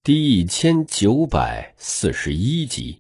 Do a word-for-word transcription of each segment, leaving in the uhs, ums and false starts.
第一千九百四十一集。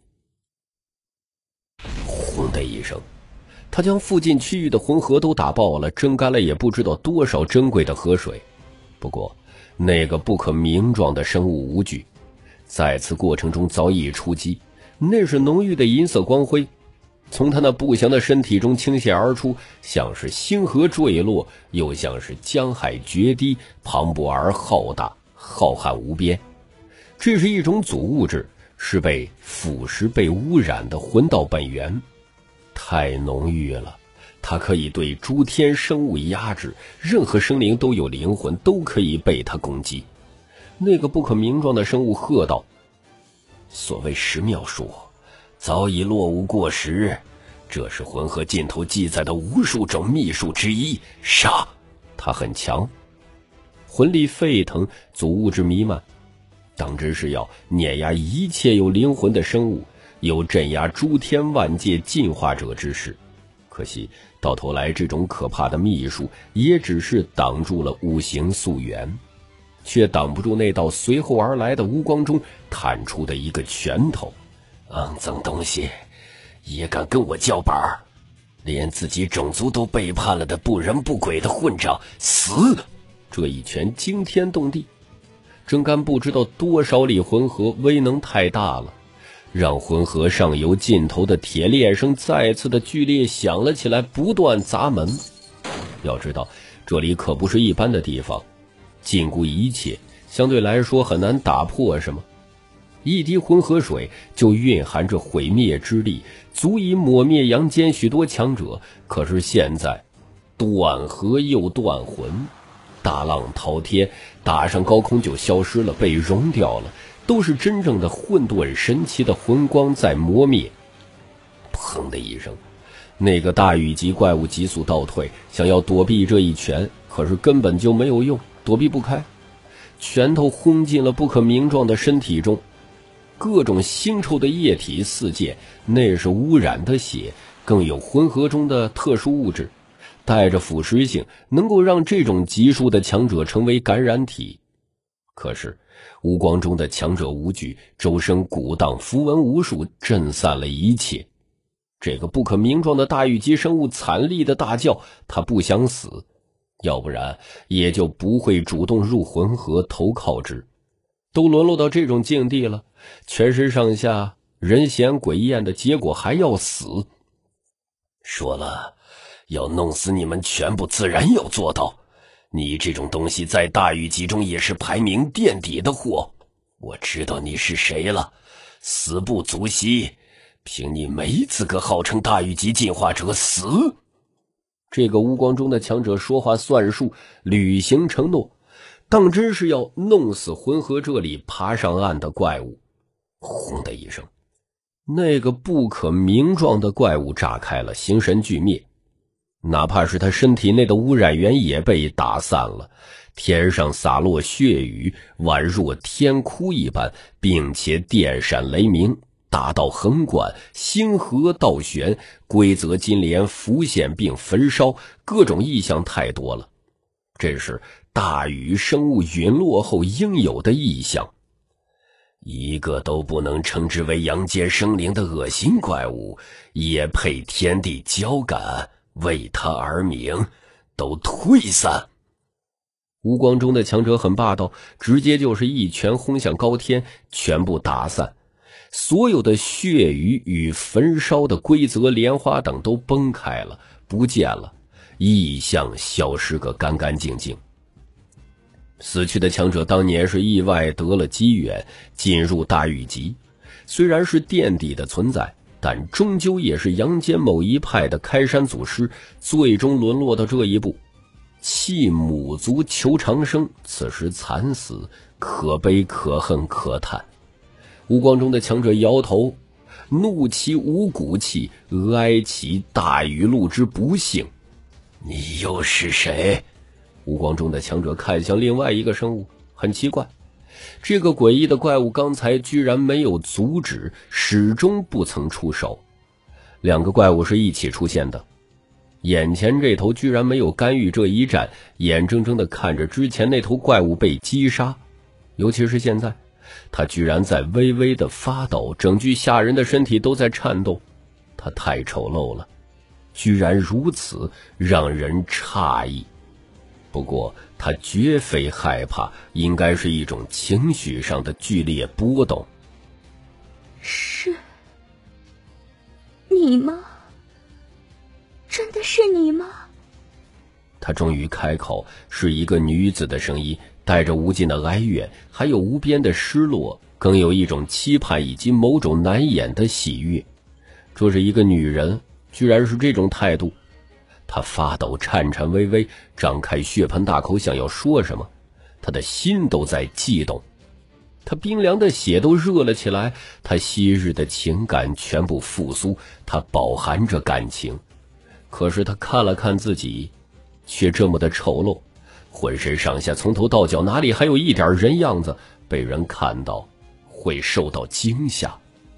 轰的一声，他将附近区域的浑河都打爆了，蒸干了也不知道多少珍贵的河水。不过那个不可名状的生物无惧，在此过程中早已出击，那是浓郁的银色光辉从他那不祥的身体中倾泻而出，像是星河坠落，又像是江海决堤，磅礴而浩大，浩瀚无边。这是一种组物质，是被腐蚀被污染的魂道本源，太浓郁了，它可以对诸天生物压制，任何生灵都有灵魂，都可以被它攻击。那个不可名状的生物喝道：所谓十妙术早已落伍过时，这是魂河尽头记载的无数种秘术之一，杀！它很强，魂力沸腾，组物质弥漫，当真是要碾压一切有灵魂的生物，有镇压诸天万界进化者之势。可惜到头来这种可怕的秘术也只是挡住了五行溯源，却挡不住那道随后而来的无光中探出的一个拳头。肮脏东西，也敢跟我叫板儿，连自己种族都背叛了的不人不鬼的混账，死！这一拳惊天动地，蒸干不知道多少里浑河，威能太大了，让浑河上游尽头的铁链声再次的剧烈响了起来，不断砸门。要知道这里可不是一般的地方，禁锢一切，相对来说很难打破什么。一滴浑河水就蕴含着毁灭之力，足以抹灭阳间许多强者。可是现在断河又断魂，大浪滔天，打上高空就消失了，被融掉了，都是真正的混沌神奇的魂光在磨灭。砰的一声，那个大羽级怪物急速倒退，想要躲避这一拳，可是根本就没有用，躲避不开，拳头轰进了不可名状的身体中，各种腥臭的液体四溅，那是污染的血，更有浑河中的特殊物质，带着腐蚀性，能够让这种级数的强者成为感染体。可是无光中的强者无惧，周身鼓荡，符文无数，震散了一切。这个不可名状的大羽级生物惨厉的大叫，他不想死，要不然也就不会主动入浑河投靠之。都沦落到这种境地了，全身上下人嫌鬼厌的结果还要死。说了要弄死你们全部，自然要做到。你这种东西在大羽级中也是排名垫底的货，我知道你是谁了，死不足惜，凭你没资格号称大羽级进化者，死！这个无光中的强者说话算数，履行承诺，当真是要弄死浑河这里爬上岸的怪物。轰的一声，那个不可名状的怪物炸开了，形神俱灭，哪怕是他身体内的污染源也被打散了，天上洒落血雨，宛若天哭一般，并且电闪雷鸣，大道横贯，星河倒悬，规则金莲浮现并焚烧，各种异象太多了，这是大禹生物陨落后应有的异象。一个都不能称之为阳间生灵的恶心怪物，也配天地交感，为他而鸣，都退散！无光中的强者很霸道，直接就是一拳轰向高天，全部打散。所有的血雨与焚烧的规则莲花等都崩开了，不见了，异象消失个干干净净。死去的强者当年是意外得了机缘，进入大羽级，虽然是垫底的存在，但终究也是阳间某一派的开山祖师，最终沦落到这一步。弃母族求长生，此时惨死，可悲可恨可叹。无光中的强者摇头，怒其无骨气，哀其大禹路之不幸。你又是谁？无光中的强者看向另外一个生物，很奇怪，这个诡异的怪物刚才居然没有阻止，始终不曾出手。两个怪物是一起出现的，眼前这头居然没有干预这一战，眼睁睁地看着之前那头怪物被击杀。尤其是现在他居然在微微的发抖，整具吓人的身体都在颤动。他太丑陋了，居然如此让人诧异。不过他绝非害怕，应该是一种情绪上的剧烈波动。 是你吗？真的是你吗？ 他终于开口，是一个女子的声音，带着无尽的哀怨，还有无边的失落，更有一种期盼以及某种难掩的喜悦。这是一个女人，居然是这种态度。她发抖，颤颤巍巍，张开血盆大口，想要说什么，她的心都在悸动，她冰凉的血都热了起来，她昔日的情感全部复苏，她饱含着感情。可是她看了看自己，却这么的丑陋，浑身上下从头到脚哪里还有一点人样子，被人看到会受到惊吓。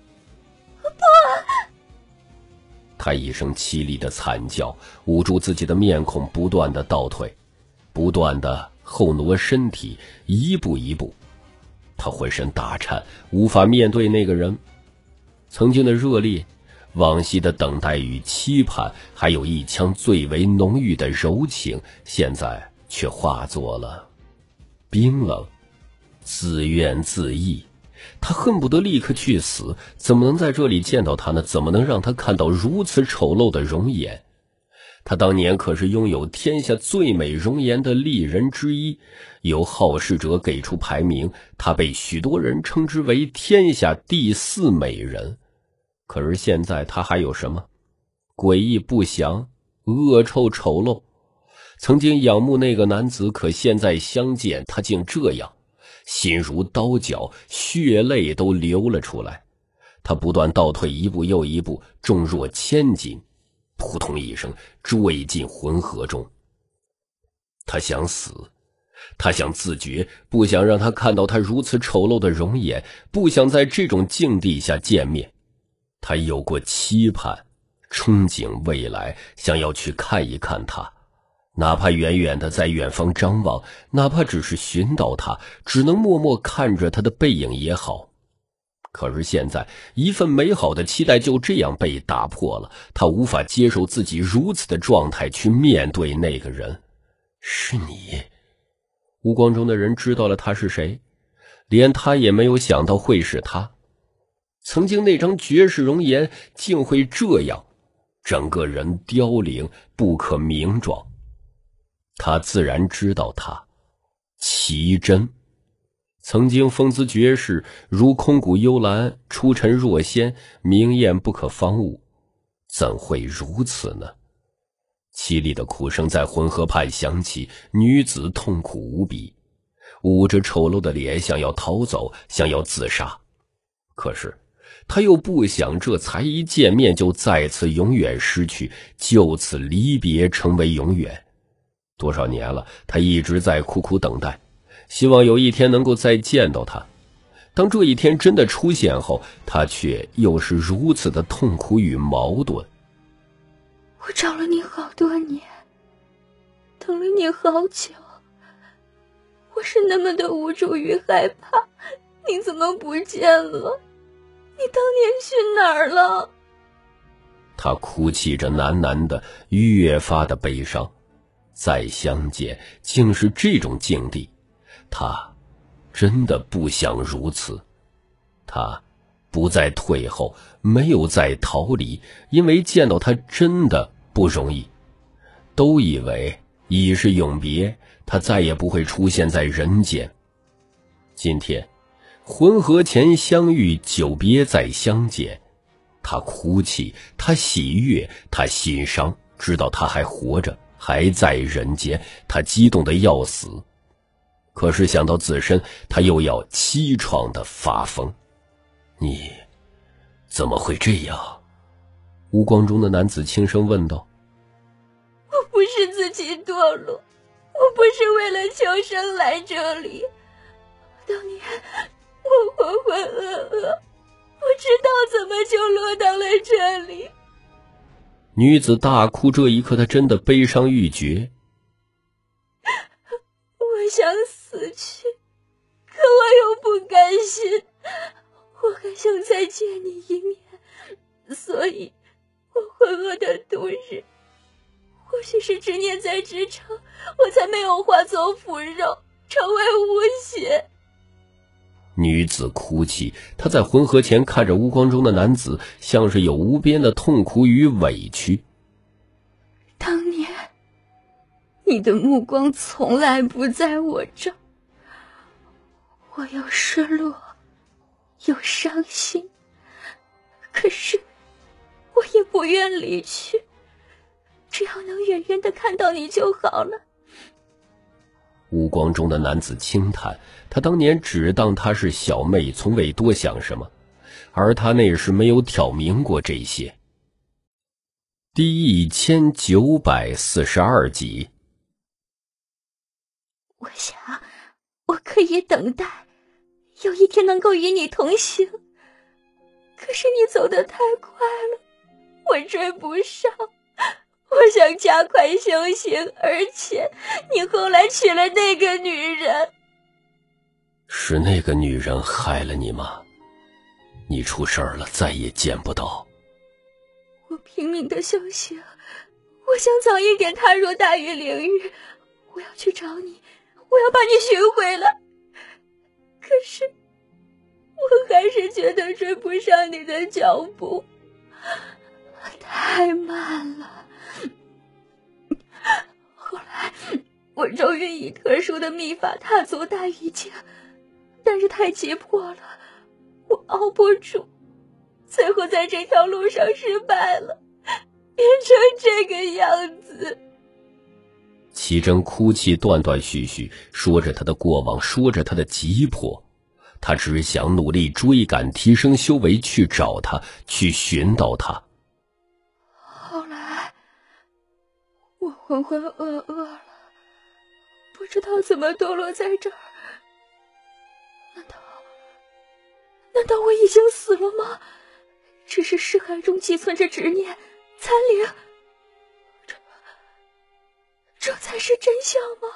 他一声凄厉的惨叫，捂住自己的面孔，不断的倒退，不断的后挪身体，一步一步。他浑身打颤，无法面对那个人。曾经的热烈，往昔的等待与期盼，还有一腔最为浓郁的柔情，现在却化作了冰冷、自怨自艾。他恨不得立刻去死，怎么能在这里见到他呢？怎么能让他看到如此丑陋的容颜？他当年可是拥有天下最美容颜的丽人之一，由好事者给出排名，他被许多人称之为天下第四美人。可是现在他还有什么？诡异不详，恶臭丑陋。曾经仰慕那个男子，可现在相见，他竟这样，心如刀绞，血泪都流了出来。他不断倒退一步又一步，重若千斤，扑通一声坠进浑河中。他想死，他想自绝，不想让他看到他如此丑陋的容颜，不想在这种境地下见面。他有过期盼，憧憬未来，想要去看一看他，哪怕远远的在远方张望，哪怕只是寻到他，只能默默看着他的背影也好。可是现在，一份美好的期待就这样被打破了，他无法接受自己如此的状态去面对那个人。是你。无光中的人知道了他是谁，连他也没有想到会是他。曾经那张绝世容颜竟会这样，整个人凋零，不可名状。他自然知道他，奇珍。曾经风姿绝世，如空谷幽兰，出尘若仙，明艳不可方物，怎会如此呢？凄厉的哭声在浑河畔响起，女子痛苦无比，捂着丑陋的脸想要逃走，想要自杀。可是他又不想这才一见面就再次永远失去，就此离别成为永远。多少年了，他一直在苦苦等待，希望有一天能够再见到他。当这一天真的出现后，他却又是如此的痛苦与矛盾。 我找了你好多年，等了你好久，我是那么的无助与害怕，你怎么不见了？你当年去哪儿了？ 他哭泣着，喃喃的，越发的悲伤。再相见，竟是这种境地，他真的不想如此。他不再退后，没有再逃离，因为见到他真的不容易。都以为已是永别，他再也不会出现在人间。今天浑河前相遇，久别再相见。他哭泣，他喜悦，他心伤，知道他还活着，还在人间，他激动得要死。可是想到自身，他又要凄怆的发疯。你怎么会这样？无光中的男子轻声问道。 我不是自己堕落，我不是为了求生来这里。当年我浑浑噩噩，不知道怎么就落到了这里。 女子大哭，这一刻她真的悲伤欲绝。 我想死去，可我又不敢想。 再见你一面，所以我浑噩的度日。或许是执念在支撑，我才没有化作腐肉，成为污血。 女子哭泣，她在浑河前看着乌光中的男子，像是有无边的痛苦与委屈。 当年你的目光从来不在我这儿，我有失落，有伤心，可是我也不愿离去，只要能远远的看到你就好了。 乌光中的男子轻叹，他当年只当她是小妹，从未多想什么，而他那时没有挑明过这些。第一千九百四十二集。 我想我可以等待，有一天能够与你同行，可是你走得太快了，我追不上。我想加快修行，而且你后来娶了那个女人。 是那个女人害了你吗？你出事儿了，再也见不到。 我拼命的修行，我想早一点踏入大禹领域，我要去找你，我要把你寻回来。可是我还是觉得追不上你的脚步，太慢了。后来我终于以特殊的秘法踏足大禹境，但是太急迫了，我熬不住，最后在这条路上失败了，变成这个样子。 齐真哭泣断断续续，说着他的过往，说着他的急迫。他只想努力追赶，提升修为，去找他，去寻到他。 后来我浑浑噩噩了，不知道怎么堕落在这儿。难道难道我已经死了吗？只是尸骸中寄存着执念残灵，这这才是真相吗？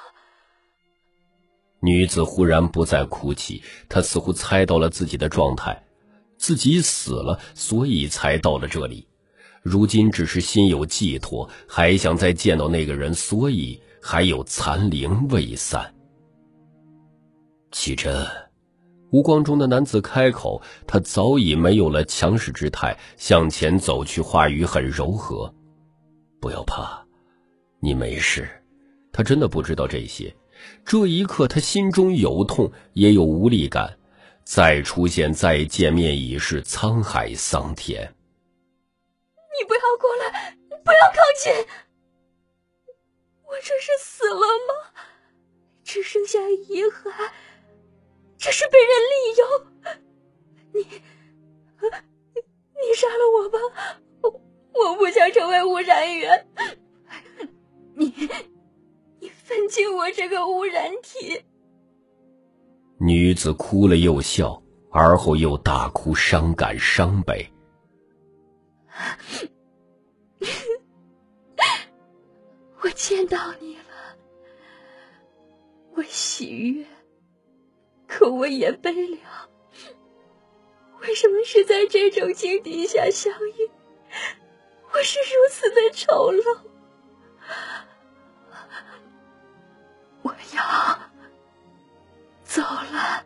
女子忽然不再哭泣，她似乎猜到了自己的状态，自己死了，所以才到了这里。如今只是心有寄托，还想再见到那个人，所以还有残灵未散。齐真，无光中的男子开口，他早已没有了强势之态，向前走去，话语很柔和。不要怕，你没事。他真的不知道这些。这一刻他心中有痛，也有无力感，再出现再见面已是沧海桑田。 你不要过来，不要靠近！我这是死了吗？只剩下遗骸，这是被人利用。你你杀了我吧，我我不想成为污染源。你你分清我这个污染体。 女子哭了又笑，而后又大哭，伤感伤悲。 我见到你了，我喜悦，可我也悲凉。为什么是在这种境地下相遇？我是如此的丑陋。我要走了，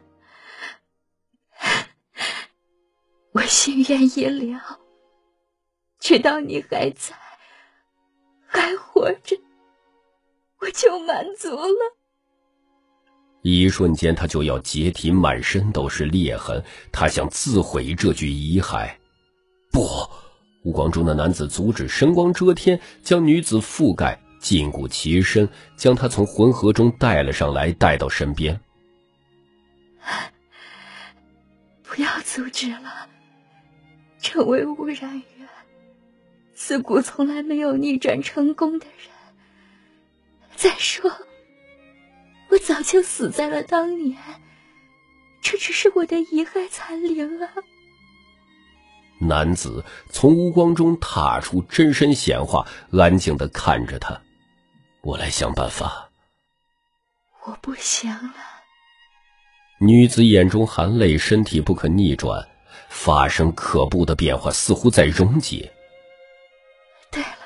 我心愿已了，直到你还在，还活着，我就满足了。 一瞬间他就要解体，满身都是裂痕，他想自毁这具遗骸。不，无光中的男子阻止，神光遮天，将女子覆盖，禁锢其身，将她从浑河中带了上来，带到身边。 不要阻止了，成为污染源，自古从来没有逆转成功的人。再说我早就死在了当年，这只是我的遗骸残灵啊。 男子从乌光中踏出，真身显化，安静地看着他。我来想办法。 我不行了。 女子眼中含泪，身体不可逆转， 发生可怖的变化，似乎在溶解。 对了，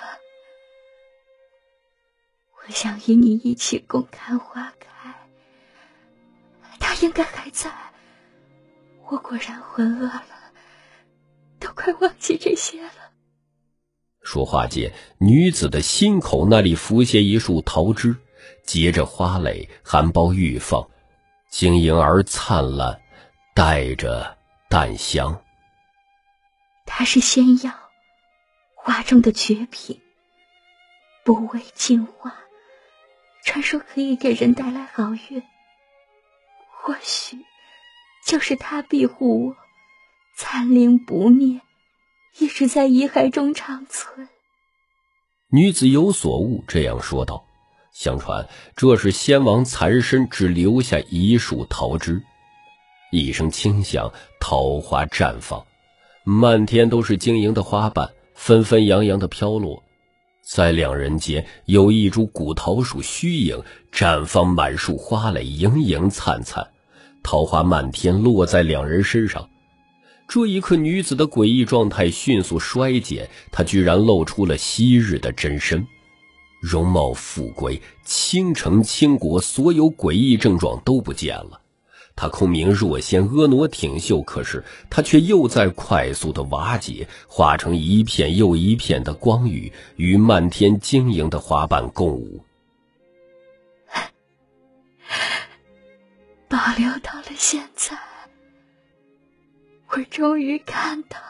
我想与你一起共看花开，他应该还在。我果然浑噩了，都快忘记这些了。 说话间，女子的心口那里浮现一束桃枝，结着花蕾，含苞欲放，晶莹而灿烂，带着淡香。 它是仙药，花中的绝品，不为净化，传说可以给人带来好运。或许就是它庇护我，残灵不灭，一直在遗骸中长存。 女子有所悟，这样说道。相传这是仙王残身只留下一束桃枝。一声轻响，桃花绽放，漫天都是晶莹的花瓣，纷纷扬扬地飘落。在两人间有一株古桃树虚影，绽放满树花蕾，盈盈灿灿，桃花漫天落在两人身上。这一刻，女子的诡异状态迅速衰减，她居然露出了昔日的真身，容貌复归，倾城倾国，所有诡异症状都不见了。她空明若仙，婀娜挺秀，可是她却又在快速的瓦解，化成一片又一片的光雨，与漫天晶莹的花瓣共舞。 保留到了现在，我终于看到，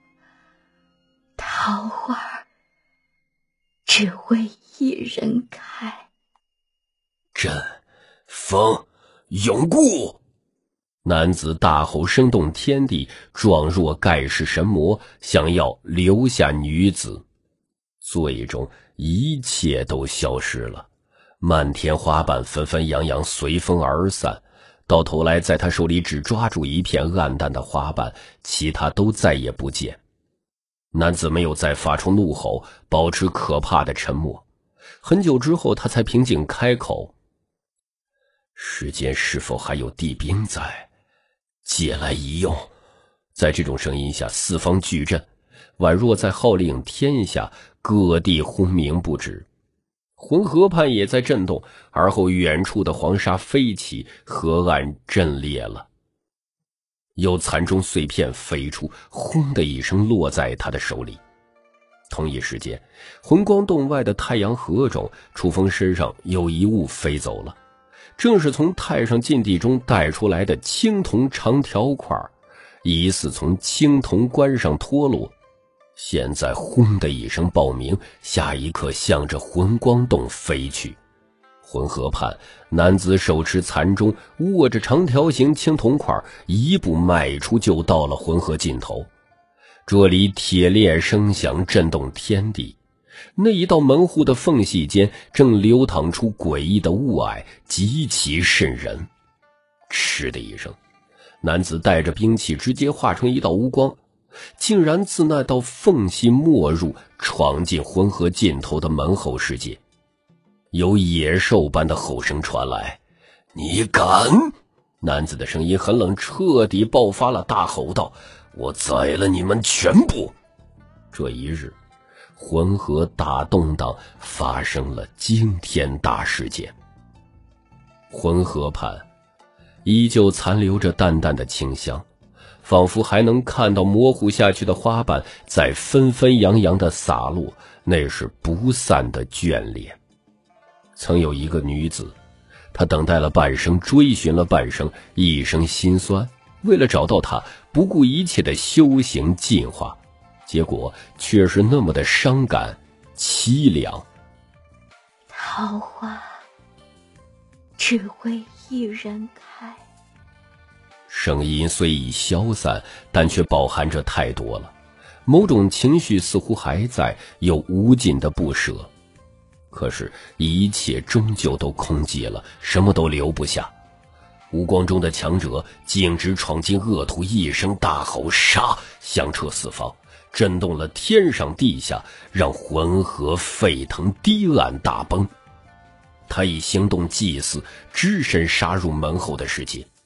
桃花只为一人开。 阵风永固！男子大吼，声动天地，状若盖世神魔，想要留下女子。最终一切都消失了，漫天花瓣纷纷扬扬，随风而散，到头来在他手里只抓住一片暗淡的花瓣，其他都再也不见。男子没有再发出怒吼，保持可怕的沉默。很久之后，他才平静开口：世间是否还有地兵在？借来一用。在这种声音下，四方巨震，宛若在号令天下，各地轰鸣不止。浑河畔也在震动，而后远处的黄沙飞起，河岸震裂了，有残钟碎片飞出，轰的一声落在他的手里。同一时间，魂光洞外的太阳河中，楚风身上有一物飞走了，正是从太上禁地中带出来的青铜长条块，疑似从青铜棺上脱落。现在轰的一声爆鸣，下一刻向着魂光洞飞去。浑河畔，男子手持残钟，握着长条形青铜块，一步迈出就到了浑河尽头。这里铁链声响，震动天地。那一道门户的缝隙间，正流淌出诡异的雾霭，极其瘆人。嗤的一声，男子带着兵器直接化成一道乌光，竟然自那道缝隙没入，闯进浑河尽头的门后世界。有野兽般的吼声传来：你敢！男子的声音很冷，彻底爆发了，大吼道：我宰了你们全部！这一日，浑河大动荡，发生了惊天大事件。浑河畔依旧残留着淡淡的清香，仿佛还能看到模糊下去的花瓣在纷纷扬扬地洒落，那是不散的眷恋。曾有一个女子，她等待了半生，追寻了半生，一生心酸，为了找到她，不顾一切的修行进化，结果却是那么的伤感凄凉。 桃花只为一人开。 声音虽已消散，但却饱含着太多了，某种情绪似乎还在，有无尽的不舍。可是一切终究都空寂了，什么都留不下。无光中的强者径直闯进恶土，一声大吼，杀，响彻四方，震动了天上地下，让浑河沸腾，堤岸大崩。他以行动祭祀，只身杀入门后的世界。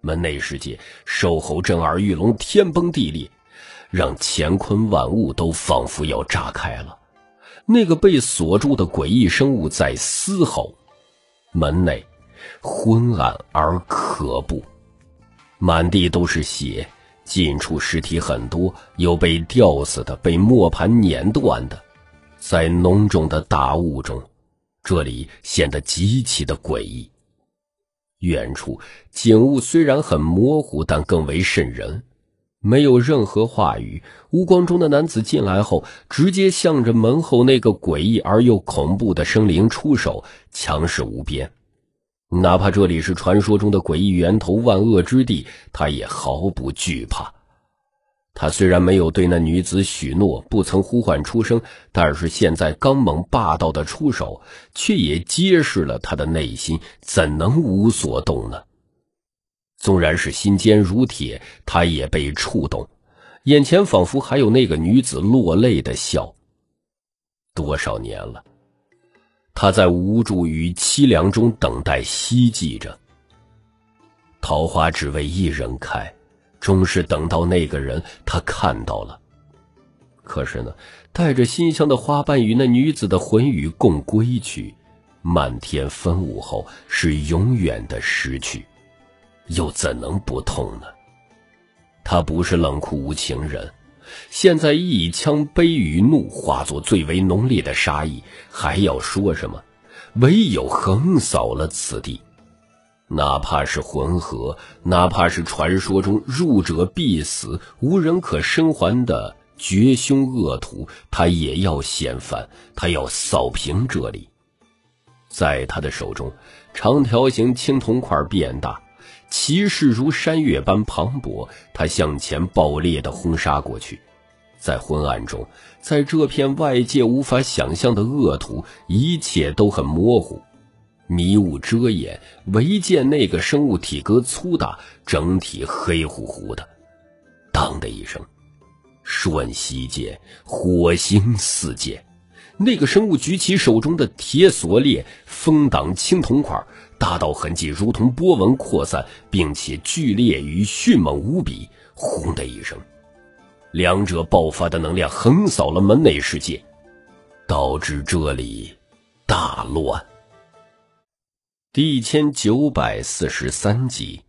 门内世界兽吼震耳欲聋，天崩地裂，让乾坤万物都仿佛要炸开了。那个被锁住的诡异生物在嘶吼，门内昏暗而可怖，满地都是血，近处尸体很多，有被吊死的，被磨盘碾断的。在浓重的大雾中，这里显得极其的诡异。远处景物虽然很模糊，但更为瘆人。没有任何话语，乌光中的男子进来后，直接向着门后那个诡异而又恐怖的生灵出手，强势无边。哪怕这里是传说中的诡异源头、万恶之地，他也毫不惧怕。他虽然没有对那女子许诺，不曾呼唤出声，但是现在刚猛霸道的出手，却也揭示了他的内心怎能无所动呢？纵然是心坚如铁，他也被触动，眼前仿佛还有那个女子落泪的笑。多少年了，他在无助与凄凉中等待希冀着。桃花只为一人开，终是等到那个人，他看到了。可是呢，带着馨香的花瓣与那女子的魂羽共归去，漫天分舞后是永远的失去，又怎能不痛呢？他不是冷酷无情人，现在一腔悲与怒化作最为浓烈的杀意，还要说什么？唯有横扫了此地。哪怕是浑河，哪怕是传说中入者必死，无人可生还的绝凶恶徒，他也要掀翻，他要扫平这里。在他的手中，长条形青铜块变大，气势如山岳般磅礴，他向前爆裂地轰杀过去。在昏暗中，在这片外界无法想象的恶土，一切都很模糊，迷雾遮掩，唯见那个生物体格粗大，整体黑乎乎的。当的一声，瞬息间火星四溅，那个生物举起手中的铁锁链，封挡青铜块，大道痕迹如同波纹扩散，并且剧烈与迅猛无比。轰的一声，两者爆发的能量横扫了门内世界，导致这里大乱。第一千九百四十三集，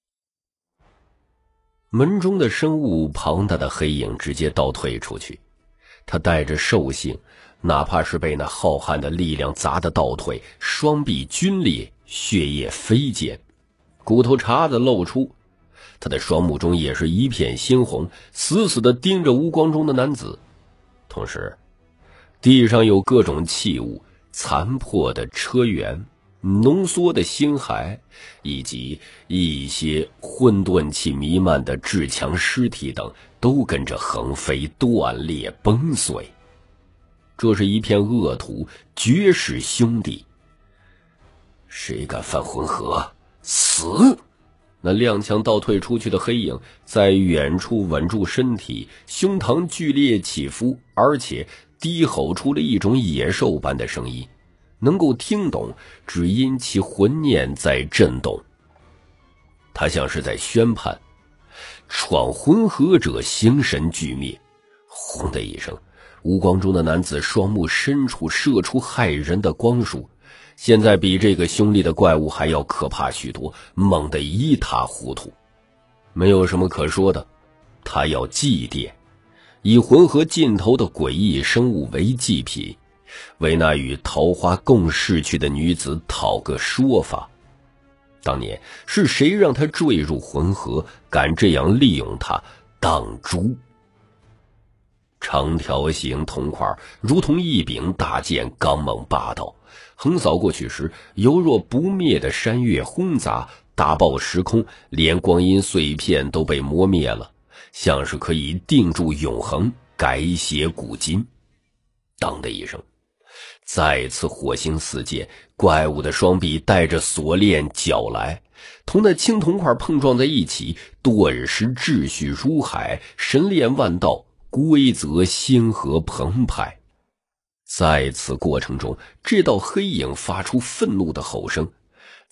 门中的生物庞大的黑影直接倒退出去，他带着兽性，哪怕是被那浩瀚的力量砸得倒退，双臂皲裂，血液飞溅，骨头茬子露出，他的双目中也是一片猩红，死死地盯着乌光中的男子。同时地上有各种器物，残破的车辕，浓缩的星骸，以及一些混沌气弥漫的至强尸体等，都跟着横飞断裂崩碎。这是一片恶土，绝世兄弟。谁敢犯浑河，死！那踉跄倒退出去的黑影在远处稳住身体，胸膛剧烈起伏，而且低吼出了一种野兽般的声音，能够听懂，只因其魂念在震动。他像是在宣判，闯浑河者形神俱灭。轰的一声，乌光中的男子双目深处射出骇人的光束，现在比这个凶厉的怪物还要可怕许多，猛得一塌糊涂。没有什么可说的，他要祭奠，以浑河尽头的诡异生物为祭品，为那与桃花共逝去的女子讨个说法。当年是谁让他坠入浑河，敢这样利用他当猪？长条形铜块如同一柄大剑，刚猛霸道，横扫过去时，犹若不灭的山岳轰砸，打爆时空，连光阴碎片都被磨灭了，像是可以定住永恒，改写古今。当的一声，再次火星四溅，怪物的双臂带着锁链绞来，同那青铜块碰撞在一起，顿时秩序如海，神炼万道，规则星河澎湃。在此过程中，这道黑影发出愤怒的吼声，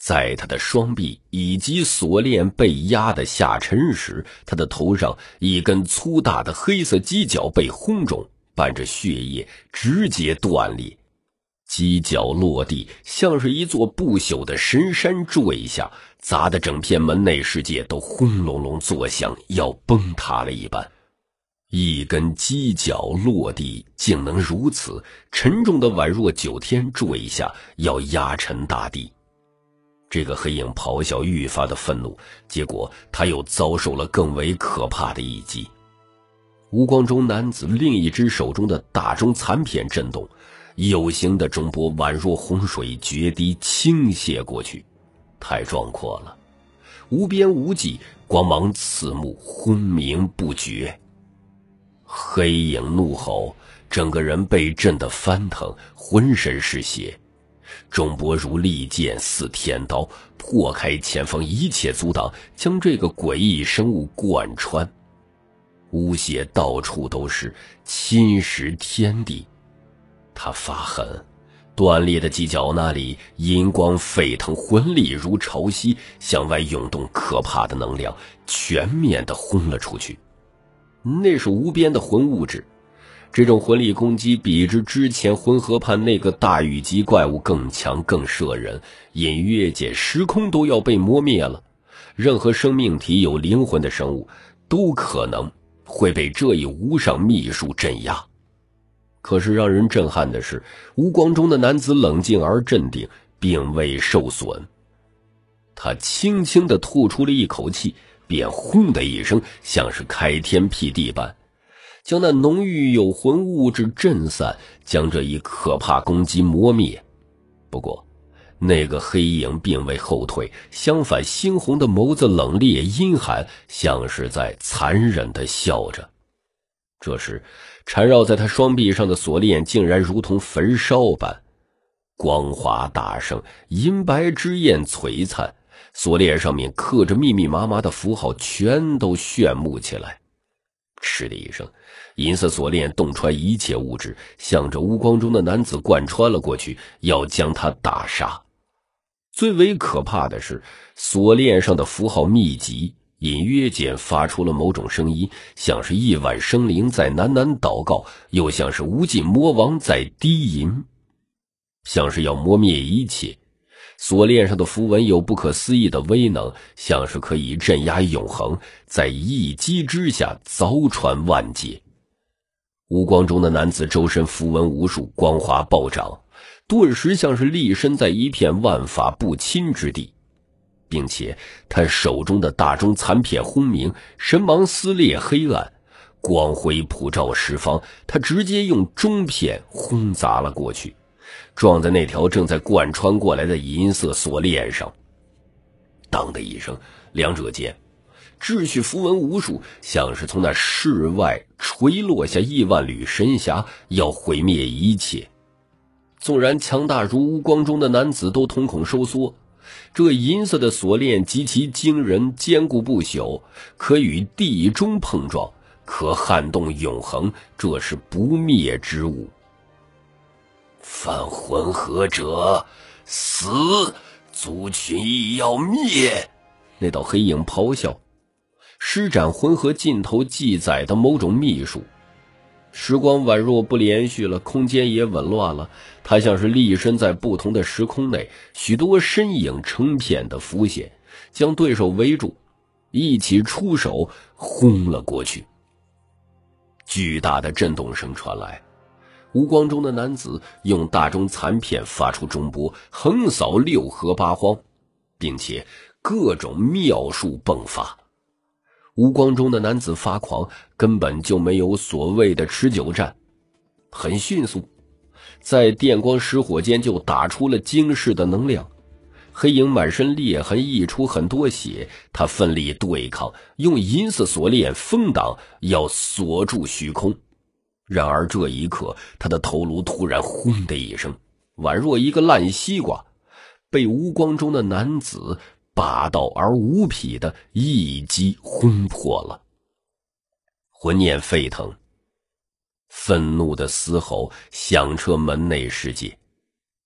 在他的双臂以及锁链被压得下沉时，他的头上一根粗大的黑色犄角被轰中，伴着血液直接断裂。犄角落地，像是一座不朽的神山坠下，砸得整片门内世界都轰隆隆作响，要崩塌了一般。一根犄角落地竟能如此沉重的，宛若九天坠下，要压沉大地。这个黑影咆哮愈发的愤怒，结果他又遭受了更为可怕的一击。吴光中男子另一只手中的大钟残片震动，有形的钟波宛若洪水决堤倾泻过去，太壮阔了，无边无际，光芒刺目，轰鸣不绝。黑影怒吼，整个人被震得翻腾，浑身是血。钟波如利剑似天刀，破开前方一切阻挡，将这个诡异生物贯穿。污血到处都是，侵蚀天地。他发狠，断裂的犄角那里银光沸腾，魂力如潮汐向外涌动，可怕的能量全面地轰了出去。那是无边的魂物质，这种魂力攻击比之之前魂河畔那个大羽级怪物更强更摄人，隐约间时空都要被磨灭了。任何生命体有灵魂的生物都可能会被这一无上秘术镇压。可是让人震撼的是，吴光中的男子冷静而镇定，并未受损。他轻轻地吐出了一口气，便轰的一声，像是开天辟地般，将那浓郁有魂物质震散，将这一可怕攻击磨灭。不过那个黑影并未后退，相反，猩红的眸子冷冽阴寒，像是在残忍地笑着。这时缠绕在他双臂上的锁链竟然如同焚烧般光华大盛，银白之焰璀璨，锁链上面刻着密密麻麻的符号全都炫目起来。嗤的一声，银色锁链洞穿一切物质，向着乌光中的男子贯穿了过去，要将他打杀。最为可怕的是，锁链上的符号密集，隐约间发出了某种声音，像是亿万生灵在喃喃祷告，又像是无尽魔王在低吟，像是要磨灭一切。锁链上的符文有不可思议的威能，像是可以镇压永恒，在一击之下凿穿万界。无光中的男子周身符文无数，光华暴涨，顿时像是立身在一片万法不侵之地，并且他手中的大钟残片轰鸣，神芒撕裂黑暗，光辉普照十方，他直接用钟片轰砸了过去，撞在那条正在贯穿过来的银色锁链上。当的一声，两者间秩序符文无数，像是从那世外垂落下亿万缕神霞，要毁灭一切。纵然强大如乌光中的男子都瞳孔收缩，这银色的锁链极其惊人，坚固不朽，可与地中碰撞，可撼动永恒，这是不灭之物。犯魂河者死，族群亦要灭。那道黑影咆哮，施展魂河尽头记载的某种秘术。时光宛若不连续了，空间也紊乱了，他像是立身在不同的时空内，许多身影成片的浮现，将对手围住，一起出手轰了过去。巨大的震动声传来，无光中的男子用大钟残片发出钟波，横扫六合八荒，并且各种妙术迸发。无光中的男子发狂，根本就没有所谓的持久战，很迅速，在电光石火间就打出了惊世的能量。黑影满身裂痕，溢出很多血，他奋力对抗，用银色锁链封挡，要锁住虚空。然而这一刻，他的头颅突然轰的一声，宛若一个烂西瓜，被无光中的男子霸道而无匹的一击轰破了。魂念沸腾，愤怒的嘶吼响彻门内世界。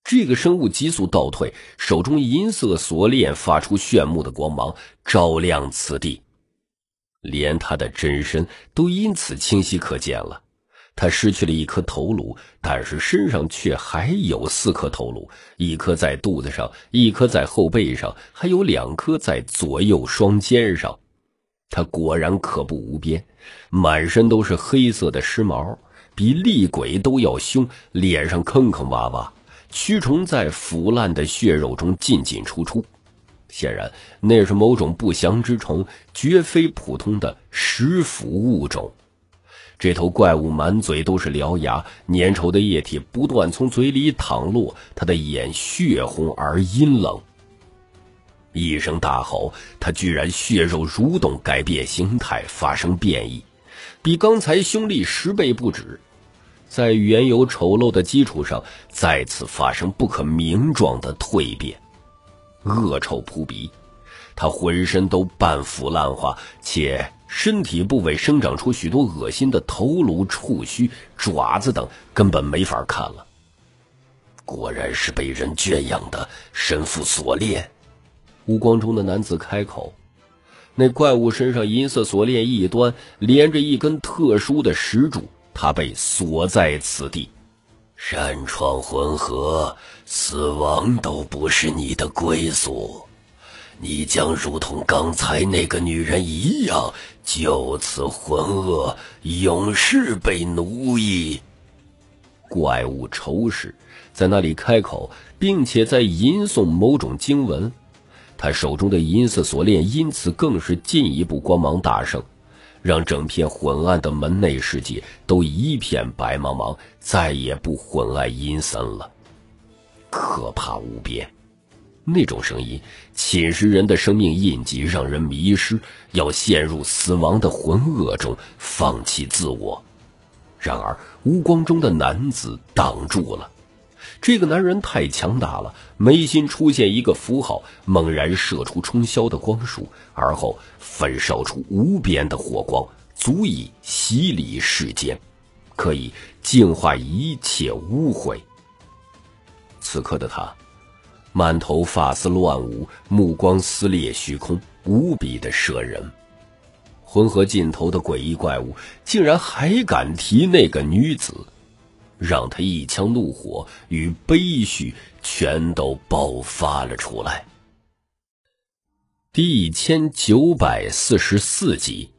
这个生物急速倒退，手中银色锁链发出炫目的光芒，照亮此地，连他的真身都因此清晰可见了。他失去了一颗头颅，但是身上却还有四颗头颅，一颗在肚子上，一颗在后背上，还有两颗在左右双肩上。他果然可怖无边，满身都是黑色的尸毛，比厉鬼都要凶，脸上坑坑洼洼，蛆虫在腐烂的血肉中进进出出。显然那是某种不祥之虫，绝非普通的食腐物种。这头怪物满嘴都是獠牙，粘稠的液体不断从嘴里淌落，他的眼血红而阴冷。一声大吼，他居然血肉蠕动，改变形态，发生变异，比刚才凶厉十倍不止。在原有丑陋的基础上，再次发生不可名状的蜕变，恶臭扑鼻。他浑身都半腐烂化，且身体部位生长出许多恶心的头颅、触须、爪子等，根本没法看了。果然是被人圈养的身负锁链。无光中的男子开口，那怪物身上银色锁链一端连着一根特殊的石柱，他被锁在此地。擅闯浑河，死亡都不是你的归宿，你将如同刚才那个女人一样，就此浑噩，永世被奴役。怪物仇视在那里开口，并且在吟诵某种经文，他手中的银色锁链因此更是进一步光芒大盛，让整片昏暗的门内世界都一片白茫茫，再也不昏暗阴森了。可怕无边，那种声音侵蚀人的生命印记，让人迷失，要陷入死亡的浑噩中，放弃自我。然而无光中的男子挡住了。这个男人太强大了，眉心出现一个符号，猛然射出冲霄的光束，而后焚烧出无边的火光，足以洗礼世间，可以净化一切污秽。此刻的他满头发丝乱舞，目光撕裂虚空，无比的摄人。浑河尽头的诡异怪物竟然还敢提那个女子，让他一腔怒火与悲绪全都爆发了出来。第一千九百四十四集。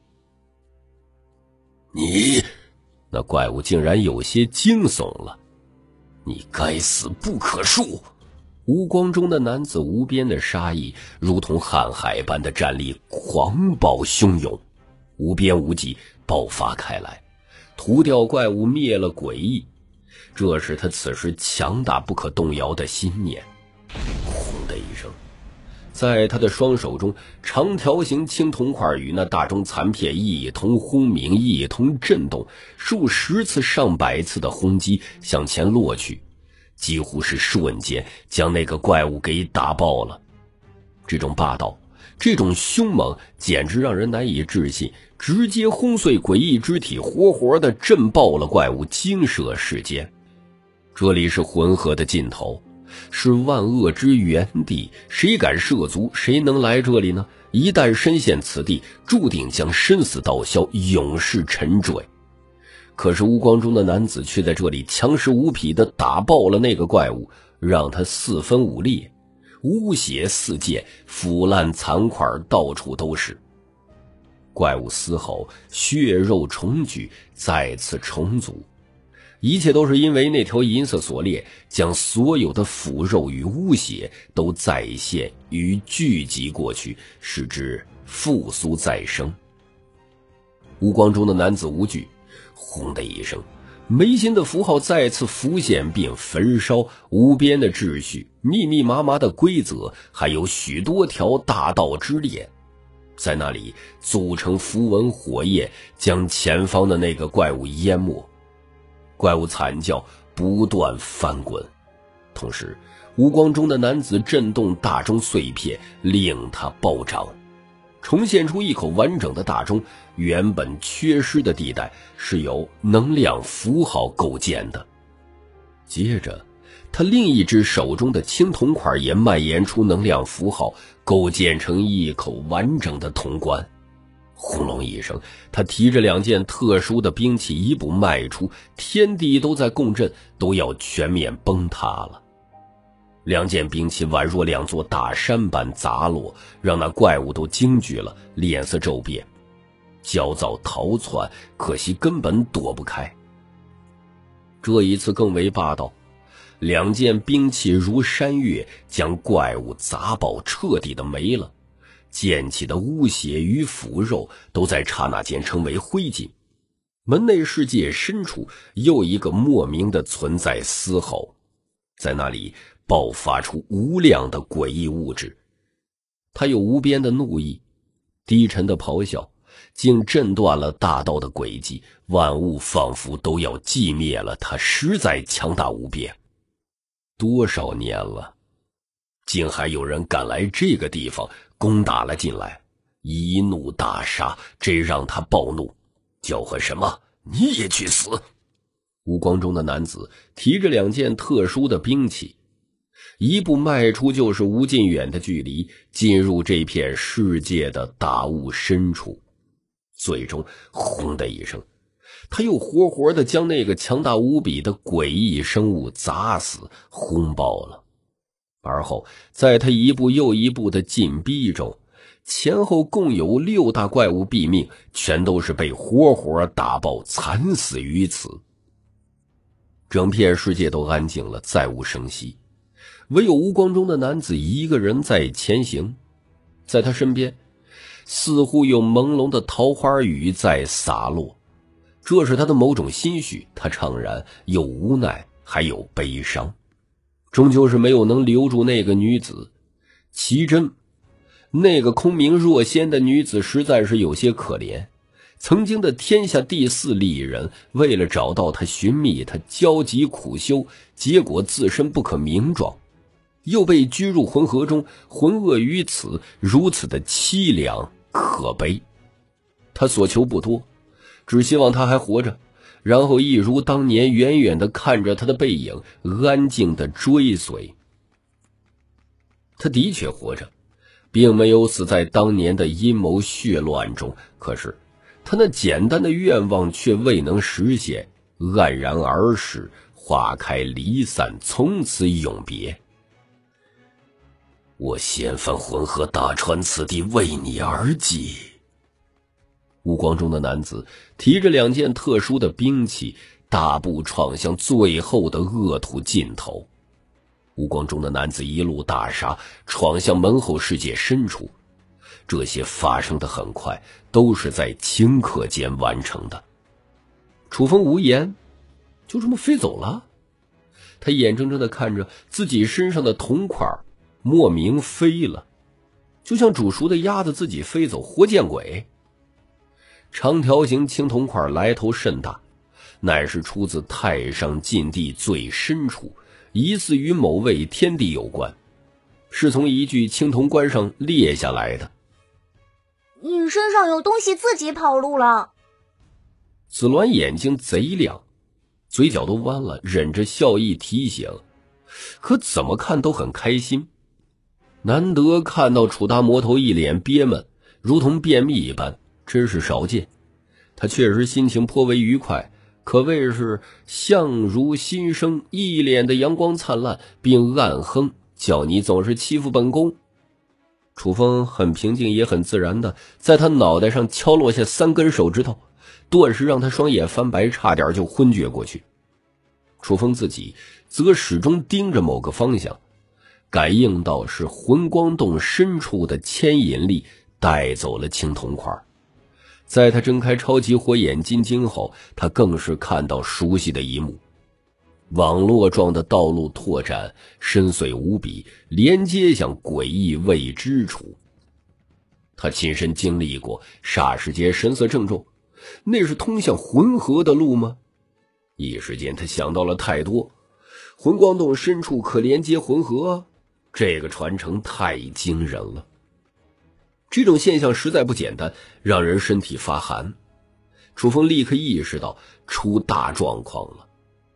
你，那怪物竟然有些惊悚了。你该死不可恕！无光中的男子无边的杀意如同瀚海般的战力狂暴汹涌，无边无际爆发开来。屠掉怪物，灭了诡异，这是他此时强大不可动摇的信念。轰的一声，在他的双手中，长条形青铜块与那大钟残片一同轰鸣，一同震动，数十次上百次的轰击向前落去，几乎是瞬间将那个怪物给打爆了。这种霸道，这种凶猛，简直让人难以置信，直接轰碎诡异肢体，活活的震爆了怪物，惊慑世间。这里是浑河的尽头，是万恶之源地，谁敢涉足，谁能来这里呢？一旦身陷此地，注定将生死道消，永世沉坠。可是无光中的男子却在这里强势无匹地打爆了那个怪物，让他四分五裂，污血四溅，腐烂残块到处都是。怪物嘶吼，血肉重聚，再次重组。一切都是因为那条银色锁链将所有的腐肉与污血都再现与聚集过去，使之复苏再生。无光中的男子无惧，轰的一声，眉心的符号再次浮现并焚烧，无边的秩序，密密麻麻的规则，还有许多条大道之链，在那里组成符文火焰，将前方的那个怪物淹没。怪物惨叫不断翻滚，同时无光中的男子震动大钟碎片，令它暴涨，重现出一口完整的大钟。原本缺失的地带是由能量符号构建的。接着他另一只手中的青铜块也蔓延出能量符号，构建成一口完整的铜棺。轰隆一声，他提着两件特殊的兵器一步迈出，天地都在共振，都要全面崩塌了。两件兵器宛若两座大山般砸落，让那怪物都惊惧了，脸色骤变，焦躁逃窜，可惜根本躲不开。这一次更为霸道，两件兵器如山岳，将怪物砸爆，彻底的没了。溅起的污血与腐肉都在刹那间成为灰烬。门内世界深处又一个莫名的存在嘶吼，在那里爆发出无量的诡异物质。他有无边的怒意，低沉的咆哮，竟震断了大道的轨迹，万物仿佛都要寂灭了。他实在强大无边。多少年了，竟还有人敢来这个地方攻打了进来，一怒大杀，这让他暴怒，叫唤什么？你也去死！无光中的男子提着两件特殊的兵器，一步迈出就是无尽远的距离，进入这片世界的大雾深处。最终轰的一声，他又活活地将那个强大无比的诡异生物砸死，轰爆了。而后在他一步又一步的紧逼中，前后共有六大怪物毙命，全都是被活活打爆，惨死于此。整片世界都安静了，再无声息，唯有无光中的男子一个人在前行。在他身边似乎有朦胧的桃花雨在洒落，这是他的某种心绪，他怅然又无奈，还有悲伤。终究是没有能留住那个女子。奇珍，那个空明若仙的女子实在是有些可怜。曾经的天下第四丽人，为了找到她寻觅她焦急苦修，结果自身不可名状，又被拘入浑河中，浑噩于此，如此的凄凉可悲。他所求不多，只希望她还活着，然后一如当年远远地看着他的背影，安静地追随。他的确活着，并没有死在当年的阴谋血乱中，可是他那简单的愿望却未能实现，黯然而逝，花开离散，从此永别。我掀翻浑河大川，此地为你而祭。无光中的男子提着两件特殊的兵器，大步闯向最后的恶土尽头。无光中的男子一路大杀，闯向门后世界深处。这些发生的很快，都是在顷刻间完成的。楚风无言，就这么飞走了。他眼睁睁地看着自己身上的铜块莫名飞了，就像煮熟的鸭子自己飞走，活见鬼。长条形青铜块来头甚大，乃是出自太上禁地最深处，疑似与某位天地有关，是从一具青铜棺上裂下来的。 你身上有东西自己跑路了。 紫鸾眼睛贼亮，嘴角都弯了，忍着笑意提醒，可怎么看都很开心。难得看到楚大魔头一脸憋闷，如同便秘一般，真是少见。他确实心情颇为愉快，可谓是相如新生，一脸的阳光灿烂，并暗哼，叫你总是欺负本宫。楚风很平静也很自然的在他脑袋上敲落下三根手指头，顿时让他双眼翻白，差点就昏厥过去。楚风自己则始终盯着某个方向，感应到是魂光洞深处的牵引力带走了青铜块。在他睁开超级火眼金睛后，他更是看到熟悉的一幕，网络状的道路拓展深邃无比，连接向诡异未知处。他亲身经历过，霎时间神色郑重，那是通向浑河的路吗？一时间他想到了太多，魂光洞深处可连接浑河，这个传承太惊人了。这种现象实在不简单，让人身体发寒。楚风立刻意识到出大状况了。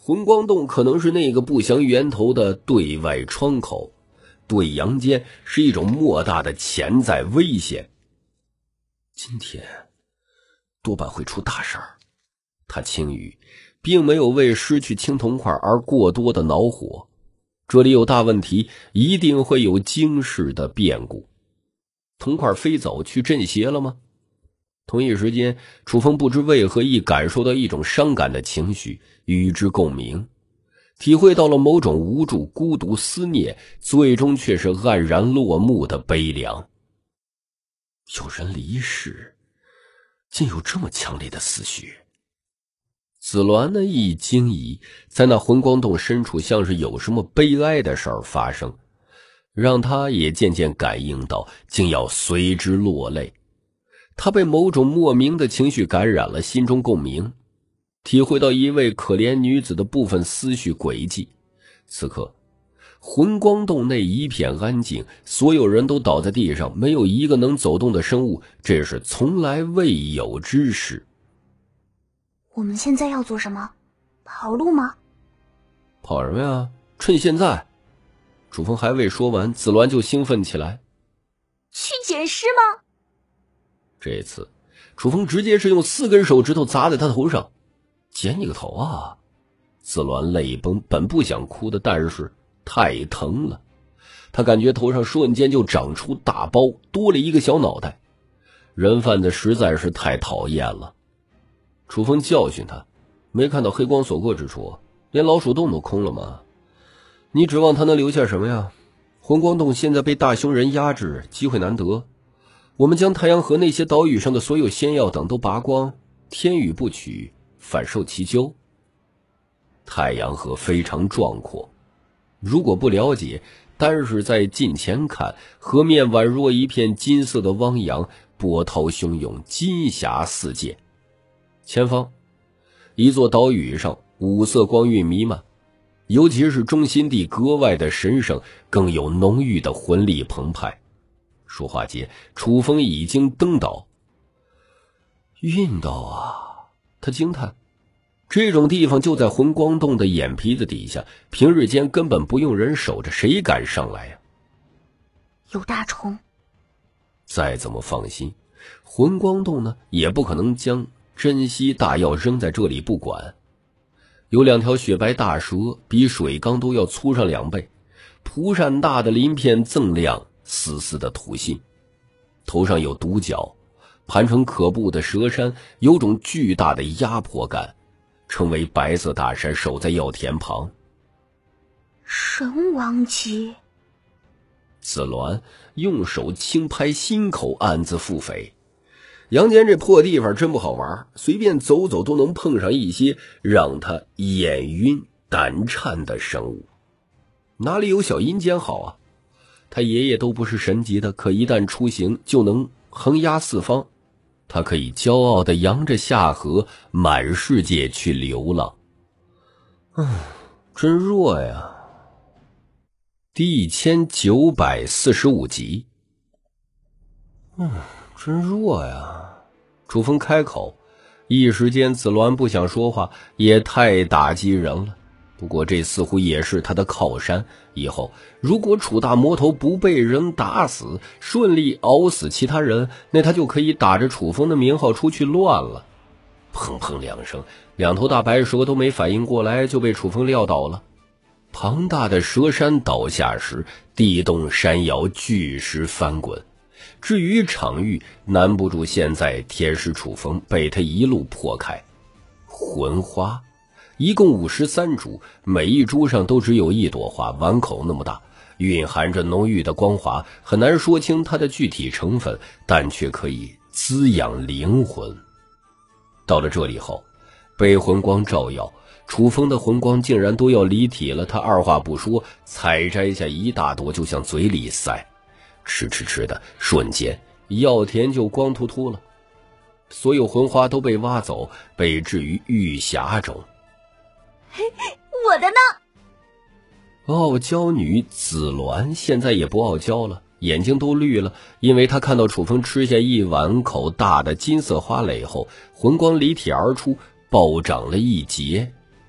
魂光洞可能是那个不详源头的对外窗口，对阳间是一种莫大的潜在危险。今天多半会出大事儿。他轻语，并没有为失去青铜块而过多的恼火。这里有大问题，一定会有惊世的变故。铜块飞走去镇邪了吗？同一时间，楚风不知为何亦感受到一种伤感的情绪，与之共鸣，体会到了某种无助、孤独、思念，最终却是黯然落幕的悲凉。有人离世，竟有这么强烈的思绪。紫鸾呢一惊疑，在那魂光洞深处像是有什么悲哀的事儿发生，让他也渐渐感应到，竟要随之落泪。他被某种莫名的情绪感染了，心中共鸣，体会到一位可怜女子的部分思绪轨迹。此刻魂光洞内一片安静，所有人都倒在地上，没有一个能走动的生物，这是从来未有之事。 我们现在要做什么？跑路吗？ 跑什么呀？趁现在！楚风还未说完，紫鸾就兴奋起来。 去捡尸吗？ 这次楚风直接是用四根手指头砸在他头上。捡你个头啊！紫鸾泪崩，本不想哭的，但是太疼了。他感觉头上瞬间就长出大包，多了一个小脑袋。人贩子实在是太讨厌了。楚风教训他，没看到黑光所过之处，连老鼠洞都空了吗？你指望他能留下什么呀？魂光洞现在被大凶人压制，机会难得。我们将太阳河那些岛屿上的所有仙药等都拔光，天雨不取，反受其咎。太阳河非常壮阔，如果不了解，单是在近前看，河面宛若一片金色的汪洋，波涛汹涌，金霞四溅。前方一座岛屿上五色光晕弥漫，尤其是中心地格外的神圣，更有浓郁的魂力澎湃。说话间，楚风已经登岛。运道啊！他惊叹，这种地方就在魂光洞的眼皮子底下，平日间根本不用人守着，谁敢上来呀？ 有大虫。 再怎么放心，魂光洞呢，也不可能将珍稀大药扔在这里不管。有两条雪白大蛇，比水缸都要粗上两倍，蒲扇大的鳞片锃亮，丝丝的吐信，头上有独角，盘成可怖的蛇山，有种巨大的压迫感，称为白色大山，守在药田旁。 神王级。 紫鸾用手轻拍心口，暗自腹诽。阳间这破地方真不好玩，随便走走都能碰上一些让他眼晕胆颤的生物。哪里有小阴间好啊？他爷爷都不是神级的，可一旦出行就能横压四方。他可以骄傲地扬着下颌，满世界去流浪。嗯，真弱呀。第一千九百四十五集。嗯，真弱呀。楚风开口，一时间紫鸾不想说话，也太打击人了。不过这似乎也是他的靠山，以后如果楚大魔头不被人打死，顺利熬死其他人，那他就可以打着楚风的名号出去乱了。砰砰两声，两头大白蛇都没反应过来，就被楚风撂倒了。庞大的蛇山倒下时，地动山摇，巨石翻滚。至于场域，难不住现在天师楚风被他一路破开。魂花一共五十三株，每一株上都只有一朵花，碗口那么大，蕴含着浓郁的光华，很难说清它的具体成分，但却可以滋养灵魂。到了这里后，被魂光照耀，楚风的魂光竟然都要离体了，他二话不说，采摘下一大朵就向嘴里塞。吃吃吃的，瞬间药田就光秃秃了，所有魂花都被挖走，被置于玉匣中。 我的呢？ 傲娇女紫鸾现在也不傲娇了，眼睛都绿了，因为她看到楚风吃下一碗口大的金色花蕾后，魂光离体而出，暴涨了一截。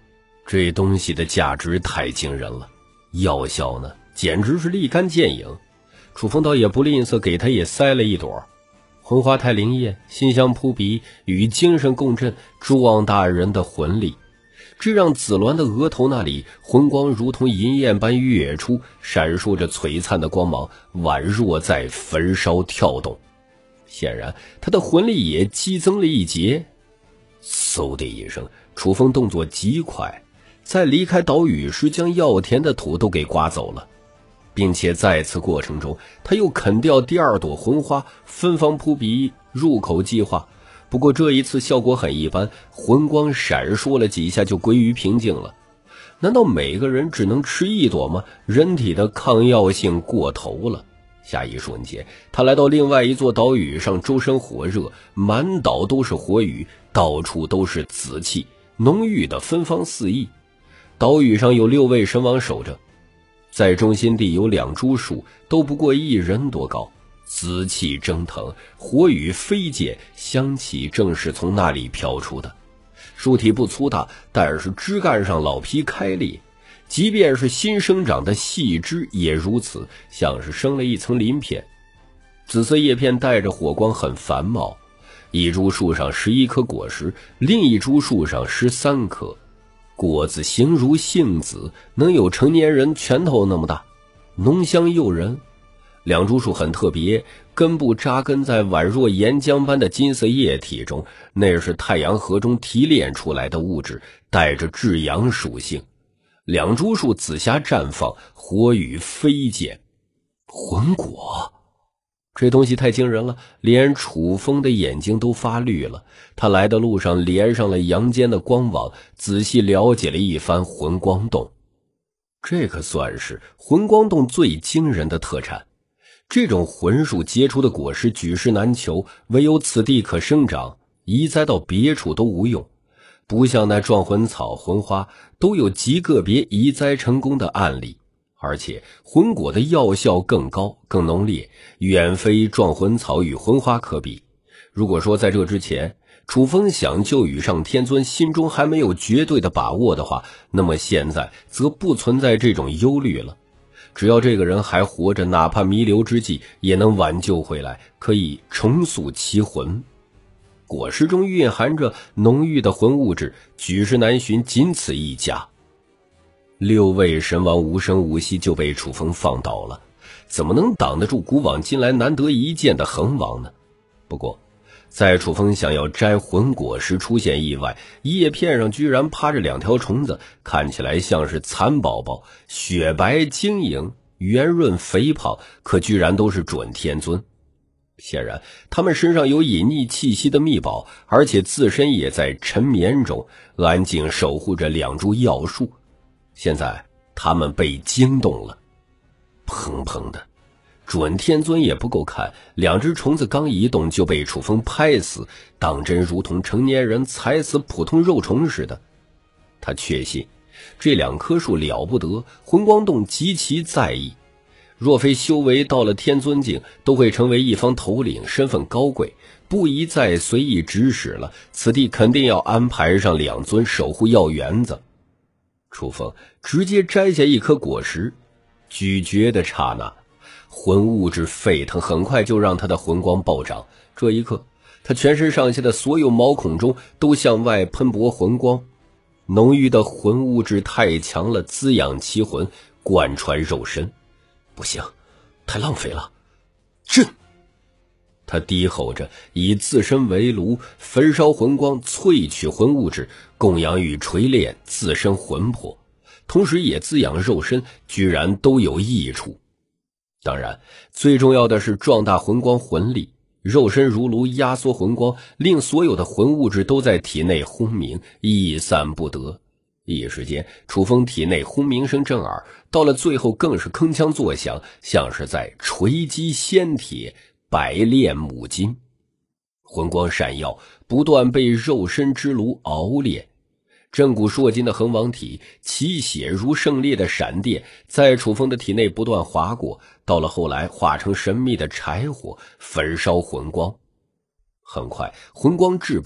这东西的价值太惊人了，药效呢简直是立竿见影。楚风倒也不吝啬，给他也塞了一朵。魂花太灵验，馨香扑鼻，与精神共振，壮大人的魂力。这让紫鸾的额头那里魂光如同银焰般跃出，闪烁着璀璨的光芒，宛若在焚烧跳动。显然他的魂力也激增了一截。嗖的一声，楚风动作极快，在离开岛屿时将药田的土都给刮走了，并且在此过程中他又啃掉第二朵魂花，芬芳扑鼻，入口即化。不过这一次效果很一般，魂光闪烁了几下就归于平静了。难道每个人只能吃一朵吗？人体的抗药性过头了。下一瞬间，他来到另外一座岛屿上，周身火热，满岛都是火雨，到处都是紫气，浓郁的芬芳四溢。岛屿上有六位神王守着，在中心地有两株树，都不过一人多高，紫气蒸腾，火雨飞溅，香气正是从那里飘出的。树体不粗大，但是枝干上老皮开裂，即便是新生长的细枝也如此，像是生了一层鳞片。紫色叶片带着火光，很繁茂。一株树上十一颗果实，另一株树上十三颗，果子形如杏子，能有成年人拳头那么大，浓香诱人。两株树很特别，根部扎根在宛若岩浆般的金色液体中，那是太阳河中提炼出来的物质，带着至阳属性。两株树紫霞绽放，火雨飞溅。魂果，这东西太惊人了，连楚风的眼睛都发绿了。他来的路上连上了阳间的光网，仔细了解了一番魂光洞。这可算是魂光洞最惊人的特产。这种魂树结出的果实举世难求，唯有此地可生长，移栽到别处都无用。不像那撞魂草、魂花都有极个别移栽成功的案例，而且魂果的药效更高更浓烈，远非撞魂草与魂花可比。如果说在这之前楚风想救羽上天尊心中还没有绝对的把握的话，那么现在则不存在这种忧虑了。只要这个人还活着，哪怕弥留之际也能挽救回来，可以重塑其魂。果实中蕴含着浓郁的魂物质，举世难寻，仅此一家。六位神王无声无息就被楚风放倒了，怎么能挡得住古往今来难得一见的横王呢？不过在楚风想要摘魂果时出现意外，叶片上居然趴着两条虫子，看起来像是蚕宝宝，雪白晶莹，圆润肥胖，可居然都是准天尊。显然他们身上有隐匿气息的秘宝，而且自身也在沉眠中安静守护着两株药树。现在他们被惊动了，砰砰的，准天尊也不够看，两只虫子刚移动就被楚风拍死，当真如同成年人踩死普通肉虫似的。他确信这两棵树了不得，魂光洞极其在意，若非修为到了天尊境，都会成为一方头领，身份高贵，不宜再随意指使了。此地肯定要安排上两尊守护药园子。楚风直接摘下一颗果实，咀嚼的刹那，魂物质沸腾，很快就让他的魂光暴涨。这一刻，他全身上下的所有毛孔中都向外喷薄魂光，浓郁的魂物质太强了，滋养其魂，贯穿肉身。不行，太浪费了。震！他低吼着，以自身为炉，焚烧魂光，萃取魂物质，供养与锤炼自身魂魄，同时也滋养肉身，居然都有益处。当然，最重要的是壮大魂光魂力，肉身如炉压缩魂光，令所有的魂物质都在体内轰鸣，逸散不得。一时间，楚风体内轰鸣声震耳，到了最后更是铿锵作响，像是在锤击仙铁，百炼母金。魂光闪耀，不断被肉身之炉熬炼。震古烁今的横王体，其血如盛烈的闪电，在楚风的体内不断划过，到了后来化成神秘的柴火，焚烧魂光。很快，魂光质变，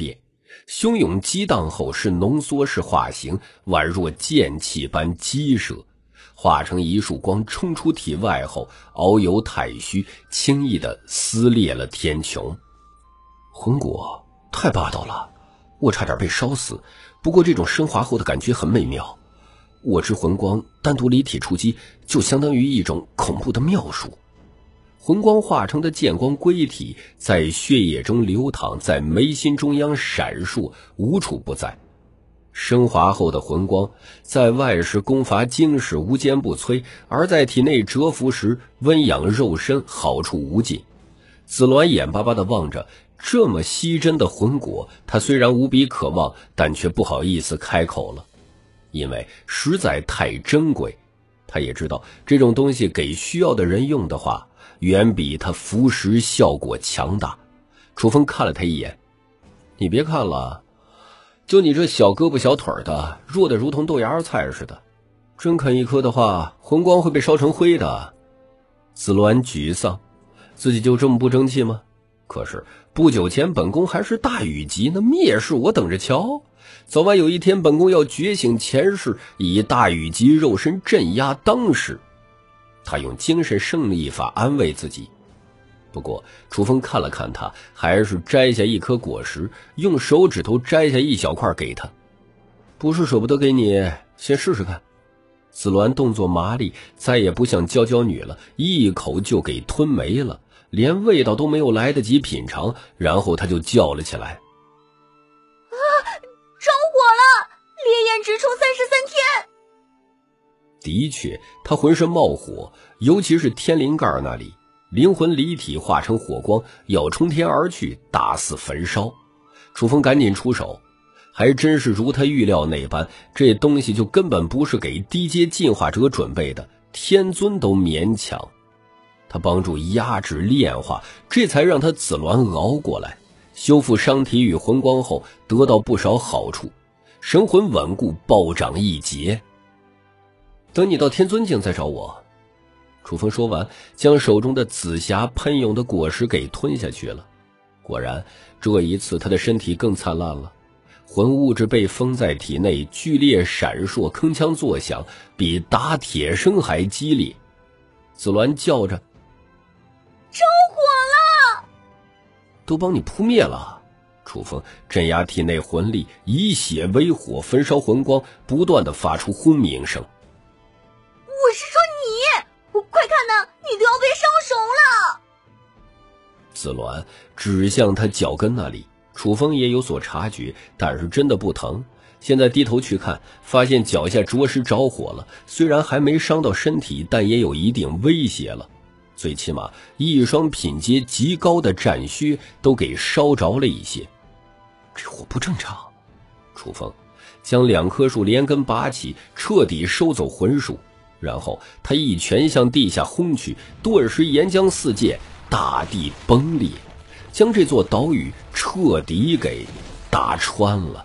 汹涌激荡后是浓缩式化形，宛若剑气般激射，化成一束光冲出体外后，遨游太虚，轻易地撕裂了天穹。魂果太霸道了，我差点被烧死，不过这种升华后的感觉很美妙。我之魂光单独离体触击，就相当于一种恐怖的妙术。魂光化成的剑光归体在血液中流淌，在眉心中央闪烁，无处不在。升华后的魂光在外时攻伐精实，无坚不摧，而在体内蛰伏时温养肉身，好处无尽。紫鸾眼巴巴地望着这么稀珍的魂果，他虽然无比渴望，但却不好意思开口了，因为实在太珍贵。他也知道这种东西给需要的人用的话，远比他服食效果强大。楚风看了他一眼，你别看了，就你这小胳膊小腿的，弱得如同豆芽菜似的，真啃一颗的话，魂光会被烧成灰的。紫鸾沮丧，自己就这么不争气吗？可是不久前本宫还是大羽级，那灭世我等着瞧。早晚有一天本宫要觉醒前世，以大羽级肉身镇压当世。他用精神胜利法安慰自己。不过楚风看了看他，还是摘下一颗果实，用手指头摘下一小块给他。不是舍不得给你，先试试看。紫鸾动作麻利，再也不像娇娇女了，一口就给吞没了，连味道都没有来得及品尝，然后他就叫了起来。 啊，着火了！烈焰直冲三十三天！ 的确，他浑身冒火，尤其是天灵盖那里，灵魂离体化成火光，要冲天而去，大肆焚烧。楚风赶紧出手，还真是如他预料那般，这东西就根本不是给低阶进化者准备的，天尊都勉强。他帮助压制炼化，这才让他紫鸾熬过来，修复伤体与魂光后得到不少好处，神魂稳固，暴涨一截。等你到天尊境再找我。楚风说完，将手中的紫霞喷涌的果实给吞下去了。果然，这一次他的身体更灿烂了，魂物质被封在体内，剧烈闪烁，铿锵作响，比打铁声还激烈。紫鸾叫着： 着火了！ 都帮你扑灭了。楚风镇压体内魂力，以血为火，焚烧魂光，不断地发出轰鸣声。 我是说你，快看呐，你都要被烧熟了！ 紫鸾指向他脚跟那里，楚风也有所察觉，但是真的不疼。现在低头去看，发现脚下着实着火了，虽然还没伤到身体，但也有一定威胁了。最起码一双品阶极高的战靴都给烧着了一些。这火不正常。楚风将两棵树连根拔起，彻底收走魂术，然后他一拳向地下轰去，顿时岩浆四溅，大地崩裂，将这座岛屿彻底给打穿了。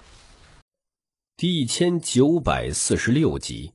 第一千九百四十六集。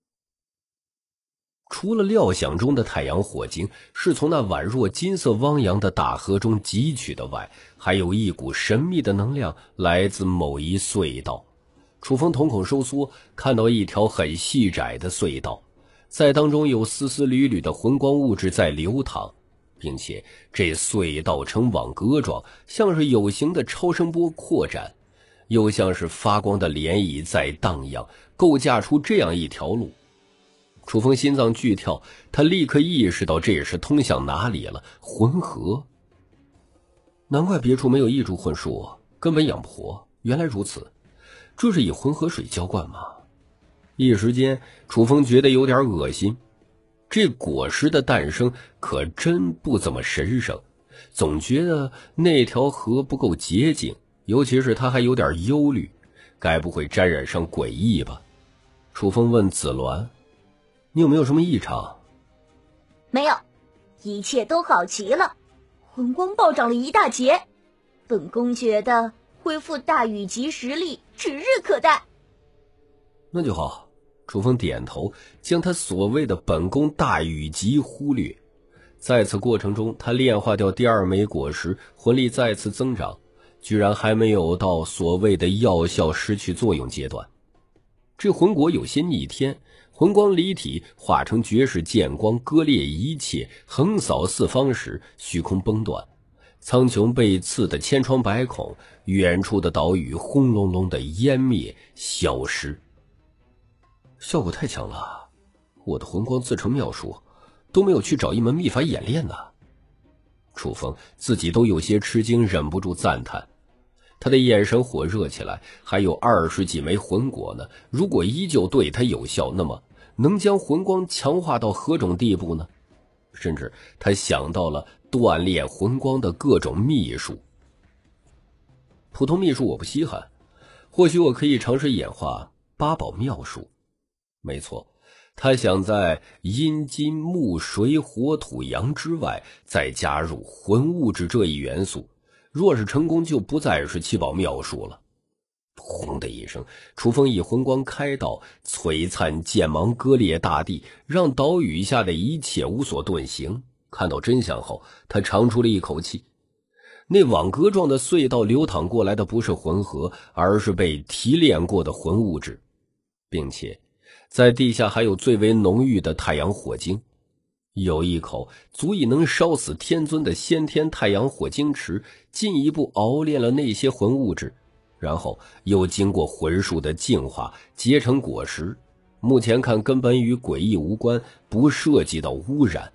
除了料想中的太阳火晶是从那宛若金色汪洋的大河中汲取的外，还有一股神秘的能量来自某一隧道。楚风瞳孔收缩，看到一条很细窄的隧道，在当中有丝丝缕缕的魂光物质在流淌，并且这隧道呈网格状，像是有形的超声波扩展，又像是发光的涟漪在荡漾，构架出这样一条路。楚风心脏剧跳，他立刻意识到这是通向哪里了，魂河。难怪别处没有异株魂树，根本养不活，原来如此，这是以魂河水浇灌吗？一时间楚风觉得有点恶心，这果实的诞生可真不怎么神圣，总觉得那条河不够洁净，尤其是他还有点忧虑，该不会沾染上诡异吧？楚风问紫鸾，你有没有什么异常？ 没有，一切都好极了，魂光暴涨了一大截，本宫觉得恢复大羽级实力指日可待。 那就好。楚风点头，将他所谓的本宫大羽级忽略。在此过程中，他炼化掉第二枚果实，魂力再次增长， 居然还没有到所谓的药效失去作用阶段。这魂果有些逆天，魂光离体化成绝世剑光，割裂一切，横扫四方时，虚空崩断，苍穹被刺得千疮百孔，远处的岛屿轰隆隆的湮灭消失。效果太强了，我的魂光自成妙术，都没有去找一门秘法演练呢。楚风自己都有些吃惊，忍不住赞叹。他的眼神火热起来，还有二十几枚魂果呢，如果依旧对他有效，那么能将魂光强化到何种地步呢？甚至他想到了锻炼魂光的各种秘术。普通秘术我不稀罕，或许我可以尝试演化八宝妙术。没错，他想在阴金木水火土阳之外再加入魂物质这一元素，若是成功就不再是七宝妙术了。轰的一声，楚风以魂光开道，璀璨剑芒割裂大地，让岛屿下的一切无所遁形。看到真相后，他长出了一口气。那网格状的隧道流淌过来的不是魂核，而是被提炼过的魂物质，并且在地下还有最为浓郁的太阳火精。有一口足以能烧死天尊的先天太阳火晶池，进一步熬炼了那些魂物质，然后又经过魂术的净化结成果实，目前看根本与诡异无关，不涉及到污染。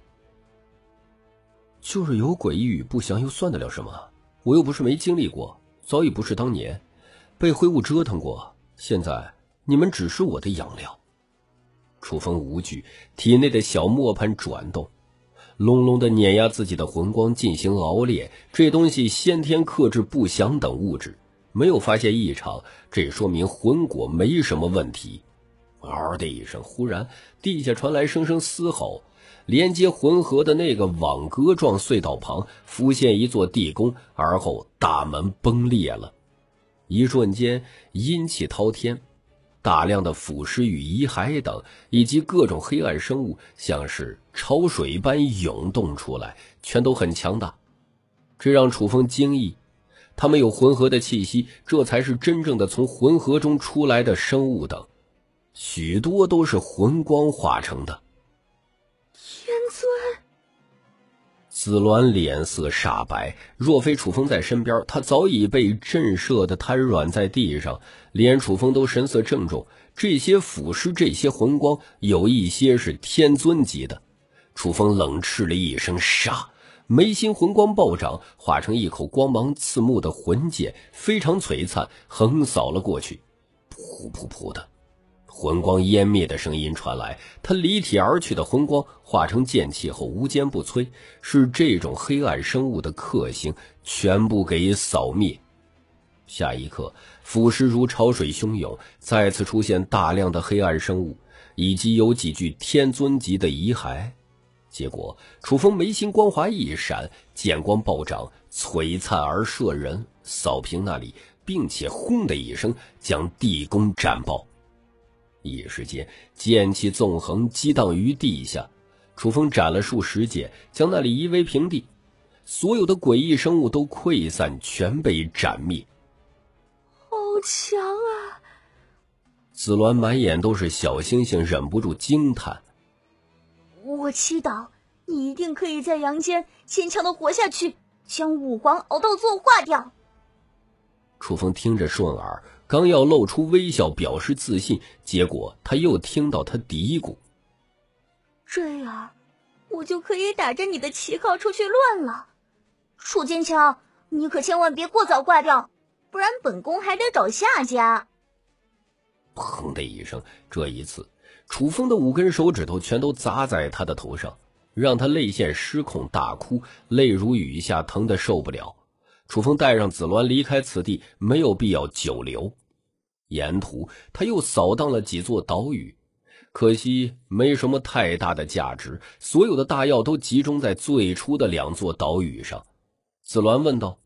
就是有诡异与不祥又算得了什么？我又不是没经历过，早已不是当年，被灰雾折腾过，现在你们只是我的养料。楚风无惧，体内的小磨盘转动，隆隆的碾压自己的魂光进行熬炼。这东西先天克制不祥等物质，没有发现异常，这说明魂果没什么问题。嗷的一声，忽然地下传来声声嘶吼，连接魂核的那个网格状隧道旁浮现一座地宫，而后大门崩裂了。一瞬间阴气滔天，大量的腐尸与遗骸等以及各种黑暗生物像是潮水般涌动出来，全都很强大。这让楚风惊异，他们有魂核的气息，这才是真正的从魂核中出来的生物等，许多都是魂光化成的。 天尊！ 紫鸾脸色煞白，若非楚风在身边，他早已被震慑得瘫软在地上，连楚风都神色郑重。这些腐尸，这些魂光，有一些是天尊级的。楚风冷斥了一声杀，眉心魂光暴涨，化成一口光芒刺目的魂剑，非常璀璨，横扫了过去。噗噗噗的魂光湮灭的声音传来，他离体而去的魂光化成剑气后无坚不摧，是这种黑暗生物的克星，全部给扫灭。下一刻，腐尸如潮水汹涌，再次出现大量的黑暗生物，以及有几具天尊级的遗骸。结果楚风眉心光华一闪，剑光暴涨，璀璨而摄人，扫平那里，并且轰的一声将地宫斩爆。一时间剑气纵横，激荡于地下。楚风斩了数十剑，将那里夷为平地，所有的诡异生物都溃散，全被斩灭。 好强啊！ 紫鸾满眼都是小星星，忍不住惊叹。 我祈祷你一定可以在阳间坚强的活下去，将五皇熬到做化掉。 楚风听着顺耳，刚要露出微笑表示自信，结果他又听到他嘀咕： 这样我就可以打着你的旗号出去乱了。楚坚强，你可千万别过早挂掉，不然本宫还得找下家。 砰的一声，这一次楚风的五根手指头全都砸在他的头上，让他泪腺失控大哭，泪如雨下，疼得受不了。楚风带上紫鸾离开此地，没有必要久留。沿途他又扫荡了几座岛屿，可惜没什么太大的价值，所有的大药都集中在最初的两座岛屿上。紫鸾问道：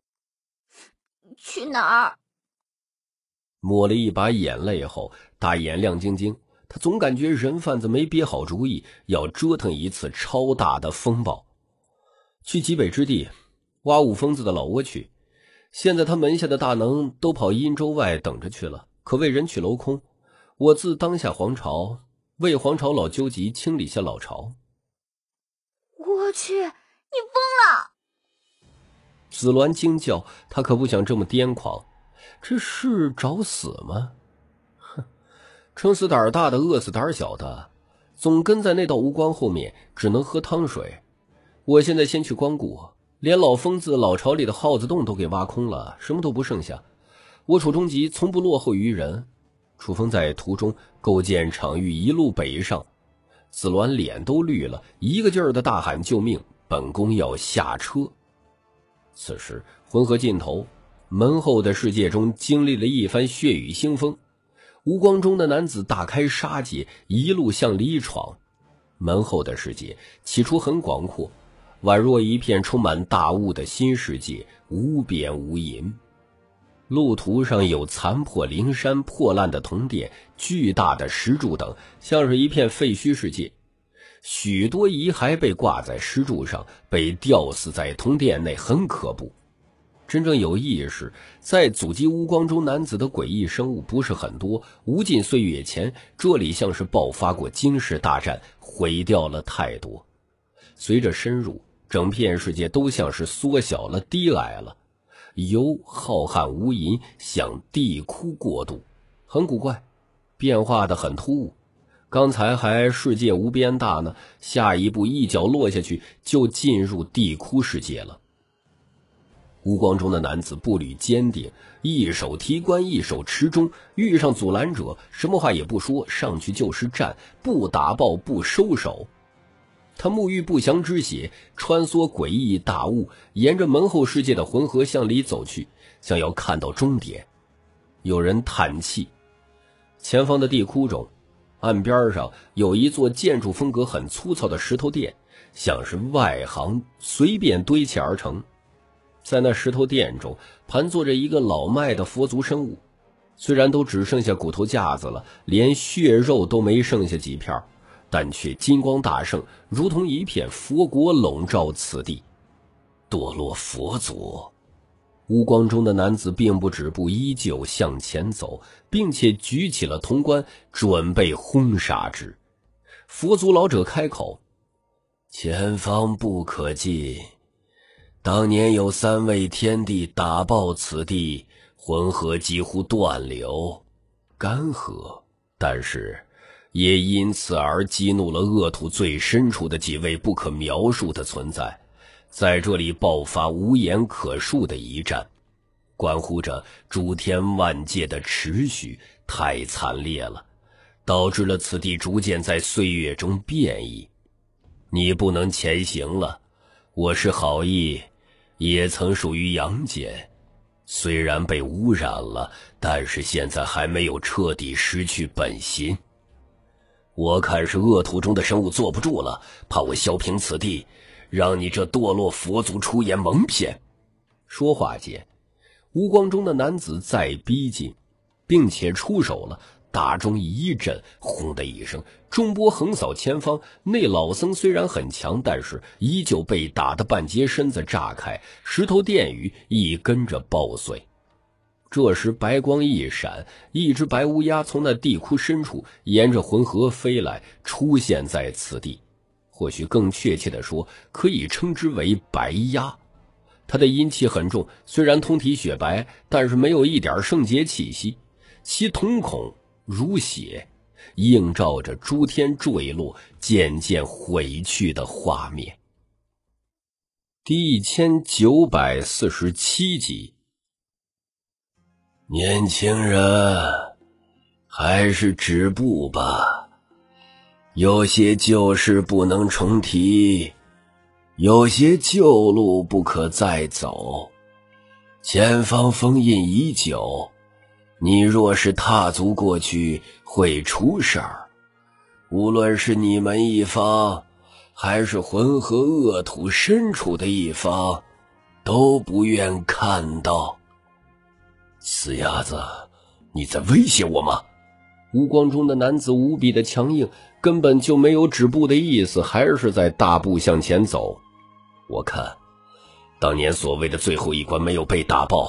去哪儿？ 抹了一把眼泪后，大眼亮晶晶，他总感觉人贩子没憋好主意，要折腾一次超大的风暴。去极北之地挖五疯子的老窝去， 现在他门下的大能都跑殷州外等着去了，可谓人去楼空。我自当下皇朝，为皇朝老纠集，清理下老巢。 我去，你疯了！ 紫鸾惊叫，他可不想这么癫狂，这是找死吗？哼，撑死胆大的，饿死胆小的，总跟在那道无光后面，只能喝汤水。我现在先去光顾，连老疯子老巢里的耗子洞都给挖空了，什么都不剩下。我楚中吉从不落后于人。楚风在途中构建场域，一路北上。紫鸾脸都绿了，一个劲儿的大喊救命，本宫要下车。此时浑河尽头，门后的世界中经历了一番血雨腥风，无光中的男子大开杀戒，一路向里闯。门后的世界起初很广阔，宛若一片充满大雾的新世界，无边无垠。路途上有残破灵山、破烂的铜殿、巨大的石柱等，像是一片废墟世界。许多遗骸被挂在石柱上，被吊死在铜殿内，很可怖。真正有意识在阻击无光中男子的诡异生物不是很多，无尽岁月前，这里像是爆发过惊世大战，毁掉了太多。随着深入，整片世界都像是缩小了、低矮了，由浩瀚无垠向地窟过渡，很古怪，变化的很突兀。刚才还世界无边大呢，下一步一脚落下去就进入地窟世界了。无光中的男子步履坚定，一手提棺一手持钟，遇上阻拦者什么话也不说，上去就是战，不打爆不收手。他沐浴不祥之血，穿梭诡异大雾，沿着门后世界的浑河向里走去，想要看到终点。有人叹气。前方的地窟中，岸边上有一座建筑风格很粗糙的石头殿，像是外行随便堆砌而成。在那石头殿中盘坐着一个老迈的佛族生物，虽然都只剩下骨头架子了，连血肉都没剩下几片，但却金光大盛，如同一片佛国笼罩此地。堕落佛祖。无光中的男子并不止步，依旧向前走，并且举起了铜棺，准备轰杀之。佛祖老者开口：前方不可进，当年有三位天帝打爆此地，浑河几乎断流干涸，但是也因此而激怒了恶土最深处的几位不可描述的存在，在这里爆发无言可述的一战，关乎着诸天万界的持续，太惨烈了，导致了此地逐渐在岁月中变异。你不能前行了，我是好意，也曾属于阳间，虽然被污染了，但是现在还没有彻底失去本心。我看是恶土中的生物坐不住了，怕我削平此地，让你这堕落佛族出言蒙骗。说话间，无光中的男子再逼近，并且出手了。大钟一震，轰的一声，钟波横扫前方。那老僧虽然很强，但是依旧被打得半截身子炸开，石头殿宇亦跟着爆碎。这时白光一闪，一只白乌鸦从那地窟深处沿着浑河飞来，出现在此地。或许更确切地说，可以称之为白鸦。它的阴气很重，虽然通体雪白，但是没有一点圣洁气息，其瞳孔如血，映照着诸天坠落渐渐毁去的画面。第一千九百四十七集。年轻人，还是止步吧，有些旧事不能重提，有些旧路不可再走，前方封印已久，你若是踏足过去会出事儿，无论是你们一方还是浑河恶土深处的一方，都不愿看到。死鸭子，你在威胁我吗？无光中的男子无比的强硬，根本就没有止步的意思，还是在大步向前走。我看当年所谓的最后一关没有被打爆，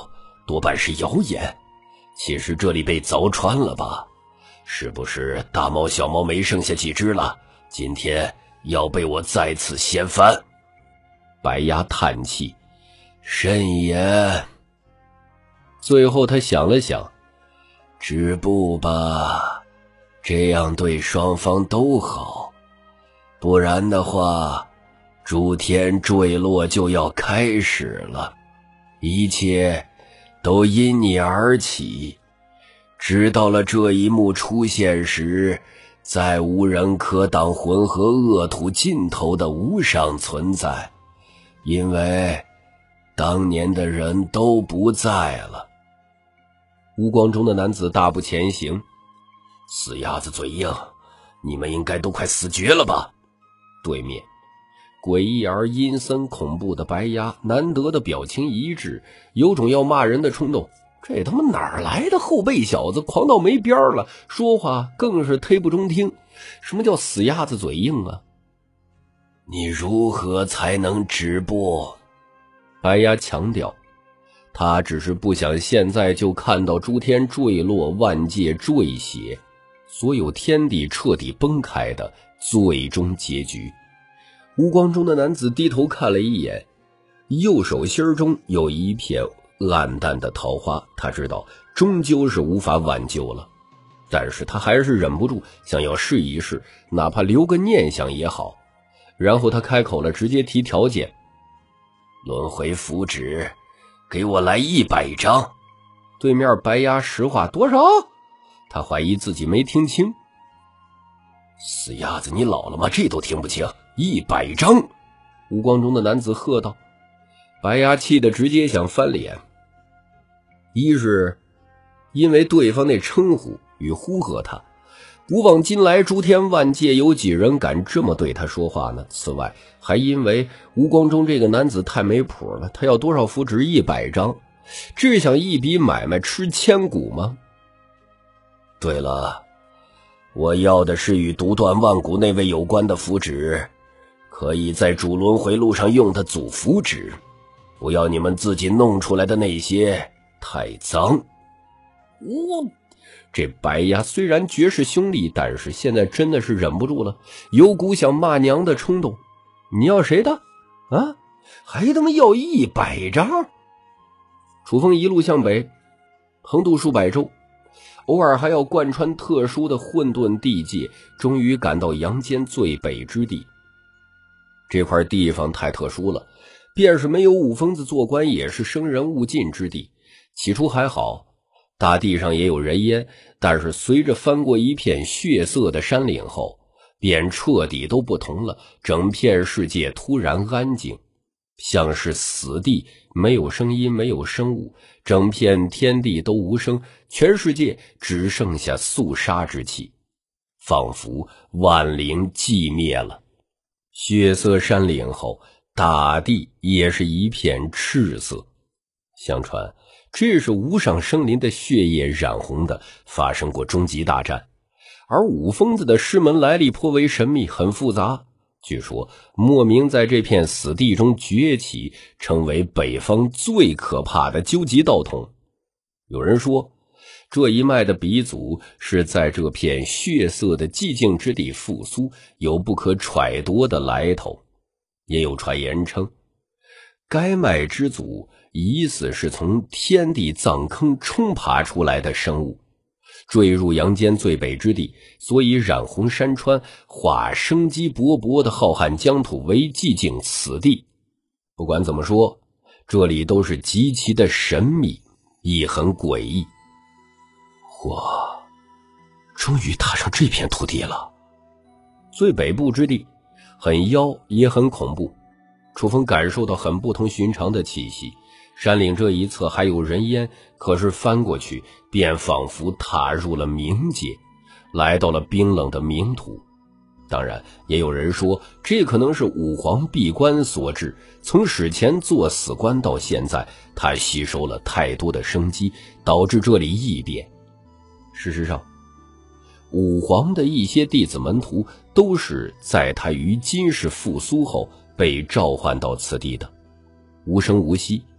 多半是谣言。其实这里被凿穿了吧？是不是大猫小猫没剩下几只了？今天要被我再次掀翻。白鸭叹气，慎言。最后他想了想，止步吧，这样对双方都好。不然的话，诸天坠落就要开始了，一切都因你而起。直到了这一幕出现时，再无人可挡浑河恶土尽头的无上存在，因为当年的人都不在了。无光中的男子大步前行，死鸭子嘴硬，你们应该都快死绝了吧？对面诡异而阴森恐怖的白鸭难得的表情一致，有种要骂人的冲动。这他妈哪儿来的后辈小子，狂到没边儿了，说话更是忒不中听。什么叫死鸭子嘴硬啊？你如何才能止步？白鸭强调，他只是不想现在就看到诸天坠落，万界坠血，所有天地彻底崩开的最终结局。无光中的男子低头看了一眼，右手心中有一片暗淡的桃花，他知道终究是无法挽救了，但是他还是忍不住想要试一试，哪怕留个念想也好。然后他开口了，直接提条件：轮回符纸给我来一百张。对面白鸭实话，多少？他怀疑自己没听清。死鸭子，你老了吗？这都听不清？一百张！无光中的男子喝道。白鸭气得直接想翻脸。一是因为对方那称呼与呼喝他，古往今来诸天万界有几人敢这么对他说话呢？此外还因为无光中这个男子太没谱了，他要多少符纸？一百张，只想一笔买卖吃千古吗？对了，我要的是与独断万古那位有关的符纸，可以在主轮回路上用的祖符纸，不要你们自己弄出来的那些太脏。我、哦、这白鸭虽然绝世凶厉，但是现在真的是忍不住了，有股想骂娘的冲动。你要谁的啊？还他妈要一百张？楚风一路向北，横渡数百州，偶尔还要贯穿特殊的混沌地界，终于赶到阳间最北之地。这块地方太特殊了，便是没有五疯子做官，也是生人勿近之地。起初还好，大地上也有人烟，但是随着翻过一片血色的山岭后，便彻底都不同了。整片世界突然安静，像是死地，没有声音，没有生物，整片天地都无声，全世界只剩下肃杀之气，仿佛万灵寂灭了。血色山岭后，大地也是一片赤色。相传这是无上生灵的血液染红的，发生过终极大战。而五疯子的师门来历颇为神秘，很复杂。据说莫名在这片死地中崛起，成为北方最可怕的究极道统。有人说这一脉的鼻祖是在这片血色的寂静之地复苏，有不可揣度的来头。也有传言称该脉之祖疑似是从天地葬坑冲爬出来的生物，坠入阳间最北之地，所以染红山川，化生机勃勃的浩瀚疆土为寂静此地。不管怎么说，这里都是极其的神秘，亦很诡异。我终于踏上这片土地了。最北部之地很妖也很恐怖，楚风感受到很不同寻常的气息。山岭这一侧还有人烟，可是翻过去便仿佛踏入了冥界，来到了冰冷的冥土。当然也有人说这可能是五皇闭关所致，从史前做死关到现在，他吸收了太多的生机，导致这里异变。事实上五皇的一些弟子门徒都是在他于今世复苏后被召唤到此地的，无声无息。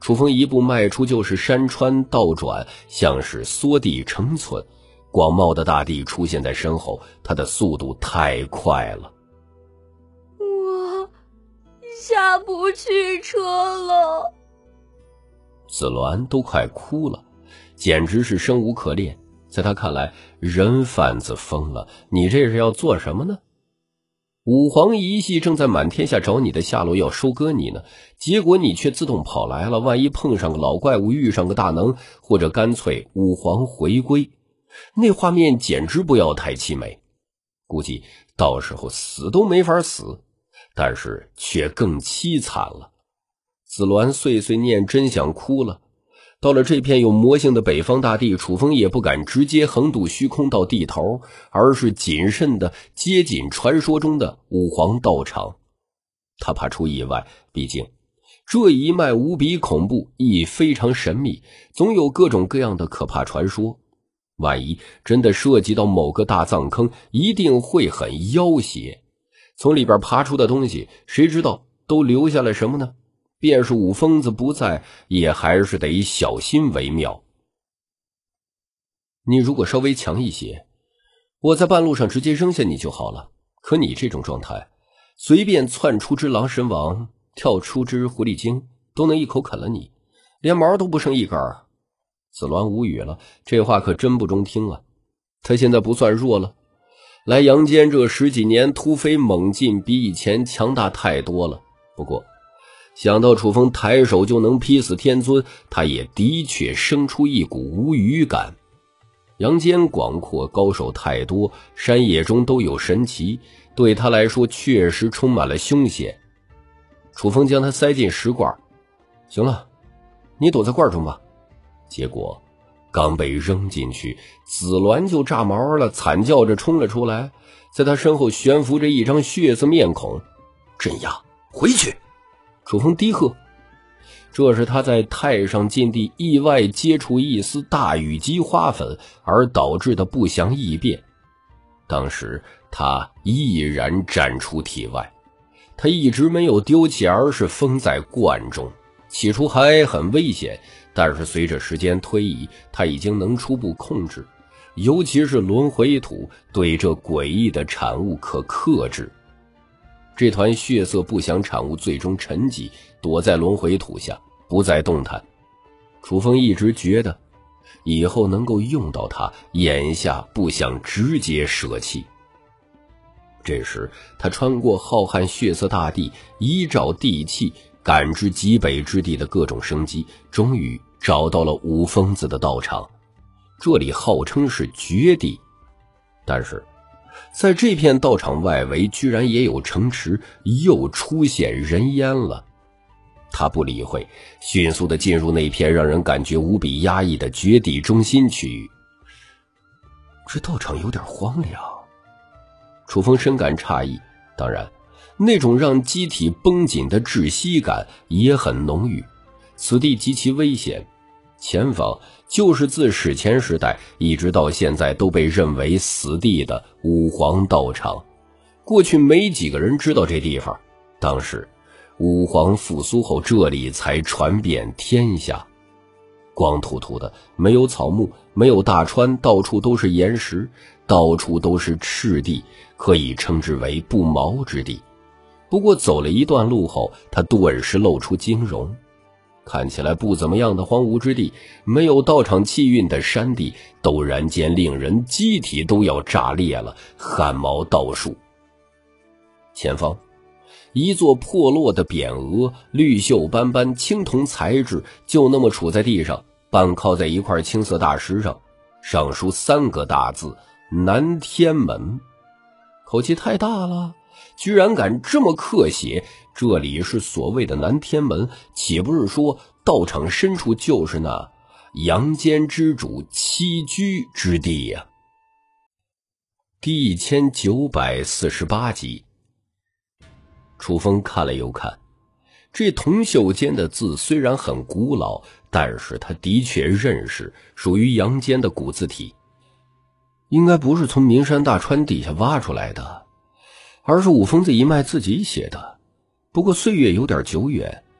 楚风一步迈出就是山川倒转，像是缩地成寸，广袤的大地出现在身后，他的速度太快了。 我下不去车了。 紫鸾都快哭了，简直是生无可恋。在他看来，人贩子疯了，你这是要做什么呢？五皇一系正在满天下找你的下落，要收割你呢，结果你却自动跑来了，万一碰上个老怪物，遇上个大能，或者干脆五皇回归，那画面简直不要太凄美。估计到时候死都没法死，但是却更凄惨了。紫鸾碎碎念，真想哭了。到了这片有魔性的北方大地，楚风也不敢直接横渡虚空到地头，而是谨慎地接近传说中的五皇道场。他怕出意外，毕竟这一脉无比恐怖，亦非常神秘，总有各种各样的可怕传说。万一真的涉及到某个大葬坑，一定会很妖邪。从里边爬出的东西，谁知道都留下了什么呢？便是五疯子不在，也还是得小心为妙。你如果稍微强一些，我在半路上直接扔下你就好了。可你这种状态，随便窜出只狼神王，跳出只狐狸精，都能一口啃了你，连毛都不剩一根儿。紫鸾无语了，这话可真不中听啊。他现在不算弱了，来阳间这十几年突飞猛进，比以前强大太多了。不过想到楚风抬手就能劈死天尊，他也的确生出一股无语感。阳间广阔，高手太多，山野中都有神奇，对他来说确实充满了凶险。楚风将他塞进石罐，行了，你躲在罐中吧。结果刚被扔进去，紫鸾就炸毛了，惨叫着冲了出来，在他身后悬浮着一张血色面孔。镇压，回去！楚风低喝，这是他在太上禁地意外接触一丝大羽姬花粉而导致的不祥异变。当时他毅然站出体外，他一直没有丢弃，而是封在罐中。起初还很危险，但是随着时间推移，他已经能初步控制，尤其是轮回土对这诡异的产物可克制。这团血色不祥产物最终沉寂，躲在轮回土下，不再动弹。楚风一直觉得以后能够用到它，眼下不想直接舍弃。这时他穿过浩瀚血色大地，依照地气感知极北之地的各种生机，终于找到了五疯子的道场。这里号称是绝地，但是在这片道场外围居然也有城池，又出现人烟了。他不理会，迅速地进入那片让人感觉无比压抑的绝地中心区域。这道场有点荒凉。楚风深感诧异，当然那种让机体绷紧的窒息感也很浓郁。此地极其危险，前方就是自史前时代一直到现在都被认为死地的五皇道场。过去没几个人知道这地方，当时五皇复苏后这里才传遍天下。光秃秃的，没有草木，没有大川，到处都是岩石，到处都是赤地，可以称之为不毛之地。不过走了一段路后，他顿时露出惊容。看起来不怎么样的荒芜之地，没有道场气运的山地，陡然间令人机体都要炸裂了，汗毛倒竖。前方一座破落的匾额，绿锈斑斑，青铜材质，就那么杵在地上，半靠在一块青色大石上，上书三个大字：南天门。口气太大了，居然敢这么刻写，这里是所谓的南天门，岂不是说道场深处就是那阳间之主栖居之地呀、啊？第一千九百四十八集。楚风看了又看，这铜锈间的字虽然很古老，但是他的确认识，属于阳间的古字体，应该不是从名山大川底下挖出来的，而是五疯子一脉自己写的。不过岁月有点久远，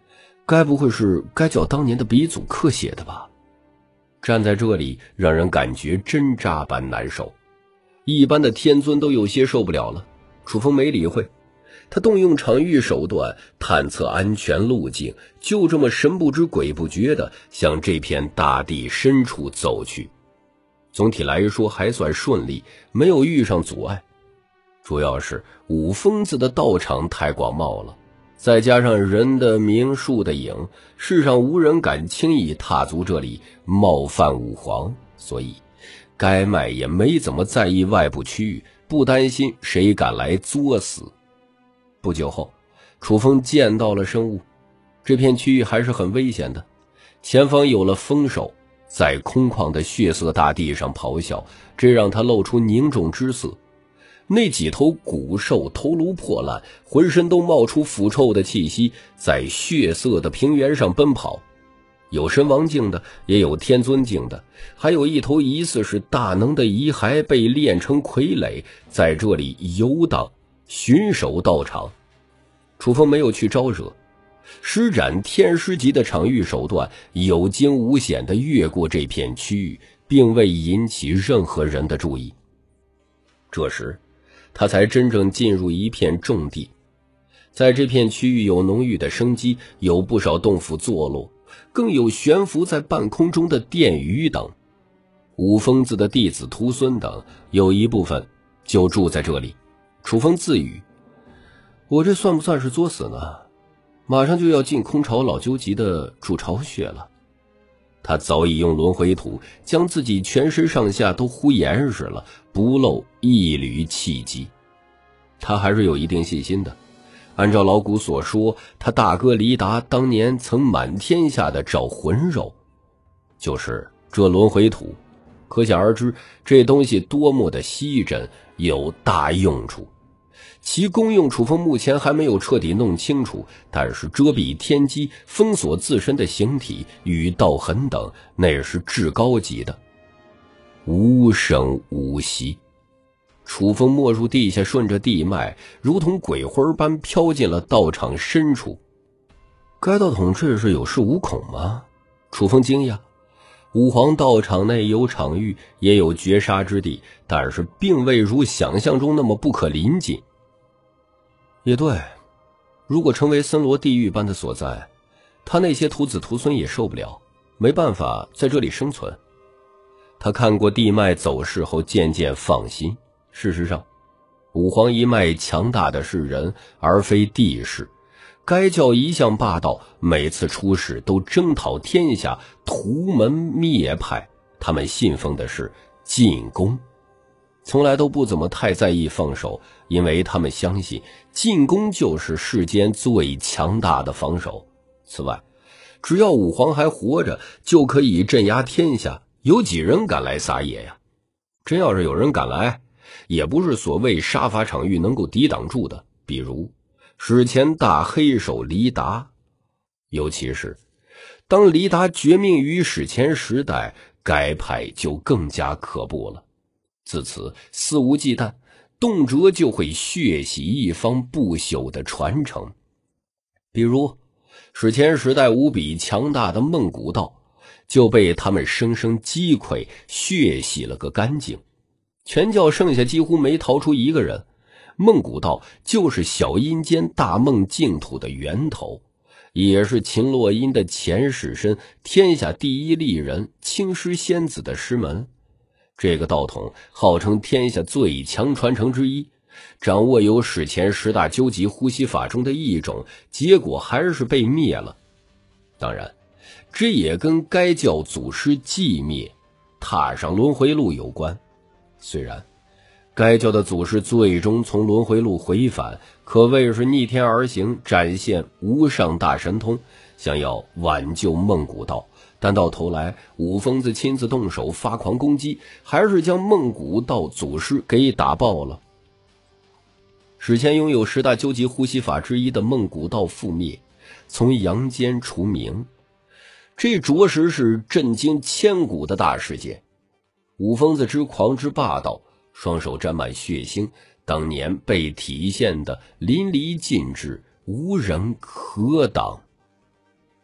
该不会是该叫当年的鼻祖刻写的吧？站在这里让人感觉针扎般难受，一般的天尊都有些受不了了。楚风没理会，他动用场域手段探测安全路径，就这么神不知鬼不觉地向这片大地深处走去。总体来说还算顺利，没有遇上阻碍。主要是五疯子的道场太广袤了，再加上人的名树的影，世上无人敢轻易踏足这里冒犯武皇，所以该麦也没怎么在意外部区域，不担心谁敢来作死。不久后，楚风见到了生物，这片区域还是很危险的，前方有了风兽在空旷的血色大地上咆哮，这让他露出凝重之色。那几头古兽头颅破烂，浑身都冒出腐臭的气息，在血色的平原上奔跑，有神王境的，也有天尊境的，还有一头疑似是大能的遗骸被炼成傀儡，在这里游荡巡守道场。楚风没有去招惹，施展天师级的场域手段，有惊无险地越过这片区域，并未引起任何人的注意。这时他才真正进入一片重地，在这片区域有浓郁的生机，有不少洞府坐落，更有悬浮在半空中的殿宇等。五疯子的弟子徒孙等有一部分就住在这里。楚风自语，我这算不算是作死呢？马上就要进空巢老究极的主巢穴了。他早已用轮回土将自己全身上下都糊严实了，不露一缕气机。他还是有一定信心的，按照老古所说，他大哥黎达当年曾满天下的找魂肉，就是这轮回土，可想而知这东西多么的稀珍，有大用处。其功用楚风目前还没有彻底弄清楚，但是遮蔽天机、封锁自身的形体与道痕等，那是至高级的。无声无息，楚风没入地下，顺着地脉如同鬼魂般飘进了道场深处。该道统这是有恃无恐吗？楚风惊讶。武皇道场内有场域，也有绝杀之地，但是并未如想象中那么不可临近。也对，如果成为森罗地狱般的所在，他那些徒子徒孙也受不了，没办法在这里生存。他看过地脉走势后渐渐放心。事实上，武皇一脉强大的是人，而非地势。该教一向霸道，每次出事都征讨天下，屠门灭派，他们信奉的是进攻，从来都不怎么太在意放手，因为他们相信进攻就是世间最强大的防守。此外，只要武皇还活着，就可以镇压天下，有几人敢来撒野呀？真要是有人敢来，也不是所谓杀伐场域能够抵挡住的，比如史前大黑手黎达。尤其是当黎达绝命于史前时代，该派就更加可怖了。自此肆无忌惮，动辄就会血洗一方不朽的传承。比如史前时代无比强大的孟古道，就被他们生生击溃，血洗了个干净，全教剩下几乎没逃出一个人。孟古道就是小阴间大梦净土的源头，也是秦洛阴的前世身，天下第一丽人青狮仙子的师门。这个道统号称天下最强传承之一，掌握有史前十大究极呼吸法中的一种，结果还是被灭了。当然，这也跟该教祖师寂灭，踏上轮回路有关。虽然该教的祖师最终从轮回路回返，可谓是逆天而行，展现无上大神通，想要挽救孟古道，但到头来五疯子亲自动手发狂攻击，还是将孟古道祖师给打爆了。史前拥有十大究极呼吸法之一的孟古道覆灭，从阳间除名，这着实是震惊千古的大事件。五疯子之狂之霸道，双手沾满血腥，当年被体现的淋漓尽致，无人可挡。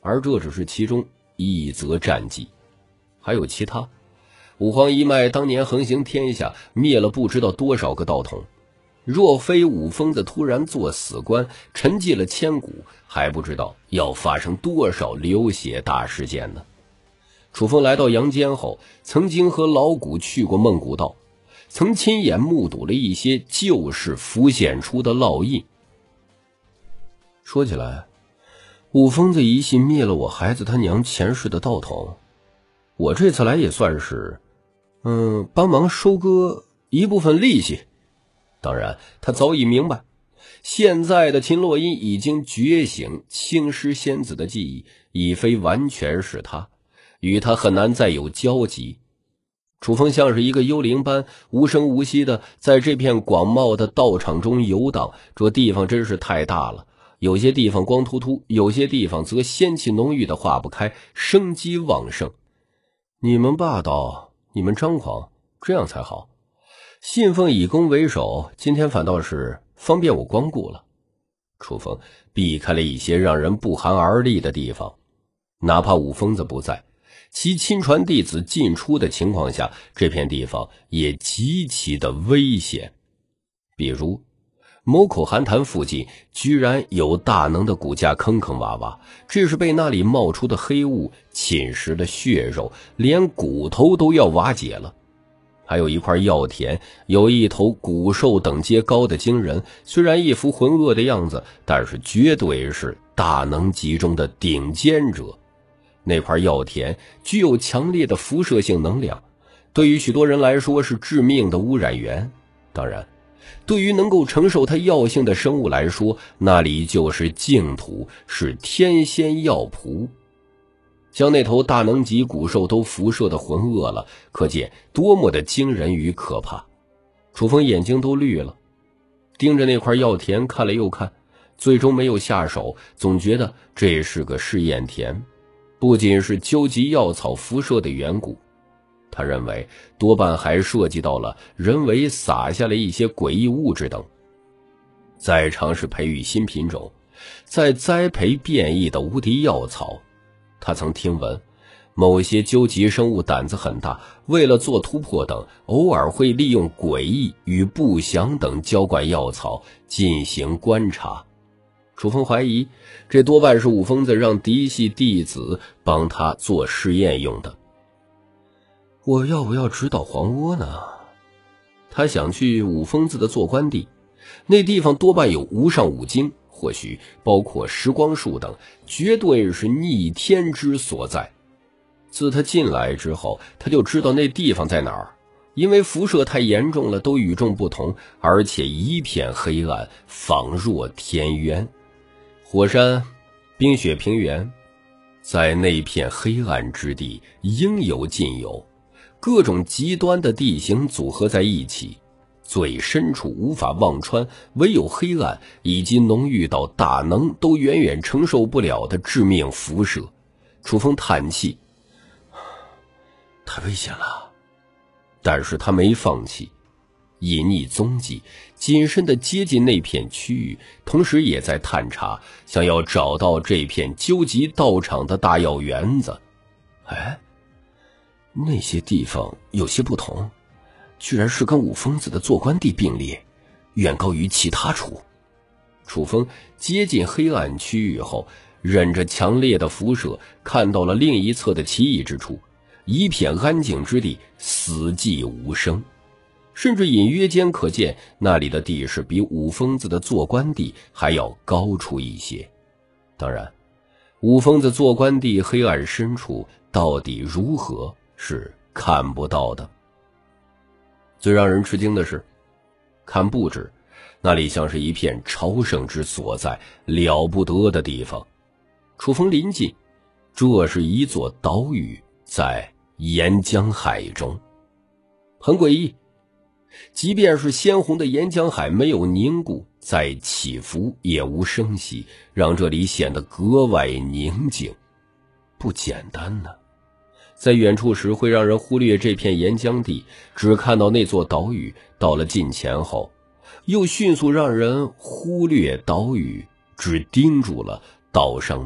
而这只是其中一则战绩，还有其他。五皇一脉当年横行天下，灭了不知道多少个道统，若非五疯子突然做死官，沉寂了千古，还不知道要发生多少流血大事件呢。楚风来到阳间后，曾经和老谷去过梦古道，曾亲眼目睹了一些旧事浮现出的烙印。说起来，五疯子一系灭了我孩子他娘前世的道统，我这次来也算是嗯，帮忙收割一部分利息。当然他早已明白，现在的秦洛音已经觉醒青狮仙子的记忆，已非完全是他，与他很难再有交集。楚风像是一个幽灵般无声无息的在这片广袤的道场中游荡，这地方真是太大了，有些地方光秃秃，有些地方则仙气浓郁的化不开，生机旺盛。你们霸道，你们张狂，这样才好。信奉以攻为守，今天反倒是方便我光顾了。楚风避开了一些让人不寒而栗的地方，哪怕五疯子不在，其亲传弟子进出的情况下，这片地方也极其的危险。比如某口寒潭附近居然有大能的骨架坑坑洼洼，这是被那里冒出的黑雾侵蚀了血肉，连骨头都要瓦解了。还有一块药田，有一头骨兽等阶高的惊人，虽然一副浑噩的样子，但是绝对是大能级中的顶尖者。那块药田具有强烈的辐射性能量，对于许多人来说是致命的污染源。当然对于能够承受它药性的生物来说，那里就是净土，是天仙药圃。将那头大能级古兽都辐射得浑噩了，可见多么的惊人与可怕。楚风眼睛都绿了，盯着那块药田看了又看，最终没有下手，总觉得这是个试验田。不仅是究极药草辐射的缘故，他认为多半还涉及到了人为撒下了一些诡异物质等。再尝试培育新品种，再栽培变异的无敌药草。他曾听闻某些究极生物胆子很大，为了做突破等，偶尔会利用诡异与不祥等浇灌药草进行观察。楚风怀疑这多半是五疯子让嫡系弟子帮他做试验用的。我要不要直捣黄窝呢？他想去五疯子的做官地，那地方多半有无上五经，或许包括时光树等，绝对是逆天之所在。自他进来之后，他就知道那地方在哪儿，因为辐射太严重了，都与众不同，而且一片黑暗，仿若天渊。火山、冰雪平原，在那片黑暗之地应有尽有，各种极端的地形组合在一起，最深处无法望穿，唯有黑暗以及浓郁到大能都远远承受不了的致命辐射。楚风叹气，太危险了。但是他没放弃，隐匿踪迹，谨慎地接近那片区域，同时也在探查，想要找到这片究极道场的大药园子。哎，那些地方有些不同，居然是跟五疯子的做官地并列，远高于其他处。楚风接近黑暗区域后，忍着强烈的辐射，看到了另一侧的奇异之处，一片安静之地，死寂无声，甚至隐约间可见那里的地势比五疯子的做官地还要高出一些。当然，五疯子做官地黑暗深处到底如何是看不到的。最让人吃惊的是，看布置，那里像是一片朝圣之所在，了不得的地方。楚风临近，这是一座岛屿，在岩浆海中，很诡异。即便是鲜红的岩浆海没有凝固，再起伏也无声息，让这里显得格外宁静。不简单呢。在远处时会让人忽略这片岩浆地，只看到那座岛屿，到了近前后又迅速让人忽略岛屿，只盯住了岛上的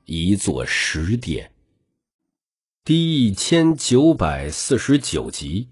一座石殿。第一千九百四十九集。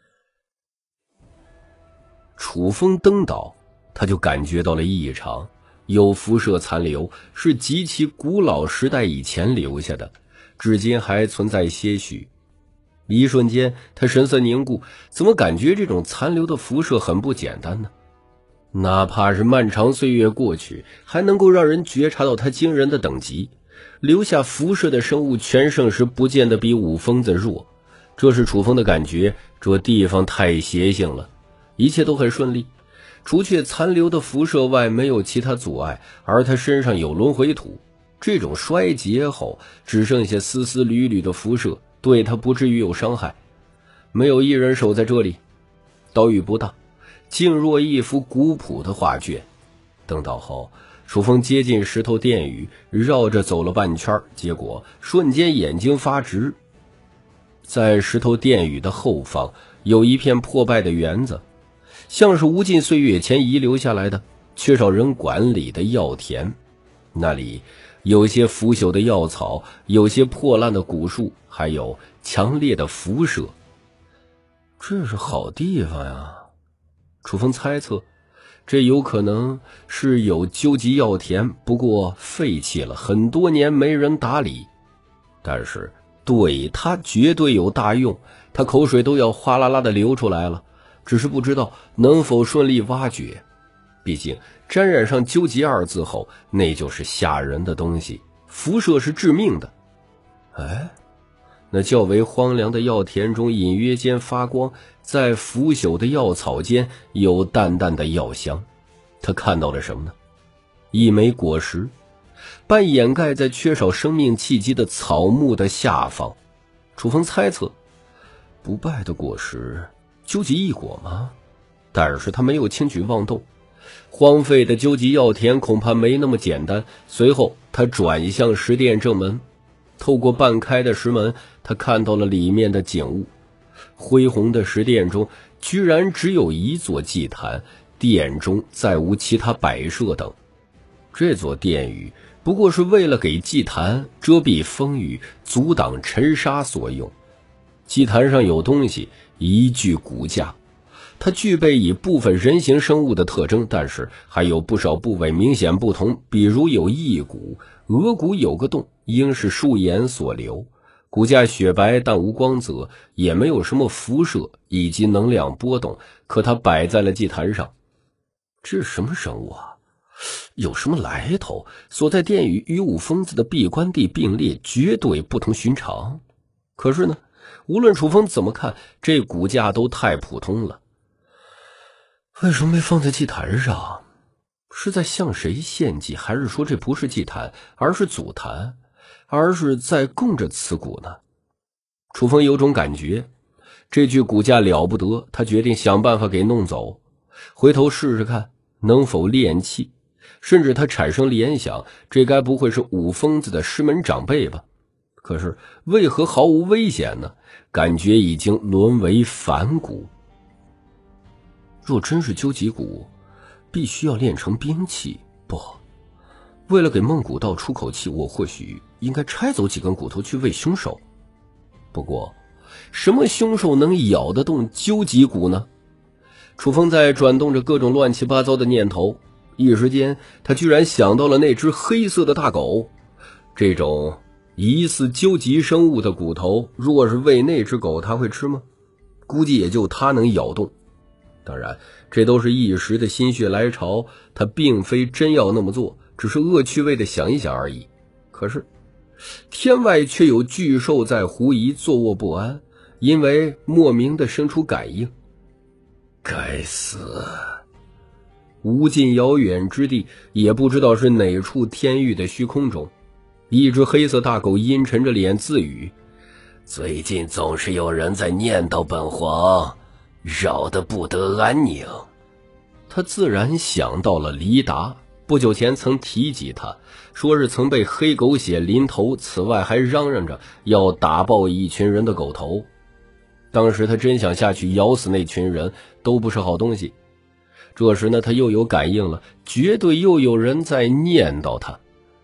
楚风登岛，他就感觉到了异常，有辐射残留，是极其古老时代以前留下的，至今还存在些许。一瞬间他神色凝固，怎么感觉这种残留的辐射很不简单呢？哪怕是漫长岁月过去，还能够让人觉察到它惊人的等级。留下辐射的生物全盛时不见得比五疯子弱，这是楚风的感觉。这地方太邪性了。一切都很顺利，除却残留的辐射外没有其他阻碍，而他身上有轮回土，这种衰竭后只剩下丝丝缕缕的辐射，对他不至于有伤害。没有一人守在这里，岛屿不大，静若一幅古朴的画卷。登岛后，楚风接近石头殿宇，绕着走了半圈，结果瞬间眼睛发直。在石头殿宇的后方有一片破败的园子，像是无尽岁月前遗留下来的缺少人管理的药田。那里有些腐朽的药草，有些破烂的古树，还有强烈的辐射。这是好地方呀，楚风猜测，这有可能是有究极药田，不过废弃了很多年，没人打理。但是对他绝对有大用，他口水都要哗啦啦的流出来了，只是不知道能否顺利挖掘。毕竟沾染上究极二字后，那就是吓人的东西，辐射是致命的。哎，那较为荒凉的药田中隐约间发光，在腐朽的药草间有淡淡的药香。他看到了什么呢？一枚果实，半掩盖在缺少生命气机的草木的下方。楚风猜测，不败的果实，究极异果吗？但是他没有轻举妄动，荒废的究极药田恐怕没那么简单。随后他转向石殿正门，透过半开的石门，他看到了里面的景物。恢宏的石殿中居然只有一座祭坛，殿中再无其他摆设等。这座殿宇不过是为了给祭坛遮蔽风雨，阻挡尘沙所用。祭坛上有东西，一具骨架，它具备以部分人形生物的特征，但是还有不少部位明显不同，比如有翼骨，额骨有个洞，应是树岩所留。骨架雪白但无光泽，也没有什么辐射以及能量波动，可它摆在了祭坛上。这是什么生物啊？有什么来头？所在殿宇与五疯子的闭关地并列，绝对不同寻常。可是呢，无论楚风怎么看，这骨架都太普通了。为什么没放在祭坛上？是在向谁献祭，还是说这不是祭坛，而是祖坛，而是在供着此骨呢？楚风有种感觉，这具骨架了不得，他决定想办法给弄走，回头试试看能否炼气。甚至他产生联想，这该不会是五疯子的师门长辈吧？可是为何毫无危险呢？感觉已经沦为凡骨。若真是究极骨，必须要炼成兵器。不，为了给梦古道出口气，我或许应该拆走几根骨头去喂凶兽。不过什么凶兽能咬得动究极骨呢？楚风在转动着各种乱七八糟的念头，一时间他居然想到了那只黑色的大狗。这种疑似究极生物的骨头，若是喂那只狗，它会吃吗？估计也就它能咬动。当然这都是一时的心血来潮，他并非真要那么做，只是恶趣味的想一想而已。可是天外却有巨兽在狐疑，坐卧不安，因为莫名的生出感应。该死！无尽遥远之地，也不知道是哪处天域的虚空中，一只黑色大狗阴沉着脸自语：最近总是有人在念叨本皇，扰得不得安宁。他自然想到了黎达，不久前曾提及他，说是曾被黑狗血淋头，此外还嚷嚷着要打爆一群人的狗头。当时他真想下去咬死那群人，都不是好东西。这时呢，他又有感应了，绝对又有人在念叨他。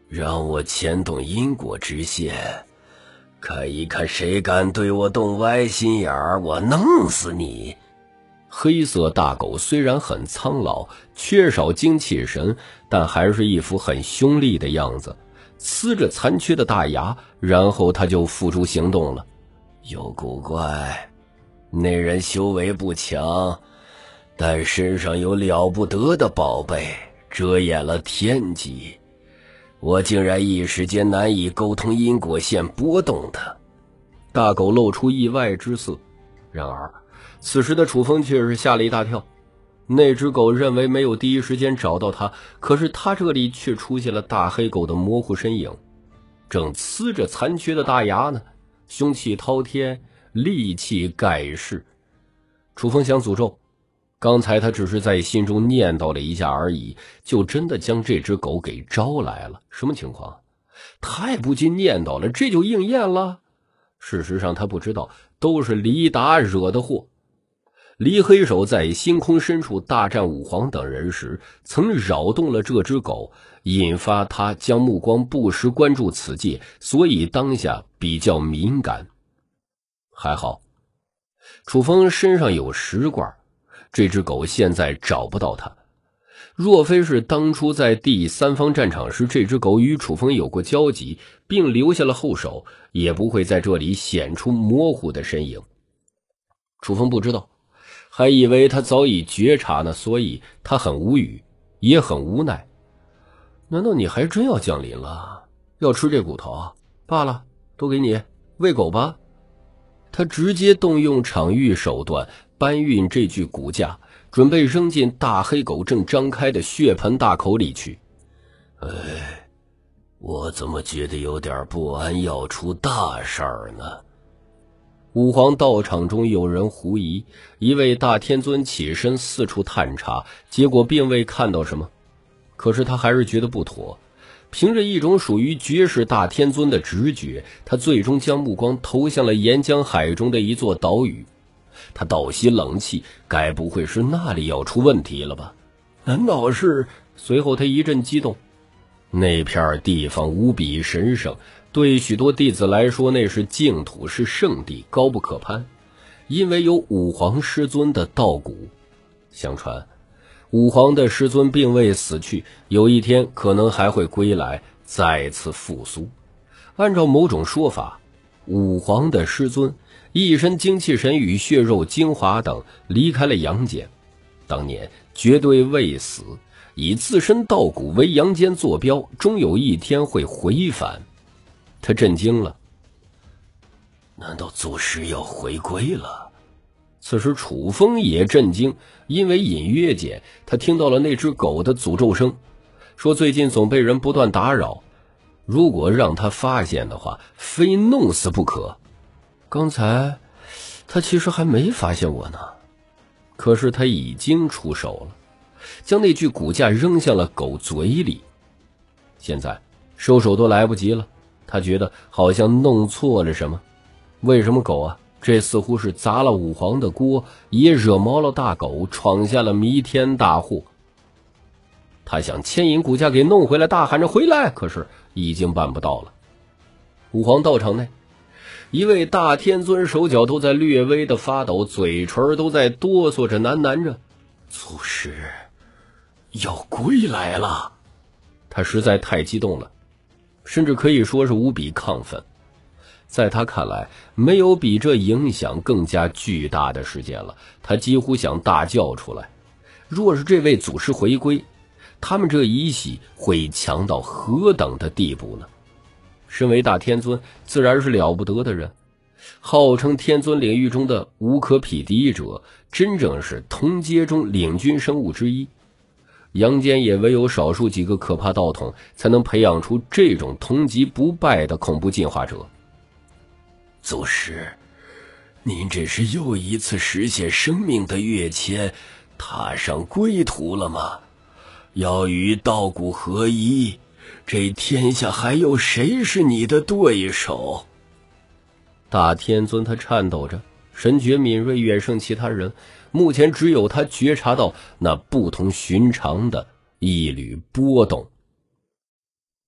让我牵动因果之线，看一看谁敢对我动歪心眼儿，我弄死你！黑色大狗虽然很苍老，缺少精气神，但还是一副很凶厉的样子，呲着残缺的大牙，然后他就付诸行动了。有古怪，那人修为不强，但身上有了不得的宝贝，遮掩了天机，我竟然一时间难以沟通因果线波动的。大狗露出意外之色，然而此时的楚风却是吓了一大跳。那只狗认为没有第一时间找到它，可是它这里却出现了大黑狗的模糊身影，正呲着残缺的大牙呢，凶气滔天，戾气盖世。楚风想诅咒，刚才他只是在心中念叨了一下而已，就真的将这只狗给招来了。什么情况？太不禁念叨了，这就应验了。事实上他不知道，都是黎达惹的祸。黎黑手在星空深处大战武皇等人时，曾扰动了这只狗，引发他将目光不时关注此界，所以当下比较敏感。还好楚风身上有石罐，这只狗现在找不到他。若非是当初在第三方战场时这只狗与楚风有过交集，并留下了后手，也不会在这里显出模糊的身影。楚风不知道，还以为他早已觉察呢，所以他很无语，也很无奈。难道你还真要降临了？要吃这骨头啊？罢了，都给你喂狗吧。他直接动用场域手段搬运这具骨架，准备扔进大黑狗正张开的血盆大口里去。哎，我怎么觉得有点不安，要出大事儿呢？武皇道场中有人狐疑，一位大天尊起身四处探查，结果并未看到什么。可是他还是觉得不妥，凭着一种属于绝世大天尊的直觉，他最终将目光投向了岩浆海中的一座岛屿。他倒吸冷气，该不会是那里要出问题了吧？难道是……随后他一阵激动，那片地方无比神圣，对许多弟子来说那是净土，是圣地，高不可攀，因为有武皇师尊的道骨。相传武皇的师尊并未死去，有一天可能还会归来，再次复苏。按照某种说法，武皇的师尊一身精气神与血肉精华等离开了阳间，当年绝对未死，以自身道骨为阳间坐标，终有一天会回返。他震惊了，难道祖师要回归了？此时楚风也震惊，因为隐约间他听到了那只狗的诅咒声，说最近总被人不断打扰，如果让他发现的话，非弄死不可。刚才他其实还没发现我呢，可是他已经出手了，将那具骨架扔向了狗嘴里。现在收手都来不及了，他觉得好像弄错了什么。为什么狗啊？这似乎是砸了武皇的锅，也惹毛了大狗，闯下了弥天大祸。他想牵引骨架给弄回来，大喊着回来，可是已经办不到了。武皇道场内，一位大天尊手脚都在略微的发抖，嘴唇都在哆嗦着，喃喃着：祖师要归来了。他实在太激动了，甚至可以说是无比亢奋。在他看来，没有比这影响更加巨大的事件了，他几乎想大叫出来。若是这位祖师回归，他们这一系会强到何等的地步呢？身为大天尊，自然是了不得的人，号称天尊领域中的无可匹敌者，真正是同阶中领军生物之一。阳间也唯有少数几个可怕道统，才能培养出这种同级不败的恐怖进化者。祖师，您这是又一次实现生命的跃迁，踏上归途了吗？要与道骨合一，这天下还有谁是你的对手？大天尊他颤抖着，神觉敏锐远胜其他人，目前只有他觉察到那不同寻常的一缕波动。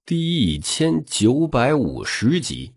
第一千九百五十集。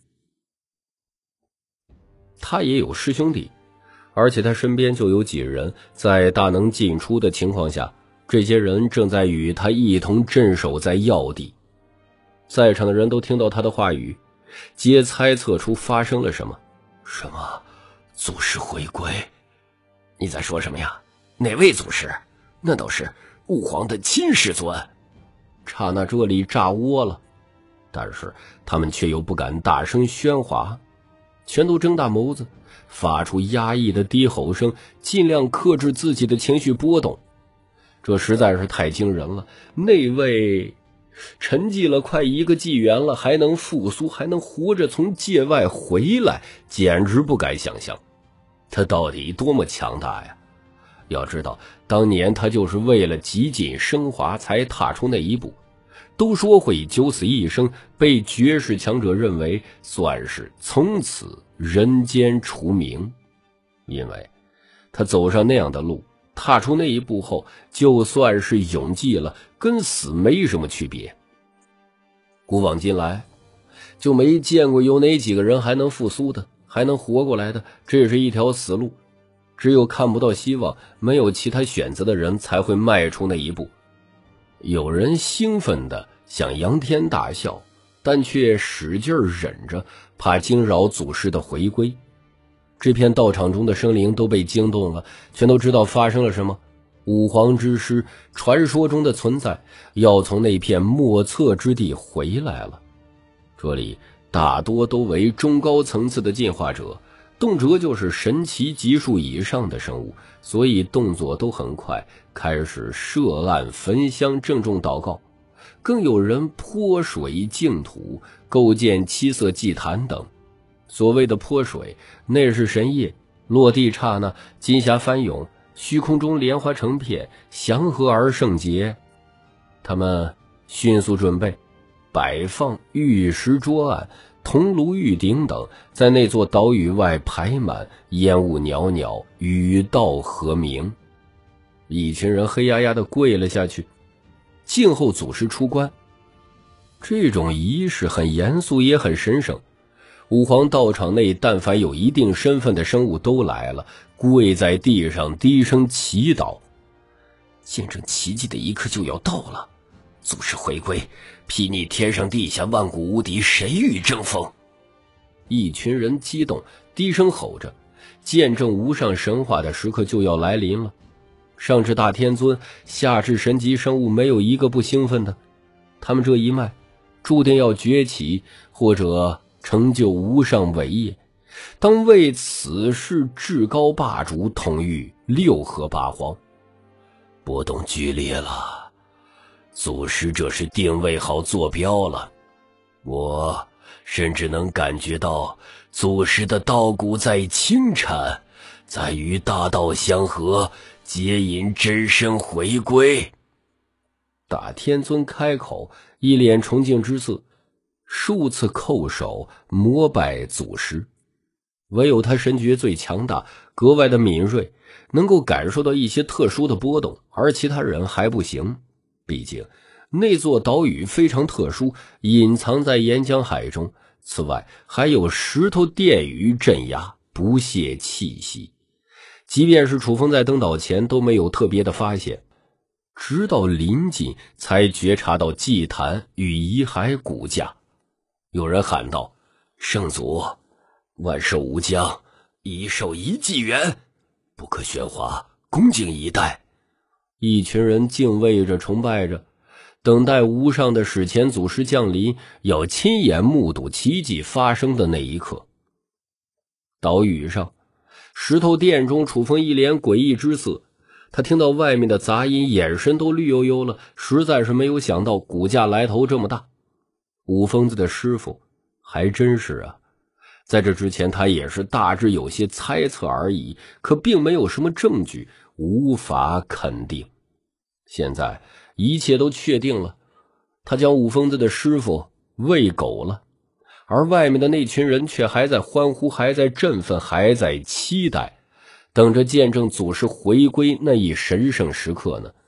他也有师兄弟，而且他身边就有几人在大能进出的情况下，这些人正在与他一同镇守在要地。在场的人都听到他的话语，皆猜测出发生了什么。什么？祖师回归？你在说什么呀？哪位祖师？那都是吾皇的亲师尊。刹那这里炸窝了，但是他们却又不敢大声喧哗，全都睁大眸子，发出压抑的低吼声，尽量克制自己的情绪波动。这实在是太惊人了，那位沉寂了快一个纪元了，还能复苏，还能活着从界外回来，简直不敢想象他到底多么强大呀！要知道当年他就是为了极尽升华才踏出那一步，都说会九死一生，被绝世强者认为算是从此人间除名。因为他走上那样的路，踏出那一步后，就算是永寂了，跟死没什么区别。古往今来就没见过有哪几个人还能复苏的，还能活过来的，这是一条死路。只有看不到希望，没有其他选择的人才会迈出那一步。有人兴奋的想扬天大笑，但却使劲忍着，怕惊扰祖师的回归。这片道场中的生灵都被惊动了，全都知道发生了什么。五皇之师，传说中的存在，要从那片莫测之地回来了。这里大多都为中高层次的进化者，动辄就是神奇级数以上的生物，所以动作都很快，开始设案焚香郑重祷告。更有人泼水净土，构建七色祭坛等。所谓的泼水，那是神液，落地刹那，金霞翻涌，虚空中莲花成片，祥和而圣洁。他们迅速准备，摆放玉石桌案、铜炉玉鼎等，在那座岛屿外排满，烟雾袅袅，与道和鸣。一群人黑压压地跪了下去，静候祖师出关。这种仪式很严肃，也很神圣。五皇道场内但凡有一定身份的生物都来了，跪在地上低声祈祷。见证奇迹的一刻就要到了，祖师回归，睥睨天上地下，万古无敌，谁与争锋？一群人激动，低声吼着，见证无上神话的时刻就要来临了。上至大天尊，下至神级生物，没有一个不兴奋的。他们这一脉注定要崛起，或者成就无上伟业，当为此事至高霸主统御六合八荒。波动剧烈了，祖师这是定位好坐标了。我甚至能感觉到祖师的道骨在轻颤，在与大道相合，接引真身回归。大天尊开口，一脸崇敬之色，数次叩首膜拜祖师。唯有他神觉最强大，格外的敏锐，能够感受到一些特殊的波动，而其他人还不行。毕竟那座岛屿非常特殊，隐藏在岩浆海中，此外还有石头殿宇镇压，不泄气息。即便是楚风在登岛前都没有特别的发现，直到临近才觉察到祭坛与遗骸骨架。有人喊道：圣祖，万寿无疆，一寿一纪元，不可喧哗，恭敬以待。一群人敬畏着，崇拜着，等待无上的史前祖师降临，要亲眼目睹奇迹发生的那一刻。岛屿上，石头殿中，楚风一脸诡异之色。他听到外面的杂音，眼神都绿油油了，实在是没有想到骨架来头这么大。五疯子的师傅还真是啊，在这之前他也是大致有些猜测而已，可并没有什么证据，无法肯定。现在一切都确定了，他将五疯子的师傅喂狗了，而外面的那群人却还在欢呼，还在振奋，还在期待，等着见证祖师回归那一神圣时刻呢。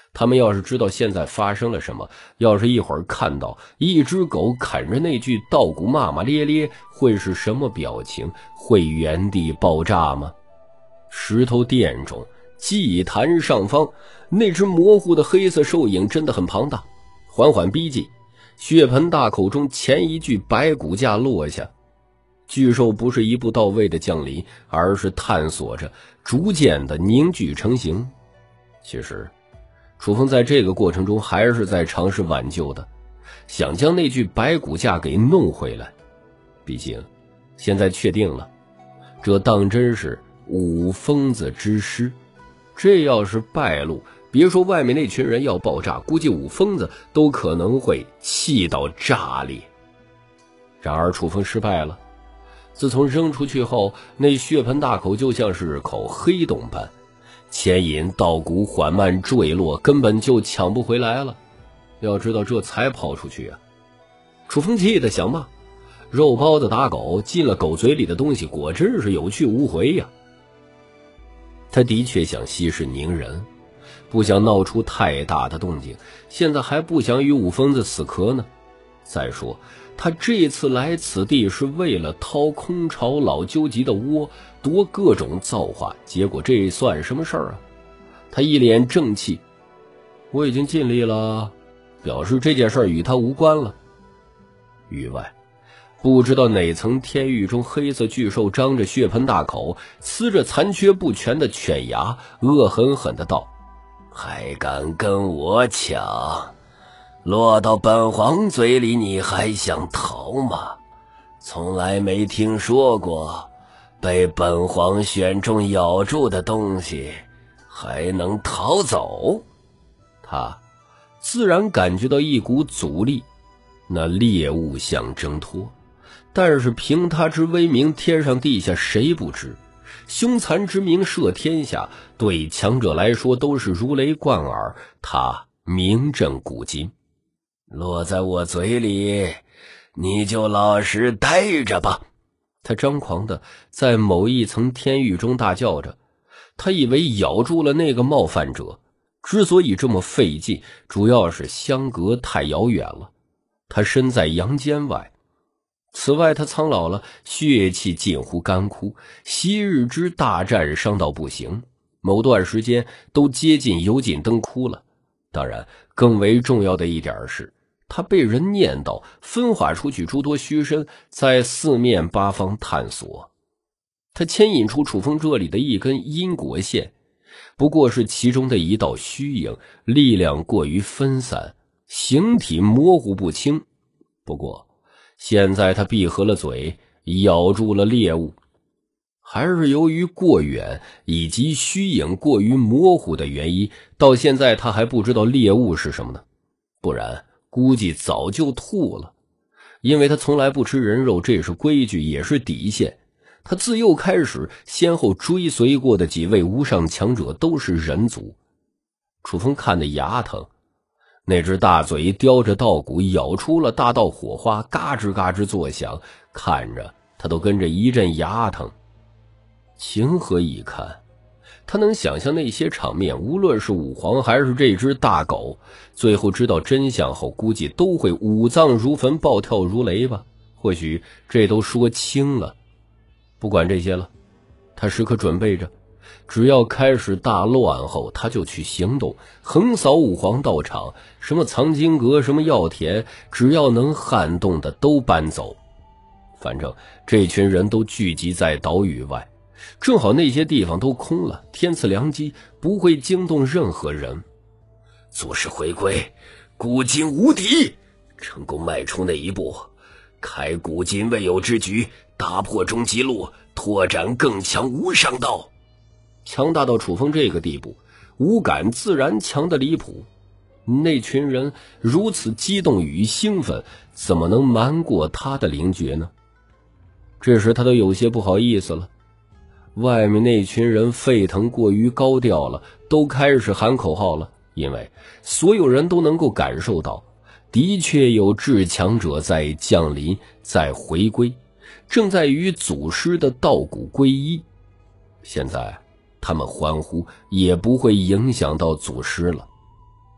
他们要是知道现在发生了什么，要是一会儿看到一只狗啃着那具稻谷骂骂咧咧，会是什么表情？会原地爆炸吗？石头殿中祭坛上方，那只模糊的黑色兽影真的很庞大，缓缓逼近。血盆大口中前一具白骨架落下，巨兽不是一步到位的降临，而是探索着，逐渐的凝聚成型。其实楚风在这个过程中还是在尝试挽救的，想将那具白骨架给弄回来。毕竟现在确定了，这当真是五疯子之师，这要是败露，别说外面那群人要爆炸，估计五疯子都可能会气到炸裂。然而楚风失败了，自从扔出去后，那血盆大口就像是口黑洞般，牵引稻谷缓慢坠落，根本就抢不回来了。要知道这才抛出去啊！楚风气得想骂，肉包子打狗，进了狗嘴里的东西果真是有去无回呀。他的确想息事宁人，不想闹出太大的动静，现在还不想与五疯子死磕呢。再说他这次来此地是为了掏空巢老究极的窝，夺各种造化，结果这算什么事儿啊？他一脸正气，我已经尽力了，表示这件事儿与他无关了。域外不知道哪层天域中，黑色巨兽张着血盆大口，呲着残缺不全的犬牙，恶狠狠的道：还敢跟我抢？落到本皇嘴里你还想逃吗？从来没听说过被本皇选中咬住的东西还能逃走。他自然感觉到一股阻力，那猎物想挣脱，但是凭他之威名，天上地下谁不知？凶残之名摄天下，对强者来说都是如雷贯耳，他名震古今。落在我嘴里，你就老实待着吧。他张狂的在某一层天域中大叫着，他以为咬住了那个冒犯者，之所以这么费劲，主要是相隔太遥远了。他身在阳间外，此外他苍老了，血气近乎干枯，昔日之大战伤到不行，某段时间都接近油尽灯枯了。当然更为重要的一点是，他被人念叨，分化出去诸多虚身，在四面八方探索。他牵引出楚风这里的一根因果线，不过是其中的一道虚影，力量过于分散，形体模糊不清。不过现在他闭合了嘴，咬住了猎物，还是由于过远以及虚影过于模糊的原因，到现在他还不知道猎物是什么呢，不然估计早就吐了。因为他从来不吃人肉，这是规矩也是底线。他自幼开始先后追随过的几位无上强者都是人族。楚风看得牙疼，那只大嘴叼着稻谷咬出了大道火花，嘎吱嘎吱作响，看着他都跟着一阵牙疼。情何以堪，他能想象那些场面，无论是武皇还是这只大狗，最后知道真相后估计都会五脏如焚，暴跳如雷吧。或许这都说轻了。不管这些了，他时刻准备着，只要开始大乱后，他就去行动，横扫武皇道场，什么藏经阁，什么药田，只要能撼动的都搬走。反正这群人都聚集在岛屿外，正好那些地方都空了，天赐良机，不会惊动任何人。祖师回归，古今无敌，成功迈出那一步，开古今未有之局，打破终极路，拓展更强无上道。强大到楚风这个地步，五感自然强得离谱。那群人如此激动与兴奋，怎么能瞒过他的灵觉呢？这时他都有些不好意思了。外面那群人沸腾过于高调了，都开始喊口号了，因为所有人都能够感受到，的确有至强者在降临，在回归，正在与祖师的道骨归一。现在他们欢呼也不会影响到祖师了。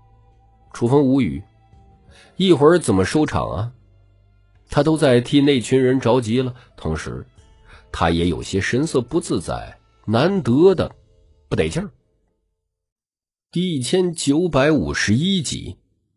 楚风无语，一会儿怎么收场啊？他都在替那群人着急了，同时他也有些神色不自在，难得的不得劲儿。第一千九百五十一集。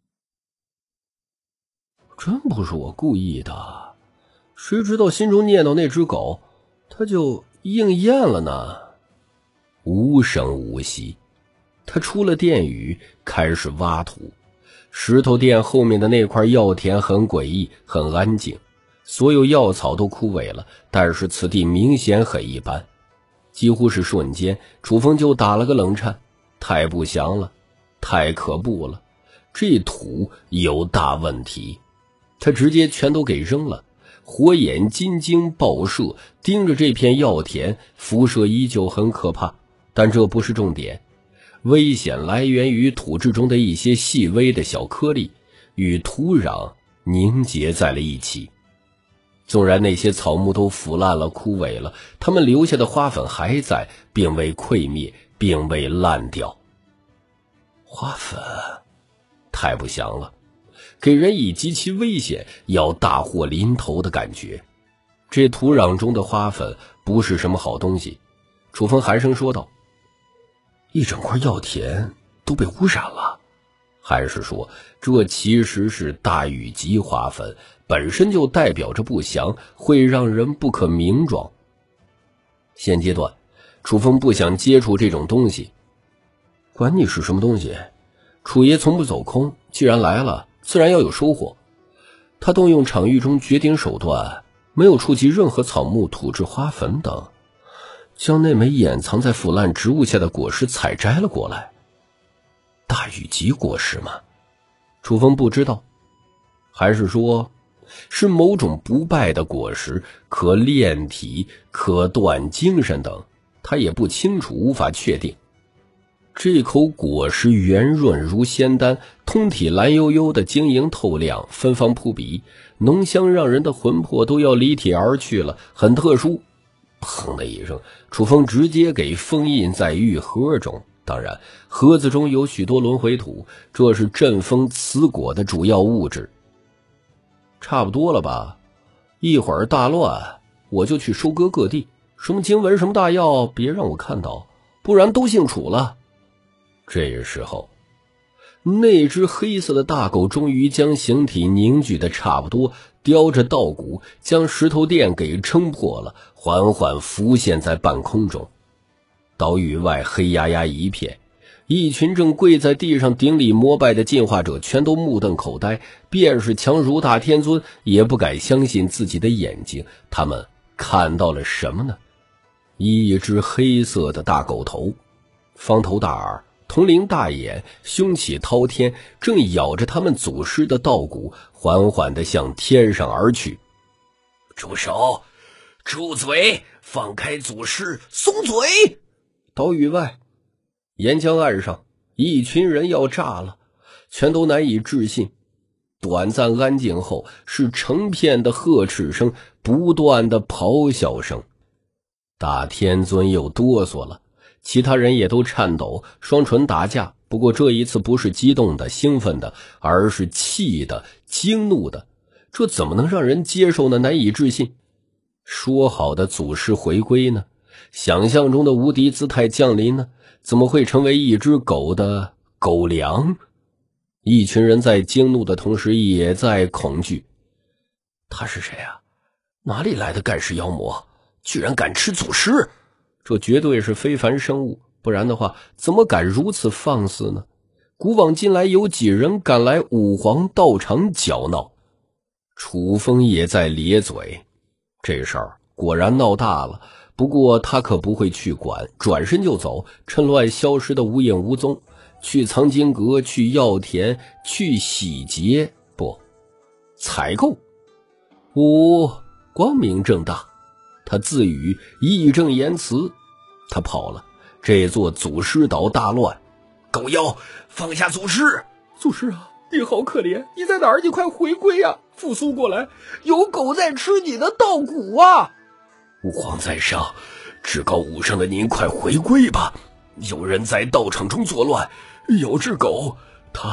真不是我故意的，谁知道心中念叨那只狗，它就应验了呢。无声无息，他出了殿宇，开始挖土。石头殿后面的那块药田很诡异，很安静，所有药草都枯萎了，但是此地明显很一般。几乎是瞬间，楚风就打了个冷颤，太不祥了，太可怖了，这土有大问题。他直接全都给扔了，火眼金睛爆射，盯着这片药田，辐射依旧很可怕，但这不是重点。危险来源于土质中的一些细微的小颗粒，与土壤凝结在了一起。纵然那些草木都腐烂了、枯萎了，它们留下的花粉还在，并未溃灭，并未烂掉。花粉太不祥了，给人以极其危险，要大祸临头的感觉。这土壤中的花粉不是什么好东西。楚风寒声说道：一整块药田都被污染了。还是说这其实是大雨级花粉，本身就代表着不祥，会让人不可名状。现阶段楚风不想接触这种东西，管你是什么东西，楚爷从不走空，既然来了自然要有收获。他动用场域中绝顶手段，没有触及任何草木、土质、花粉等，将那枚掩藏在腐烂植物下的果实采摘了过来。大雨级果实吗？楚风不知道，还是说是某种不败的果实，可炼体、可断精神等，他也不清楚，无法确定。这口果实圆润如仙丹，通体蓝幽幽的，晶莹透亮，芬芳扑鼻，浓香让人的魂魄都要离体而去了，很特殊。砰的一声，楚风直接给封印在玉盒中。当然，盒子中有许多轮回土，这是阵风此果的主要物质。差不多了吧？一会儿大乱，我就去收割各地，什么经文，什么大药，别让我看到，不然都姓楚了。这时候，那只黑色的大狗终于将形体凝聚的差不多，叼着稻谷将石头殿给撑破了，缓缓浮现在半空中。岛屿外黑压压一片，一群正跪在地上顶礼膜拜的进化者全都目瞪口呆，便是强如大天尊也不敢相信自己的眼睛。他们看到了什么呢？一只黑色的大狗头，方头大耳，铜铃大眼，凶气滔天，正咬着他们祖师的稻谷，缓缓地向天上而去。住手！住嘴！放开祖师！松嘴！岛屿外，岩浆岸上，一群人要炸了，全都难以置信。短暂安静后，是成片的呵斥声，不断的咆哮声。大天尊又哆嗦了，其他人也都颤抖，双唇打架。不过这一次不是激动的、兴奋的，而是气的、惊怒的。这怎么能让人接受呢？难以置信。说好的祖师回归呢？想象中的无敌姿态降临呢？怎么会成为一只狗的狗粮？一群人在惊怒的同时也在恐惧。他是谁啊？哪里来的盖世妖魔？居然敢吃祖师！这绝对是非凡生物，不然的话怎么敢如此放肆呢？古往今来有几人敢来武皇道场搅闹？楚风也在咧嘴，这事儿果然闹大了。不过他可不会去管，转身就走，趁乱消失的无影无踪，去藏经阁，去药田，去洗劫，不，采购。我光明正大，他自语，义正言辞。他跑了，这座祖师岛大乱。狗妖，放下祖师！祖师啊，你好可怜，你在哪儿？你快回归啊，复苏过来，有狗在吃你的稻谷啊！吾皇在上，至高无上的您快回归吧！有人在道场中作乱，有只狗，它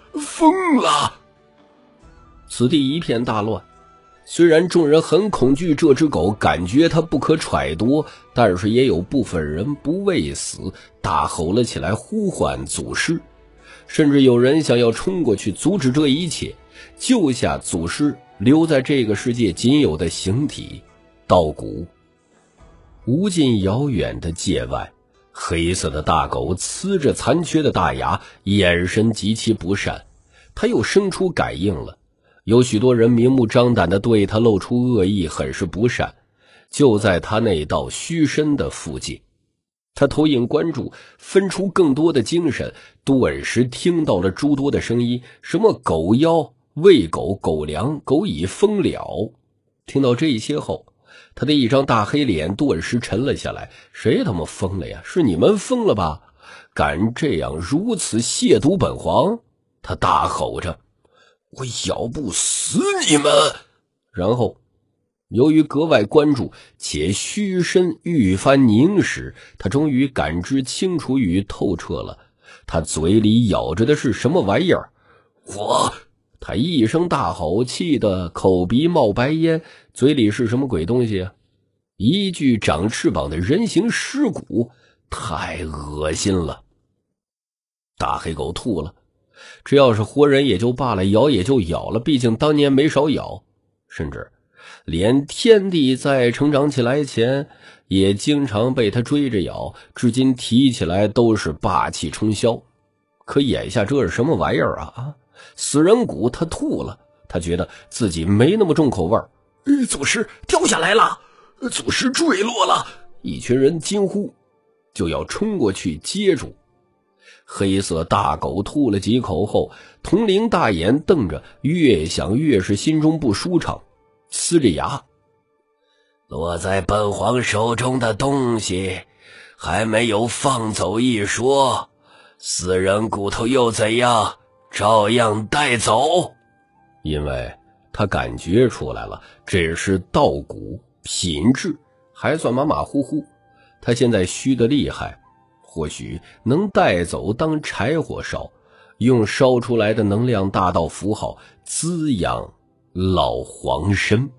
疯了！此地一片大乱。虽然众人很恐惧这只狗，感觉它不可揣度，但是也有部分人不畏死，大吼了起来，呼唤祖师。甚至有人想要冲过去阻止这一切，救下祖师留在这个世界仅有的形体稻谷。无尽遥远的界外，黑色的大狗呲着残缺的大牙，眼神极其不善。它又生出感应了，有许多人明目张胆地对他露出恶意，很是不善。就在他那道虚身的附近，他投影关注，分出更多的精神，顿时听到了诸多的声音，什么狗妖、喂狗、狗粮、狗已疯了。听到这些后，他的一张大黑脸顿时沉了下来。谁他妈疯了呀？是你们疯了吧？敢这样如此亵渎本皇！他大吼着，我咬不死你们！然后由于格外关注且虚身愈发凝实，他终于感知清楚与透彻了。他嘴里咬着的是什么玩意儿？我！他一声大吼，气得口鼻冒白烟，嘴里是什么鬼东西啊？一具长翅膀的人形尸骨，太恶心了。大黑狗吐了，这要是活人也就罢了，咬也就咬了，毕竟当年没少咬，甚至连天帝在成长起来前也经常被他追着咬，至今提起来都是霸气冲霄。可眼下这是什么玩意儿啊？啊，死人骨！他吐了，他觉得自己没那么重口味儿。祖师掉下来了，祖师坠落了！一群人惊呼，就要冲过去接住。黑色大狗吐了几口后，铜铃大眼瞪着，越想越是心中不舒畅，呲着牙，落在本皇手中的东西还没有放走一说，死人骨头又怎样，照样带走。因为他感觉出来了，这是稻谷，品质还算马马虎虎。他现在虚得厉害，或许能带走当柴火烧，用烧出来的能量大道符号滋养老黄身。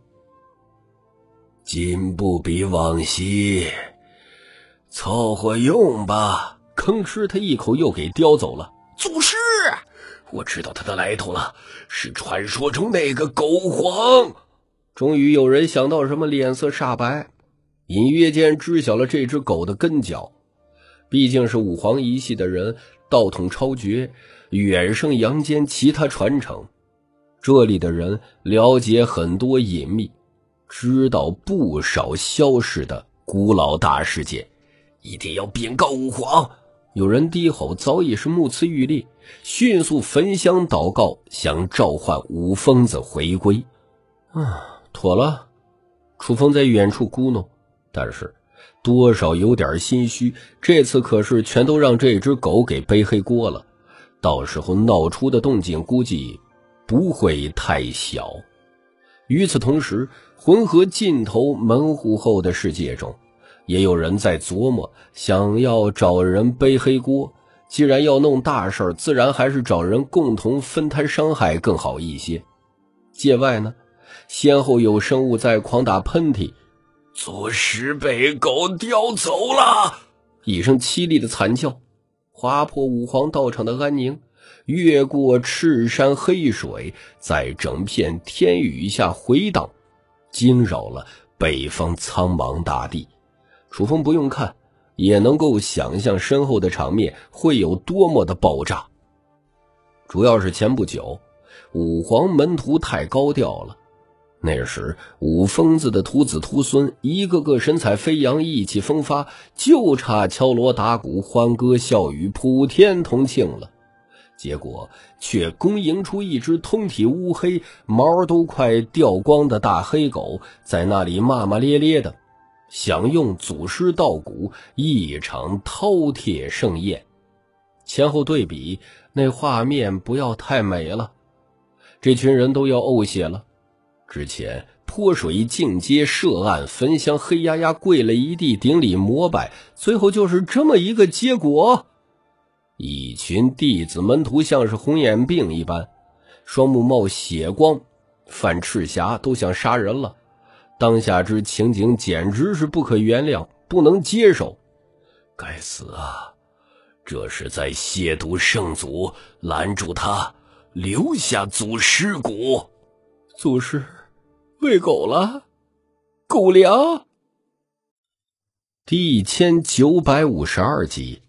今不比往昔，凑合用吧。吭哧，他一口又给叼走了。祖师，我知道他的来头了，是传说中那个狗皇。终于有人想到什么，脸色煞白，隐约间知晓了这只狗的根脚。毕竟是五皇一系的人，道统超绝，远胜阳间其他传承。这里的人了解很多隐秘，知道不少消逝的古老大事件，一定要禀告五皇。有人低吼，早已是目眦欲裂，迅速焚香祷告，想召唤五疯子回归。啊，妥了。楚风在远处咕哝，但是多少有点心虚，这次可是全都让这只狗给背黑锅了，到时候闹出的动静估计不会太小。与此同时，浑河尽头门户后的世界中，也有人在琢磨，想要找人背黑锅，既然要弄大事，自然还是找人共同分摊伤害更好一些。界外呢，先后有生物在狂打喷嚏，祖师被狗叼走了！一声凄厉的惨叫，划破五皇道场的安宁，越过赤山黑水，在整片天宇下回荡，惊扰了北方苍茫大地。楚风不用看，也能够想象身后的场面会有多么的爆炸。主要是前不久，五皇门徒太高调了。那时五疯子的徒子徒孙一个个神采飞扬，意气风发，就差敲锣打鼓欢歌笑语普天同庆了。结果却恭迎出一只通体乌黑，毛都快掉光的大黑狗，在那里骂骂咧咧的享用祖师稻谷，一场饕餮盛宴。前后对比，那画面不要太美了，这群人都要呕血了。之前泼水进阶涉案焚香，黑压压跪了一地顶礼膜拜，最后就是这么一个结果。 一群弟子门徒像是红眼病一般，双目冒血光，犯赤霞都想杀人了。当下之情景简直是不可原谅，不能接受。该死啊，这是在亵渎圣祖，拦住他，留下祖尸骨。祖师喂狗了，狗粮。第一千九百五十二集。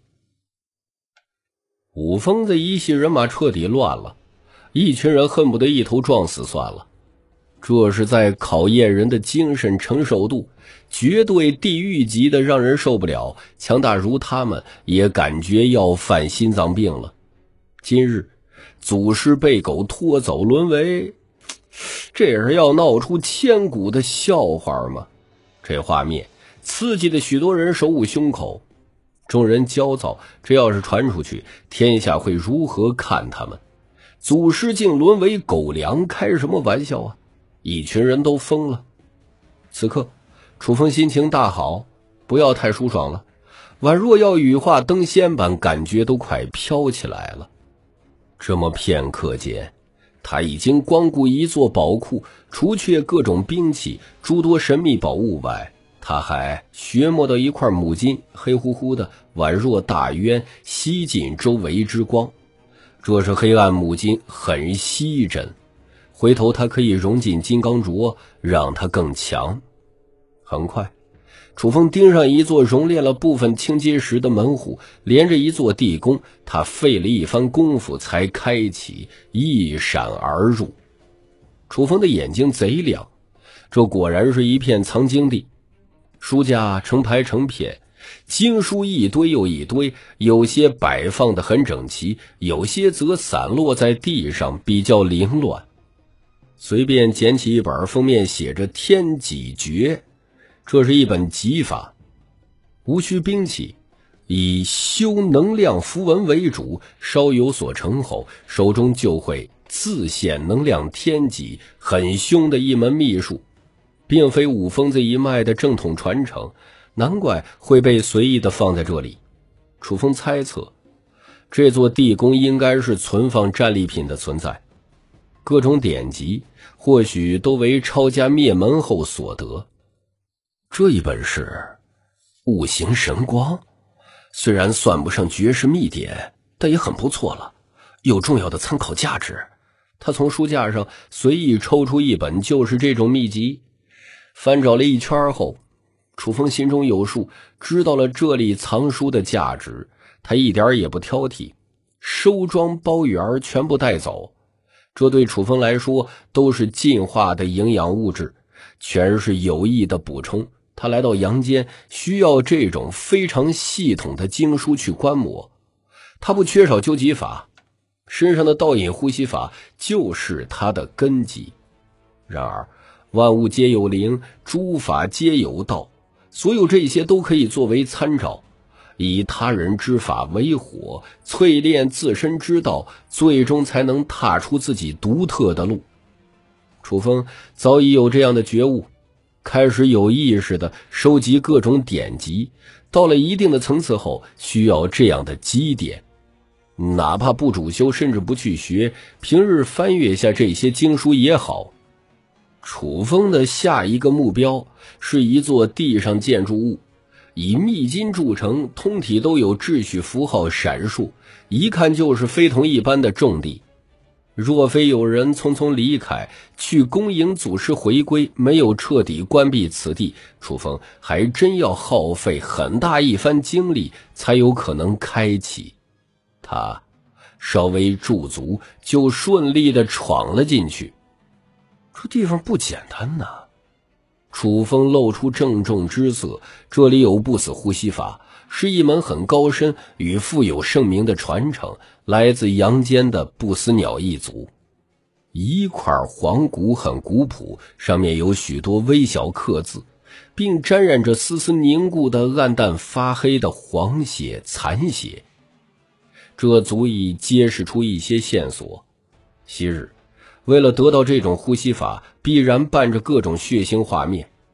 五疯子一系人马彻底乱了，一群人恨不得一头撞死算了。这是在考验人的精神承受度，绝对地狱级的，让人受不了。强大如他们也感觉要犯心脏病了。今日祖师被狗拖走沦为，这是要闹出千古的笑话吗？这画面刺激的许多人手捂胸口，众人焦躁，这要是传出去，天下会如何看他们？祖师竟沦为狗粮，开什么玩笑啊！一群人都疯了。此刻楚风心情大好，不要太舒爽了，宛若要羽化登仙般，感觉都快飘起来了。这么片刻间，他已经光顾一座宝库，除却各种兵器诸多神秘宝物外，他还寻摸到一块母金，黑乎乎的，宛若大渊，吸尽周围之光。这是黑暗母金，很稀珍，回头他可以融进金刚镯，让它更强。很快楚风盯上一座熔炼了部分青阶石的门户，连着一座地宫，他费了一番功夫才开启，一闪而入。楚风的眼睛贼亮，这果然是一片藏经地。书架成排成片，经书一堆又一堆，有些摆放得很整齐，有些则散落在地上，比较凌乱。随便捡起一本，封面写着天戟诀，这是一本戟法，无需兵器，以修能量符文为主，稍有所成后，手中就会自现能量天戟，很凶的一门秘术，并非五疯子一脉的正统传承，难怪会被随意的放在这里。楚风猜测，这座地宫应该是存放战利品的存在，各种典籍或许都为抄家灭门后所得。这一本是悟行神光，虽然算不上绝世秘典，但也很不错了，有重要的参考价值。他从书架上随意抽出一本，就是这种秘籍。翻找了一圈后，楚风心中有数，知道了这里藏书的价值，他一点也不挑剔，收装包圆全部带走。这对楚风来说都是进化的营养物质，全是有益的补充。他来到阳间，需要这种非常系统的经书去观摩。他不缺少究极法，身上的倒引呼吸法就是他的根基。然而万物皆有灵，诸法皆有道，所有这些都可以作为参照，以他人之法为火，淬炼自身之道，最终才能踏出自己独特的路。楚风早已有这样的觉悟，开始有意识地收集各种典籍，到了一定的层次后，需要这样的积淀，哪怕不主修，甚至不去学，平日翻阅下这些经书也好。楚风的下一个目标是一座地上建筑物，以密金铸成，通体都有秩序符号闪烁，一看就是非同一般的重地。若非有人匆匆离开去恭迎祖师回归，没有彻底关闭此地，楚风还真要耗费很大一番精力才有可能开启。他稍微驻足，就顺利地闯了进去。这地方不简单呐！楚风露出郑重之色，这里有不死呼吸法，是一门很高深与富有盛名的传承，来自阳间的不死鸟一族。一块黄骨很古朴，上面有许多微小刻字，并沾染着丝丝凝固的暗淡发黑的黄血残血，这足以揭示出一些线索。昔日为了得到这种呼吸法，必然伴着各种血腥画面。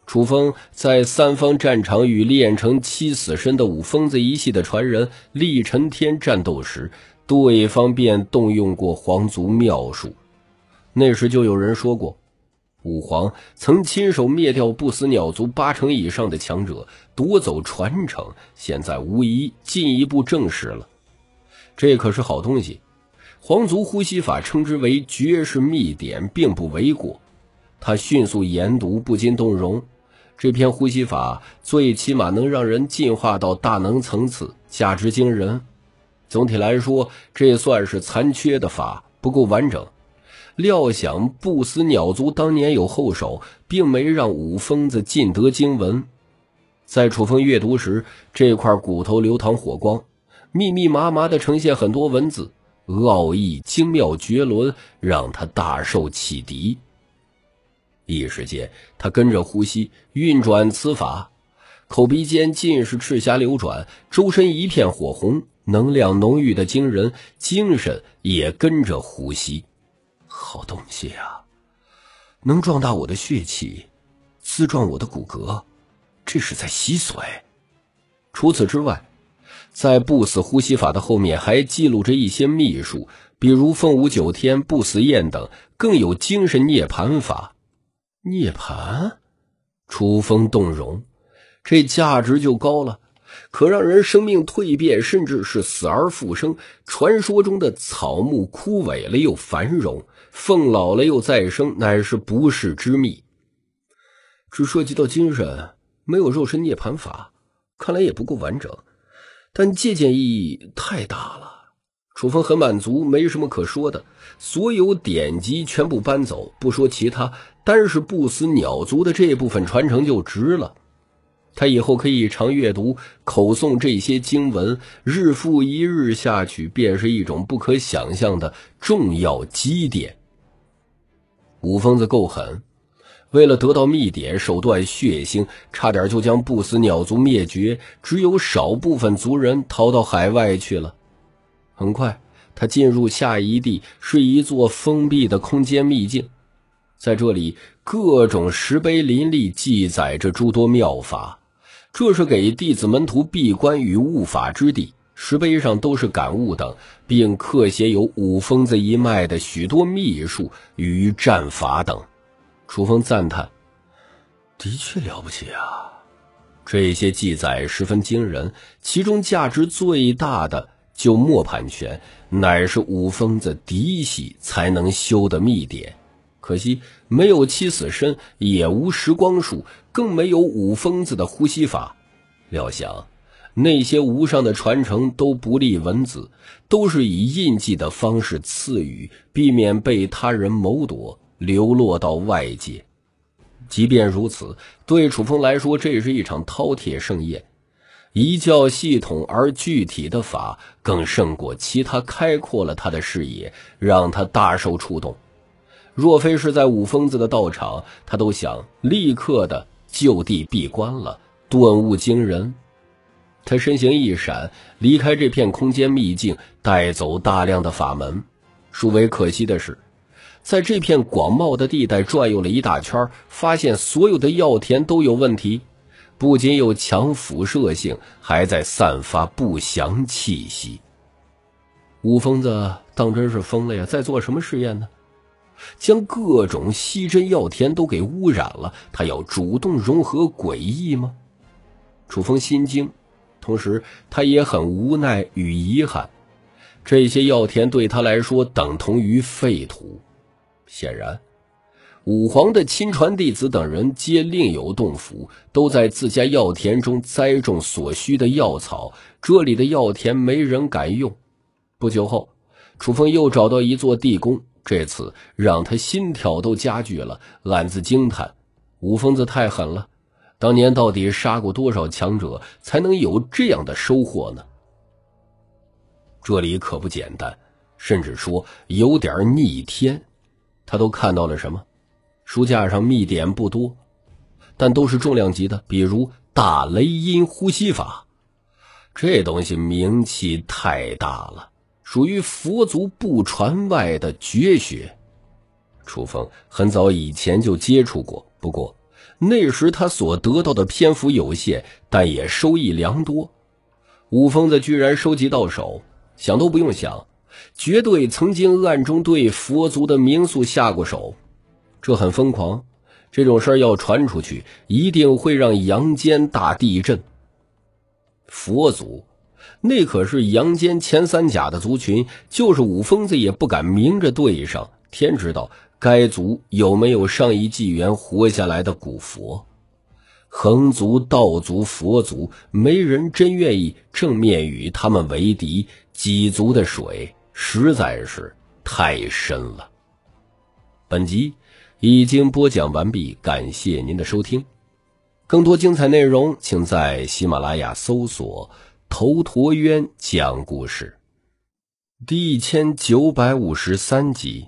楚风在三方战场与练成七死身的五疯子一系的传人厉尘天战斗时，对方便动用过皇族妙术。那时就有人说过，武皇曾亲手灭掉不死鸟族八成以上的强者，夺走传承，现在无疑进一步证实了。这可是好东西，皇族呼吸法称之为绝世秘典，并不为过。他迅速研读，不禁动容。这篇呼吸法最起码能让人进化到大能层次，价值惊人。总体来说，这算是残缺的法，不够完整。料想不死鸟族当年有后手，并没让五疯子尽得经文。在楚风阅读时，这块骨头流淌火光，密密麻麻地呈现很多文字，奥义精妙绝伦，让他大受启迪。一时间，他跟着呼吸运转此法，口鼻间尽是赤霞流转，周身一片火红，能量浓郁的惊人，精神也跟着呼吸。好东西啊，能壮大我的血气，滋壮我的骨骼，这是在洗髓。除此之外，在不死呼吸法的后面还记录着一些秘术，比如凤舞九天、不死焰等，更有精神涅槃法。涅槃？楚风动容，这价值就高了，可让人生命蜕变，甚至是死而复生。传说中的草木枯萎了又繁荣，凤老了又再生，乃是不世之秘。只涉及到精神，没有肉身涅槃法，看来也不够完整，但借鉴意义太大了。楚风很满足，没什么可说的，所有典籍全部搬走，不说其他，单是不死鸟族的这部分传承就值了。他以后可以常阅读口诵这些经文，日复一日下去，便是一种不可想象的重要积淀。五疯子够狠，为了得到秘典，手段血腥，差点就将不死鸟族灭绝，只有少部分族人逃到海外去了。很快，他进入下一地，是一座封闭的空间秘境。在这里，各种石碑林立，记载着诸多妙法。这是给弟子门徒闭关与悟法之地，石碑上都是感悟等，并刻写有五疯子一脉的许多秘术与战法等。楚风赞叹，的确了不起啊！这些记载十分惊人，其中价值最大的就磨盘拳，乃是五疯子嫡系才能修的秘典。可惜没有七死身，也无时光术，更没有五疯子的呼吸法。料想那些无上的传承都不立文字，都是以印记的方式赐予，避免被他人谋夺，流落到外界。即便如此，对楚风来说，这是一场饕餮盛宴。一较系统而具体的法，更胜过其他，开阔了他的视野，让他大受触动。若非是在五疯子的道场，他都想立刻的就地闭关了，顿悟惊人。他身形一闪，离开这片空间秘境，带走大量的法门。殊为可惜的是，在这片广袤的地带转悠了一大圈，发现所有的药田都有问题，不仅有强辐射性，还在散发不祥气息。五疯子当真是疯了呀，在做什么试验呢？将各种稀珍药田都给污染了，他要主动融合诡异吗？楚风心惊，同时他也很无奈与遗憾。这些药田对他来说等同于废土。显然武皇的亲传弟子等人皆另有洞府，都在自家药田中栽种所需的药草，这里的药田没人敢用。不久后，楚风又找到一座地宫，这次让他心跳都加剧了，暗自惊叹，五疯子太狠了，当年到底杀过多少强者才能有这样的收获呢？这里可不简单，甚至说有点逆天。他都看到了什么？书架上秘典不多，但都是重量级的，比如大雷音呼吸法，这东西名气太大了，属于佛族不传外的绝学。楚风很早以前就接触过，不过那时他所得到的篇幅有限，但也收益良多。五疯子居然收集到手，想都不用想，绝对曾经暗中对佛族的民宿下过手。这很疯狂，这种事儿要传出去，一定会让阳间大地震。佛族那可是阳间前三甲的族群，就是五疯子也不敢明着对上，天知道该族有没有上一纪元活下来的古佛。横族、道族、佛族，没人真愿意正面与他们为敌，几族的水实在是太深了。本集已经播讲完毕，感谢您的收听。更多精彩内容请在喜马拉雅搜索头陀渊讲故事第一千九百五十三集。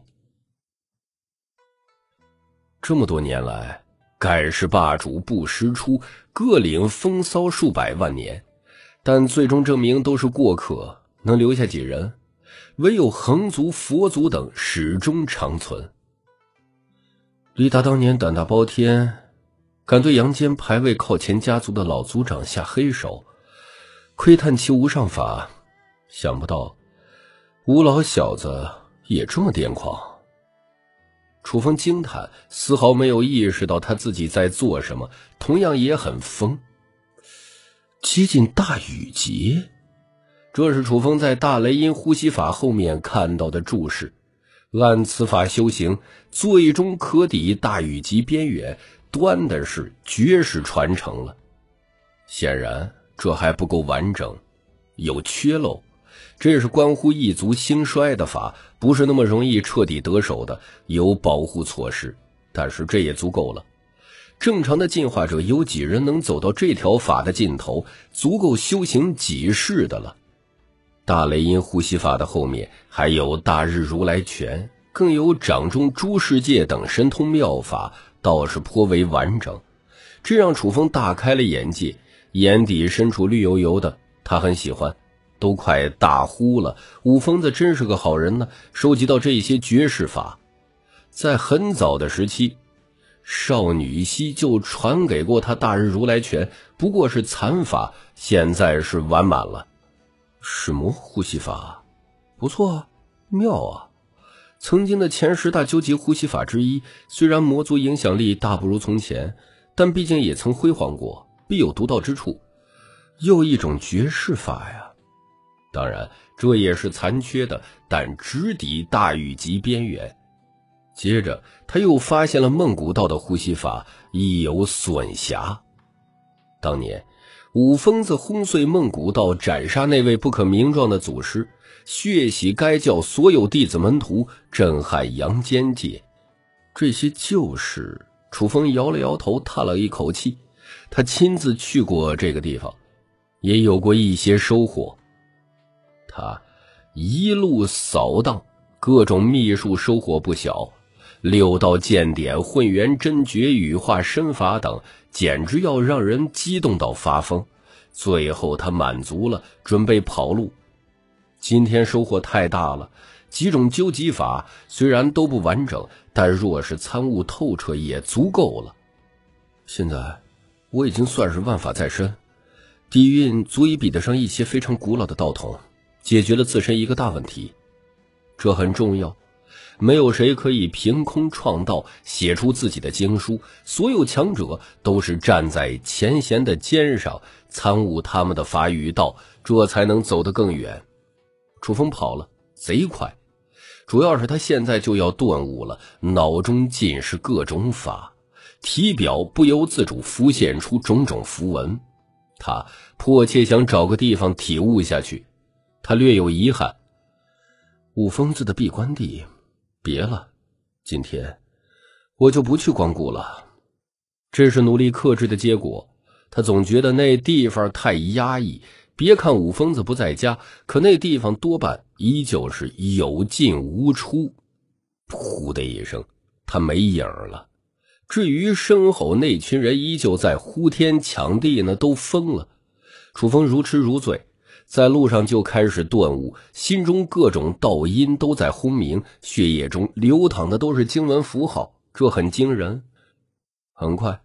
这么多年来，盖世霸主不时出，各领风骚数百万年，但最终证明都是过客，能留下几人？唯有横族、佛族等始终长存。李达当年胆大包天，敢对阳间排位靠前家族的老族长下黑手，窥探其无上法，想不到吴老小子也这么癫狂。楚风惊叹，丝毫没有意识到他自己在做什么，同样也很疯。接近大雨劫，这是楚风在大雷音呼吸法后面看到的注释。按此法修行，最终可抵大雨级边缘，端的是绝世传承了。显然这还不够完整，有缺漏。这是关乎一族兴衰的法，不是那么容易彻底得手的，有保护措施，但是这也足够了。正常的进化者有几人能走到这条法的尽头，足够修行几世的了。大雷音呼吸法的后面还有大日如来拳，更有掌中诸世界等神通妙法，倒是颇为完整。这让楚风大开了眼界，眼底深处绿油油的，他很喜欢，都快大呼了，五疯子真是个好人呢，收集到这些绝世法。在很早的时期，少女溪就传给过他大日如来拳，不过是残法，现在是完满了。什么呼吸法？不错啊，妙啊！曾经的前十大究极呼吸法之一，虽然魔族影响力大不如从前，但毕竟也曾辉煌过，必有独到之处。又一种绝世法呀！当然，这也是残缺的，但直抵大雨级边缘。接着，他又发现了梦古道的呼吸法，亦有损瑕。当年五疯子轰碎梦古道，斩杀那位不可名状的祖师，血洗该教所有弟子门徒，震撼阳间界。这些旧事，楚风摇了摇头，叹了一口气。他亲自去过这个地方，也有过一些收获。他一路扫荡，各种秘术收获不小，六道剑典、混元真诀、羽化身法等，简直要让人激动到发疯。最后他满足了，准备跑路。今天收获太大了，几种究极法虽然都不完整，但若是参悟透彻也足够了。现在我已经算是万法在身，底蕴足以比得上一些非常古老的道统，解决了自身一个大问题。这很重要，没有谁可以凭空创道，写出自己的经书，所有强者都是站在前贤的肩上，参悟他们的法与道，这才能走得更远。楚风跑了贼快，主要是他现在就要顿悟了，脑中尽是各种法，体表不由自主浮现出种种符文。他迫切想找个地方体悟下去。他略有遗憾，五疯子的闭关地别了，今天我就不去光顾了。这是努力克制的结果，他总觉得那地方太压抑。别看五疯子不在家，可那地方多半依旧是有进无出。噗的一声，他没影了。至于身后那群人依旧在呼天抢地呢，都疯了。楚风如痴如醉，在路上就开始顿悟，心中各种道音都在轰鸣，血液中流淌的都是经文符号，这很惊人。很快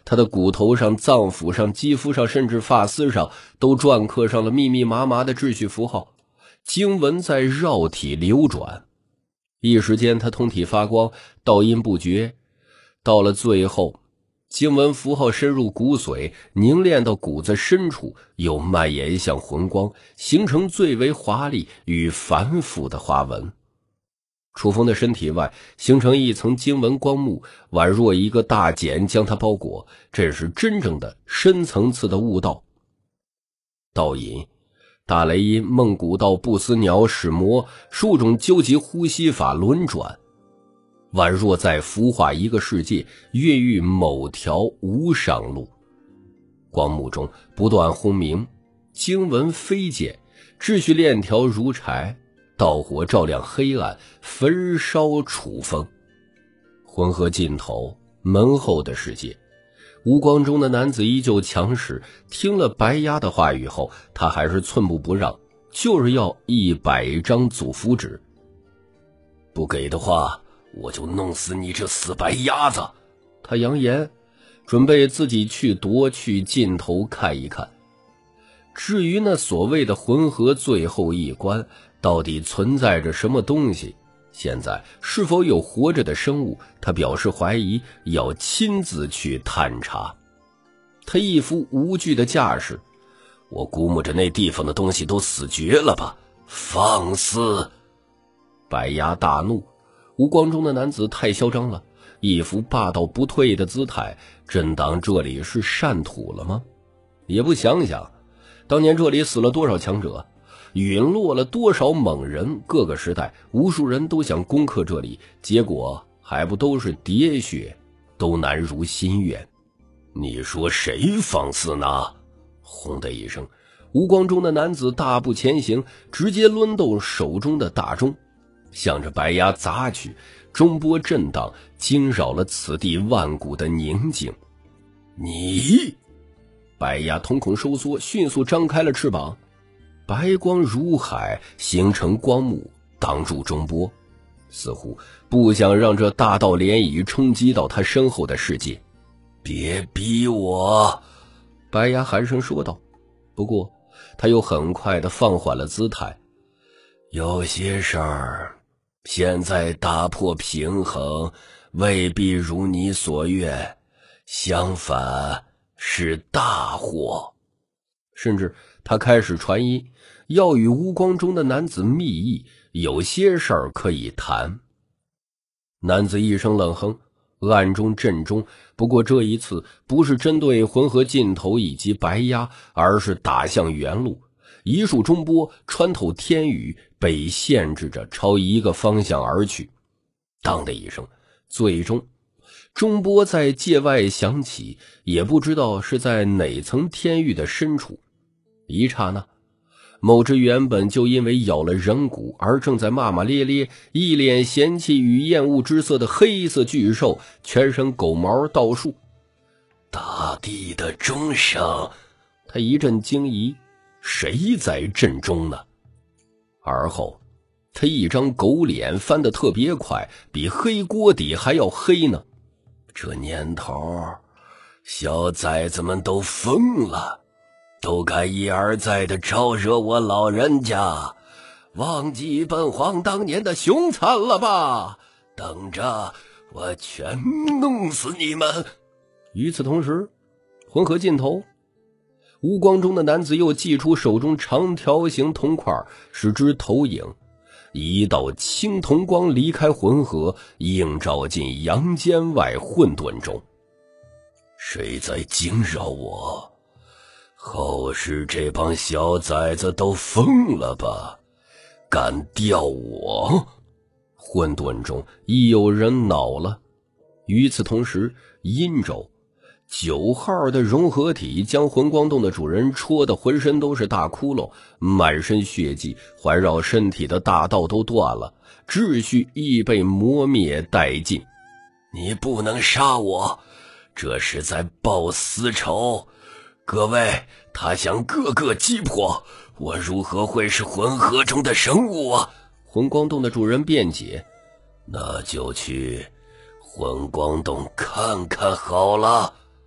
他的骨头上、脏腑上、肌肤上，甚至发丝上都篆刻上了密密麻麻的秩序符号，经文在绕体流转。一时间他通体发光，道音不绝。到了最后，经文符号深入骨髓，凝练到骨子深处，又蔓延向魂光，形成最为华丽与繁复的花纹。楚风的身体外形成一层经文光幕，宛若一个大茧将它包裹，这是真正的深层次的悟道。道引、大雷音、梦古道、不死鸟、始魔数种究极呼吸法轮转，宛若在孵化一个世界，孕育某条无上路。光幕中不断轰鸣，经文飞溅，秩序链条如柴，道火照亮黑暗，焚烧楚风。浑河尽头，门后的世界，无光中的男子依旧强势，听了白鸦的话语后，他还是寸步不让，就是要一百张祖符纸。不给的话，我就弄死你这死白鸭子！他扬言，准备自己去夺去尽头看一看。至于那所谓的浑河最后一关，到底存在着什么东西？现在是否有活着的生物？他表示怀疑，要亲自去探查。他一副无惧的架势，我估摸着那地方的东西都死绝了吧？放肆！白鸦大怒，无光中的男子太嚣张了，一副霸道不退的姿态，真当这里是善土了吗？也不想想，当年这里死了多少强者，陨落了多少猛人，各个时代无数人都想攻克这里，结果还不都是喋血，都难如心愿。你说谁放肆呢？轰的一声，无光中的男子大步前行，直接抡动手中的大钟，向着白鸦砸去。钟波震荡，惊扰了此地万古的宁静。你！白鸦瞳孔收缩，迅速张开了翅膀，白光如海，形成光幕，挡住钟波，似乎不想让这大道涟漪冲击到他身后的世界。别逼我！白鸦寒声说道。不过他又很快地放缓了姿态。有些事儿，现在打破平衡，未必如你所愿，相反是大祸。甚至他开始传音，要与无光中的男子密议，有些事儿可以谈。男子一声冷哼，暗中震中，不过这一次不是针对浑河尽头以及白鸦，而是打向原路。一束钟波穿透天宇，被限制着朝一个方向而去。当的一声，最终钟波在界外响起，也不知道是在哪层天域的深处。一刹那，某只原本就因为咬了人骨而正在骂骂咧咧、一脸嫌弃与厌恶之色的黑色巨兽，全身狗毛倒竖。大地的钟声！他一阵惊疑，谁在震钟呢？而后他一张狗脸翻得特别快，比黑锅底还要黑呢。这年头，小崽子们都疯了，都敢一而再的招惹我老人家，忘记本皇当年的凶残了吧？等着我全弄死你们！与此同时，浑河尽头，无光中的男子又祭出手中长条形铜块，使之投影，一道青铜光离开浑河，映照进阳间外混沌中。谁在惊扰我？后世这帮小崽子都疯了吧？敢吊我？混沌中亦有人恼了。与此同时，阴州九号的融合体将魂光洞的主人戳得浑身都是大窟窿，满身血迹，环绕身体的大道都断了，秩序亦被磨灭殆尽。你不能杀我，这是在报私仇。各位，他想个个击破，我如何会是浑河中的生物啊？魂光洞的主人辩解。那就去魂光洞看看好了。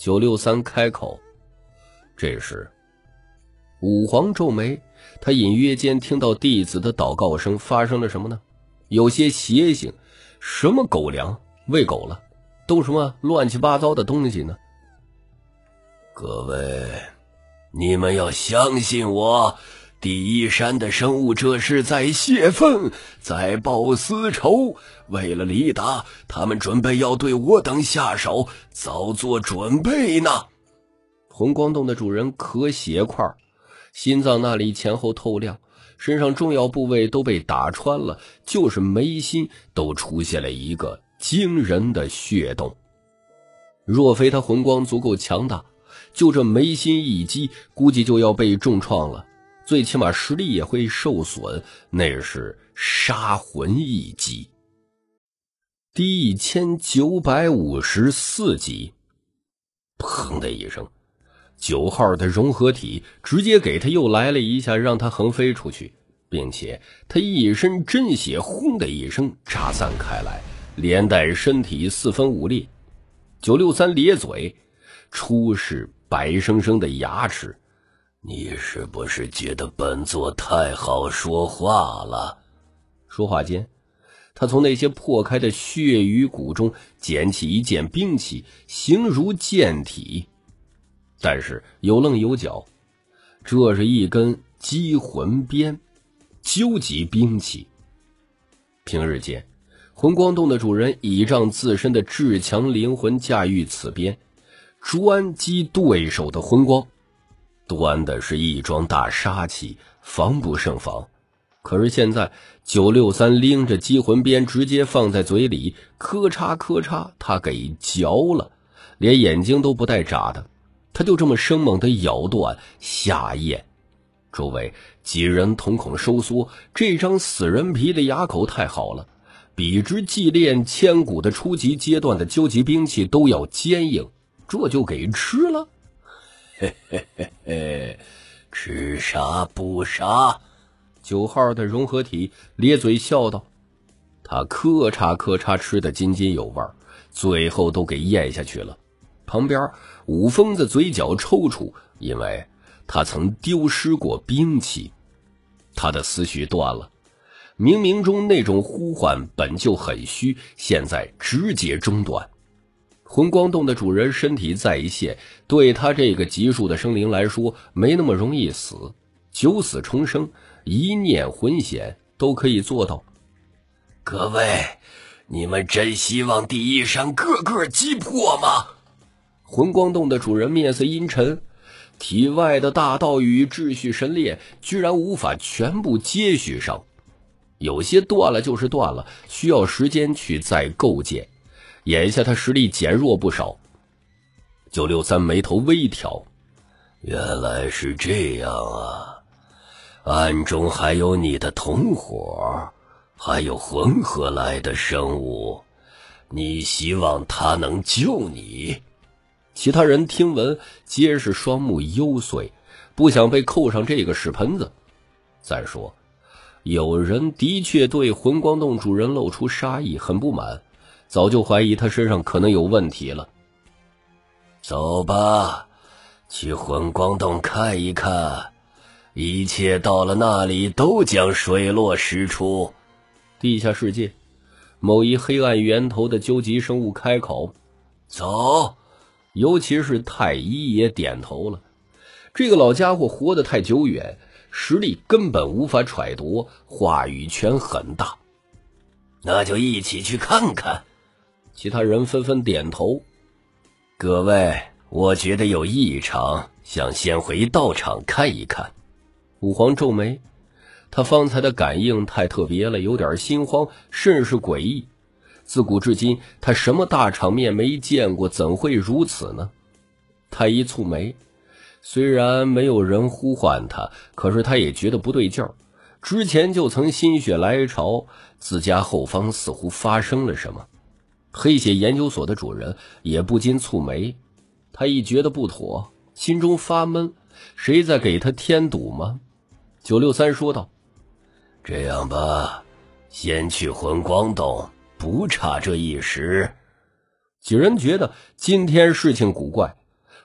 九六三开口。这时武皇皱眉，他隐约间听到弟子的祷告声，发生了什么呢？有些邪性，什么狗粮喂狗了，都什么乱七八糟的东西呢？ 各位，你们要相信我，第一山的生物这是在泄愤，在报私仇。为了离达，他们准备要对我等下手，早做准备呢。 红光洞的主人咳血块，心脏那里前后透亮，身上重要部位都被打穿了，就是眉心都出现了一个惊人的血洞。若非他魂光足够强大，就这眉心一击，估计就要被重创了，最起码实力也会受损，那是杀魂一击。第一千九百五十四集，砰的一声，九号的融合体直接给他又来了一下，让他横飞出去，并且他一身真血轰的一声炸散开来，连带身体四分五裂。九六三咧嘴，出示白生生的牙齿。 你是不是觉得本座太好说话了？ 说话间，他从那些破开的血与骨中捡起一件兵器，形如剑体，但是有棱有角，这是一根击魂鞭，究极兵器。平日间，魂光洞的主人倚仗自身的至强灵魂驾驭此鞭，专击对手的魂光，端的是一桩大杀器，防不胜防。可是现在九六三拎着击魂鞭直接放在嘴里，咔嚓咔嚓他给嚼了，连眼睛都不带眨的，他就这么生猛地咬断下咽。周围几人瞳孔收缩，这张死人皮的牙口太好了，比之祭炼千古的初级阶段的究极兵器都要坚硬，这就给吃了。 嘿嘿嘿嘿，吃啥不啥。 九号的融合体咧嘴笑道，他咔嚓咔嚓吃得津津有味，最后都给咽下去了。旁边五疯子嘴角抽搐，因为他曾丢失过兵器。他的思绪断了，冥冥中那种呼唤本就很虚，现在直接中断。魂光洞的主人身体在线，对他这个级数的生灵来说没那么容易死，九死重生，一念魂显都可以做到。 各位，你们真希望第一山个个击破吗？ 魂光洞的主人面色阴沉，体外的大道与秩序神链居然无法全部接续上，有些断了就是断了，需要时间去再构建。眼下他实力减弱不少。九六三眉头微挑， 原来是这样啊，暗中还有你的同伙，还有混合来的生物，你希望他能救你？ 其他人听闻皆是双目幽邃，不想被扣上这个屎盆子。再说有人的确对魂光洞主人露出杀意，很不满，早就怀疑他身上可能有问题了。 走吧，去魂光洞看一看，一切到了那里都将水落石出。 地下世界，某一黑暗源头的究极生物开口， 走。 尤其是太医也点头了。这个老家伙活得太久远，实力根本无法揣度，话语权很大。 那就一起去看看。 其他人纷纷点头。 各位，我觉得有异常，想先回道场看一看。 武皇皱眉，他方才的感应太特别了，有点心慌，甚是诡异。自古至今，他什么大场面没见过，怎会如此呢？太医蹙眉，虽然没有人呼唤他，可是他也觉得不对劲儿。之前就曾心血来潮，自家后方似乎发生了什么。黑血研究所的主人也不禁蹙眉，他一觉得不妥，心中发闷，谁在给他添堵吗？九六三说道， 这样吧，先去魂光洞，不差这一时。 几人觉得今天事情古怪，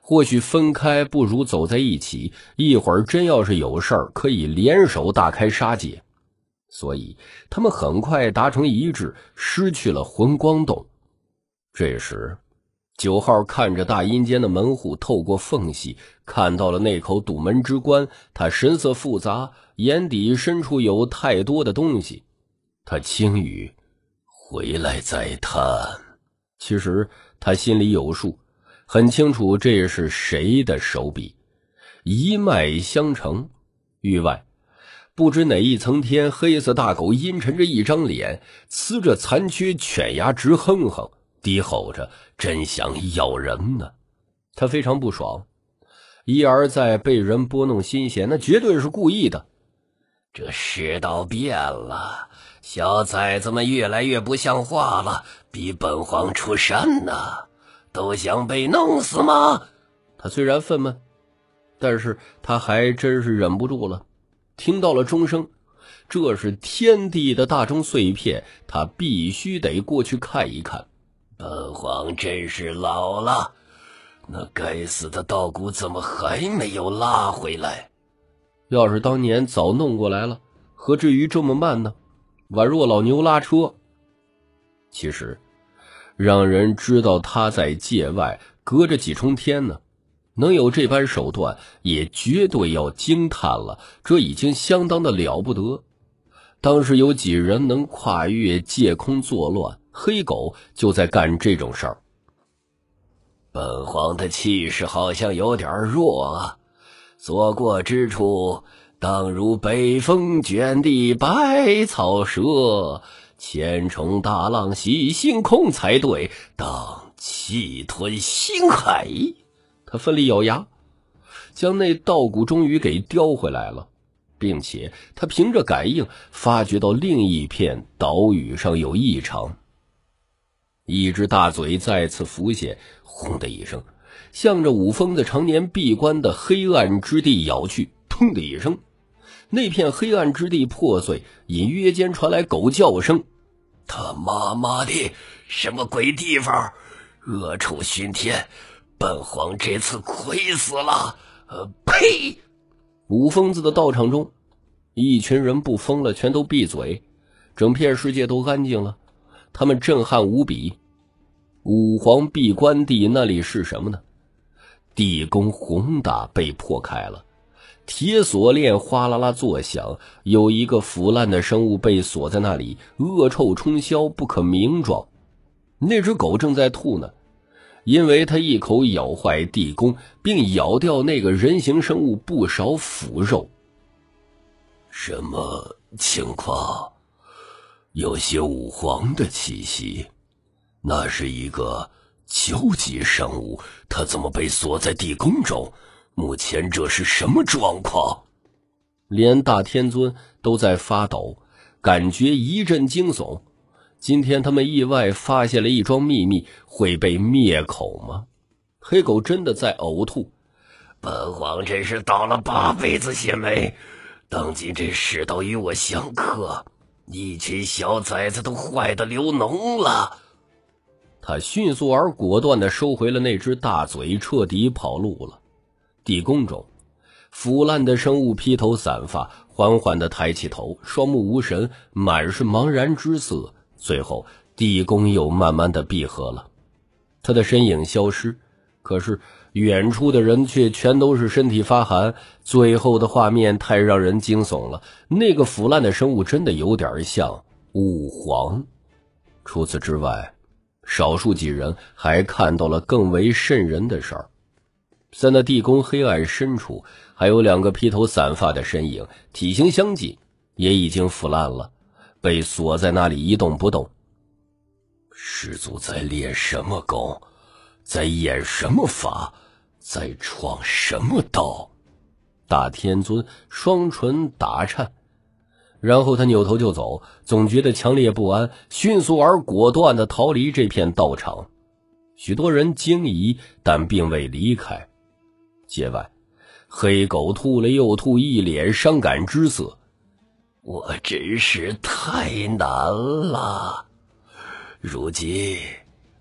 或许分开不如走在一起，一会儿真要是有事儿，可以联手大开杀戒。所以他们很快达成一致，失去了魂光洞。这时九号看着大阴间的门户，透过缝隙看到了那口堵门之棺，他神色复杂，眼底深处有太多的东西。他轻语：回来再谈。其实他心里有数，很清楚这是谁的手笔，一脉相承。域外不知哪一层天，黑色大狗阴沉着一张脸，呲着残缺犬牙直哼哼，低吼着，真想咬人呢。他非常不爽，一而再被人拨弄心弦，那绝对是故意的。 这世道变了，小崽子们越来越不像话了，逼本皇出山呢，都想被弄死吗？ 他虽然愤懑，但是他还真是忍不住了。听到了钟声，这是天地的大钟碎片，他必须得过去看一看。 本皇真是老了，那该死的道骨怎么还没有拉回来？ 要是当年早弄过来了，何至于这么慢呢？宛若老牛拉车。其实让人知道他在界外隔着几重天呢，能有这般手段也绝对要惊叹了，这已经相当的了不得。当时有几人能跨越界空作乱，黑狗就在干这种事儿。 本皇的气势好像有点弱啊，所过之处当如北风卷地百草折，千重大浪洗星空才对，当气吞星海。 他奋力咬牙，将那稻谷终于给叼回来了，并且他凭着感应发觉到另一片岛屿上有异常。一只大嘴再次浮现，轰的一声，向着五疯子常年闭关的黑暗之地咬去。砰的一声，那片黑暗之地破碎，隐约间传来狗叫声。 他妈妈的，什么鬼地方，恶臭熏天，本皇这次亏死了！呃，呸！ 五疯子的道场中，一群人不疯了，全都闭嘴，整片世界都安静了。他们震撼无比。五皇闭关地那里是什么呢？地宫宏大被破开了，铁锁链哗啦啦作响，有一个腐烂的生物被锁在那里，恶臭冲霄，不可名状。那只狗正在吐呢，因为它一口咬坏地宫，并咬掉那个人形生物不少腐肉。 什么情况？有些五皇的气息，那是一个究极生物，它怎么被锁在地宫中？目前这是什么状况？ 连大天尊都在发抖，感觉一阵惊悚。今天他们意外发现了一桩秘密，会被灭口吗？黑狗真的在呕吐。 本皇真是倒了八辈子血霉，当今这世道与我相克，一群小崽子都坏得流脓了。 他迅速而果断地收回了那只大嘴，彻底跑路了。地宫中，腐烂的生物披头散发，缓缓地抬起头，双目无神，满是茫然之色。最后地宫又慢慢地闭合了，他的身影消失，可是远处的人却全都是身体发寒。最后的画面太让人惊悚了，那个腐烂的生物真的有点像五皇。除此之外，少数几人还看到了更为瘆人的事儿。在那地宫黑暗深处，还有两个披头散发的身影，体型相近，也已经腐烂了，被锁在那里一动不动。 师祖在练什么功？在演什么法？在创什么道？ 大天尊双唇打颤，然后他扭头就走，总觉得强烈不安，迅速而果断地逃离这片道场。许多人惊疑，但并未离开。界外，黑狗吐了又吐，一脸伤感之色。 我真是太难了，如今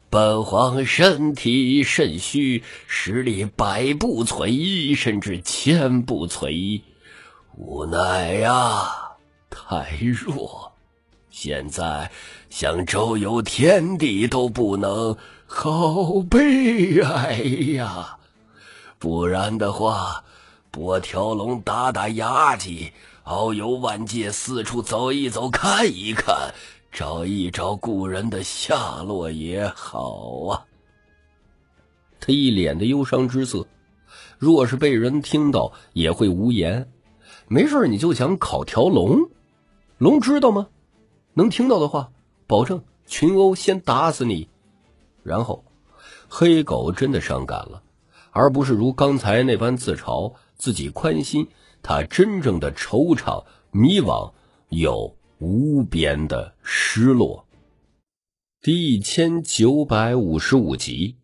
本皇身体甚虚，实力百不存一，甚至千不存一，无奈呀，太弱。现在想周游天地都不能，好悲哀呀！不然的话，拨条龙打打牙祭，遨游万界，四处走一走，看一看，找一找故人的下落也好啊。 他一脸的忧伤之色，若是被人听到也会无言。没事你就想烤条龙，龙知道吗？能听到的话，保证群殴先打死你。然后黑狗真的伤感了，而不是如刚才那般自嘲自己宽心，他真正的惆怅、迷惘有无边的失落。第一千九百五十五集。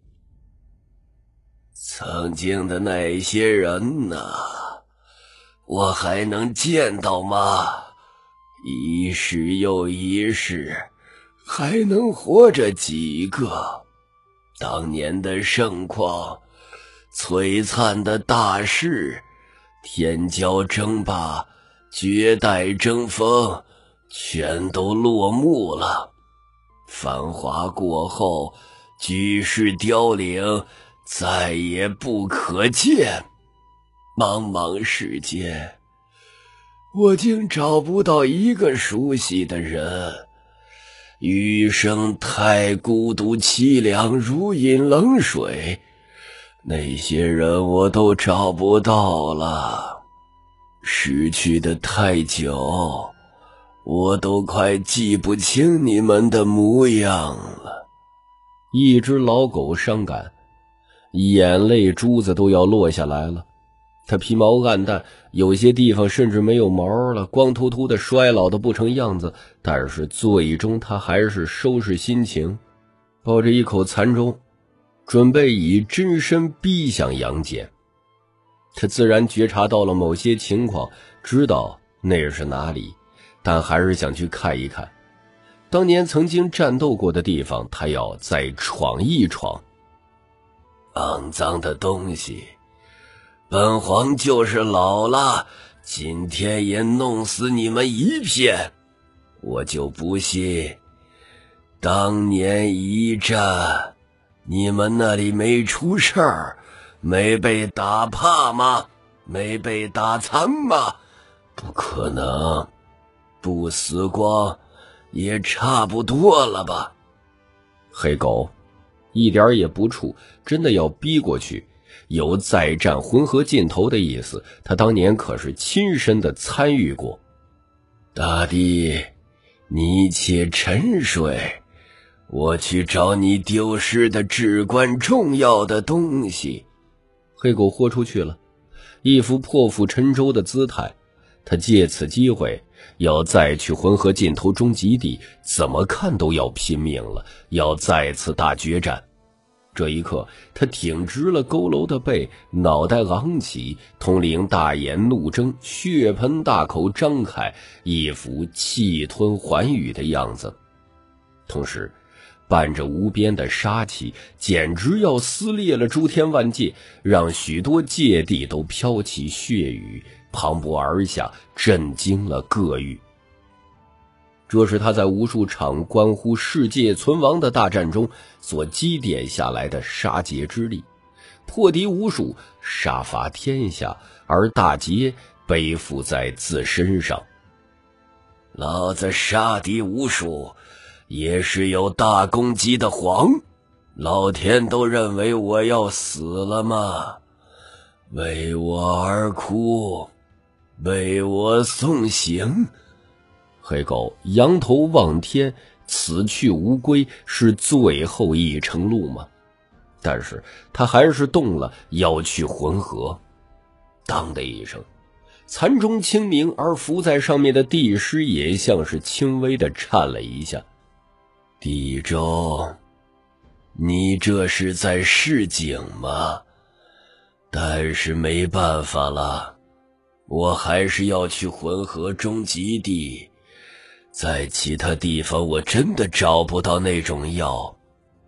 曾经的那些人呢？我还能见到吗？一世又一世，还能活着几个？当年的盛况，璀璨的大势，天骄争霸，绝代争锋，全都落幕了。繁华过后，举世凋零，再也不可见。茫茫世间，我竟找不到一个熟悉的人，余生太孤独凄凉，如饮冷水。那些人我都找不到了，失去的太久，我都快记不清你们的模样了。 一只老狗伤感，眼泪珠子都要落下来了。它皮毛暗淡，有些地方甚至没有毛了，光秃秃的，衰老的不成样子。但是最终他还是收拾心情，抱着一口残粥，准备以真身逼向阳间。他自然觉察到了某些情况，知道那是哪里，但还是想去看一看当年曾经战斗过的地方，他要再闯一闯。 肮脏的东西，本皇就是老了，今天也弄死你们一片。我就不信当年一战你们那里没出事儿，没被打怕吗？没被打残吗？不可能，不死光也差不多了吧。 黑狗一点也不怵，真的要逼过去，有再战浑河尽头的意思，他当年可是亲身的参与过。 大帝，你且沉睡，我去找你丢失的至关重要的东西。 黑狗豁出去了，一副破釜沉舟的姿态。他借此机会要再去浑河尽头终极地，怎么看都要拼命了，要再次大决战。这一刻，他挺直了佝偻的背，脑袋昂起，通灵大眼怒睁，血盆大口张开，一副气吞寰宇的样子。同时伴着无边的杀气，简直要撕裂了诸天万界，让许多界地都飘起血雨，磅礴而下，震惊了各域。这是他在无数场关乎世界存亡的大战中所积淀下来的杀劫之力，破敌无数，杀伐天下，而大劫背负在自身上。 老子杀敌无数，也是有大功绩的皇，老天都认为我要死了吗？为我而哭，为我送行。 黑狗扬头望天，此去无归，是最后一程路吗？但是他还是动了，要去浑河。当的一声，残钟清明，而浮在上面的地师也像是轻微的颤了一下。 地钟，你这是在示警吗？但是没办法了，我还是要去浑河终极地，在其他地方我真的找不到那种药，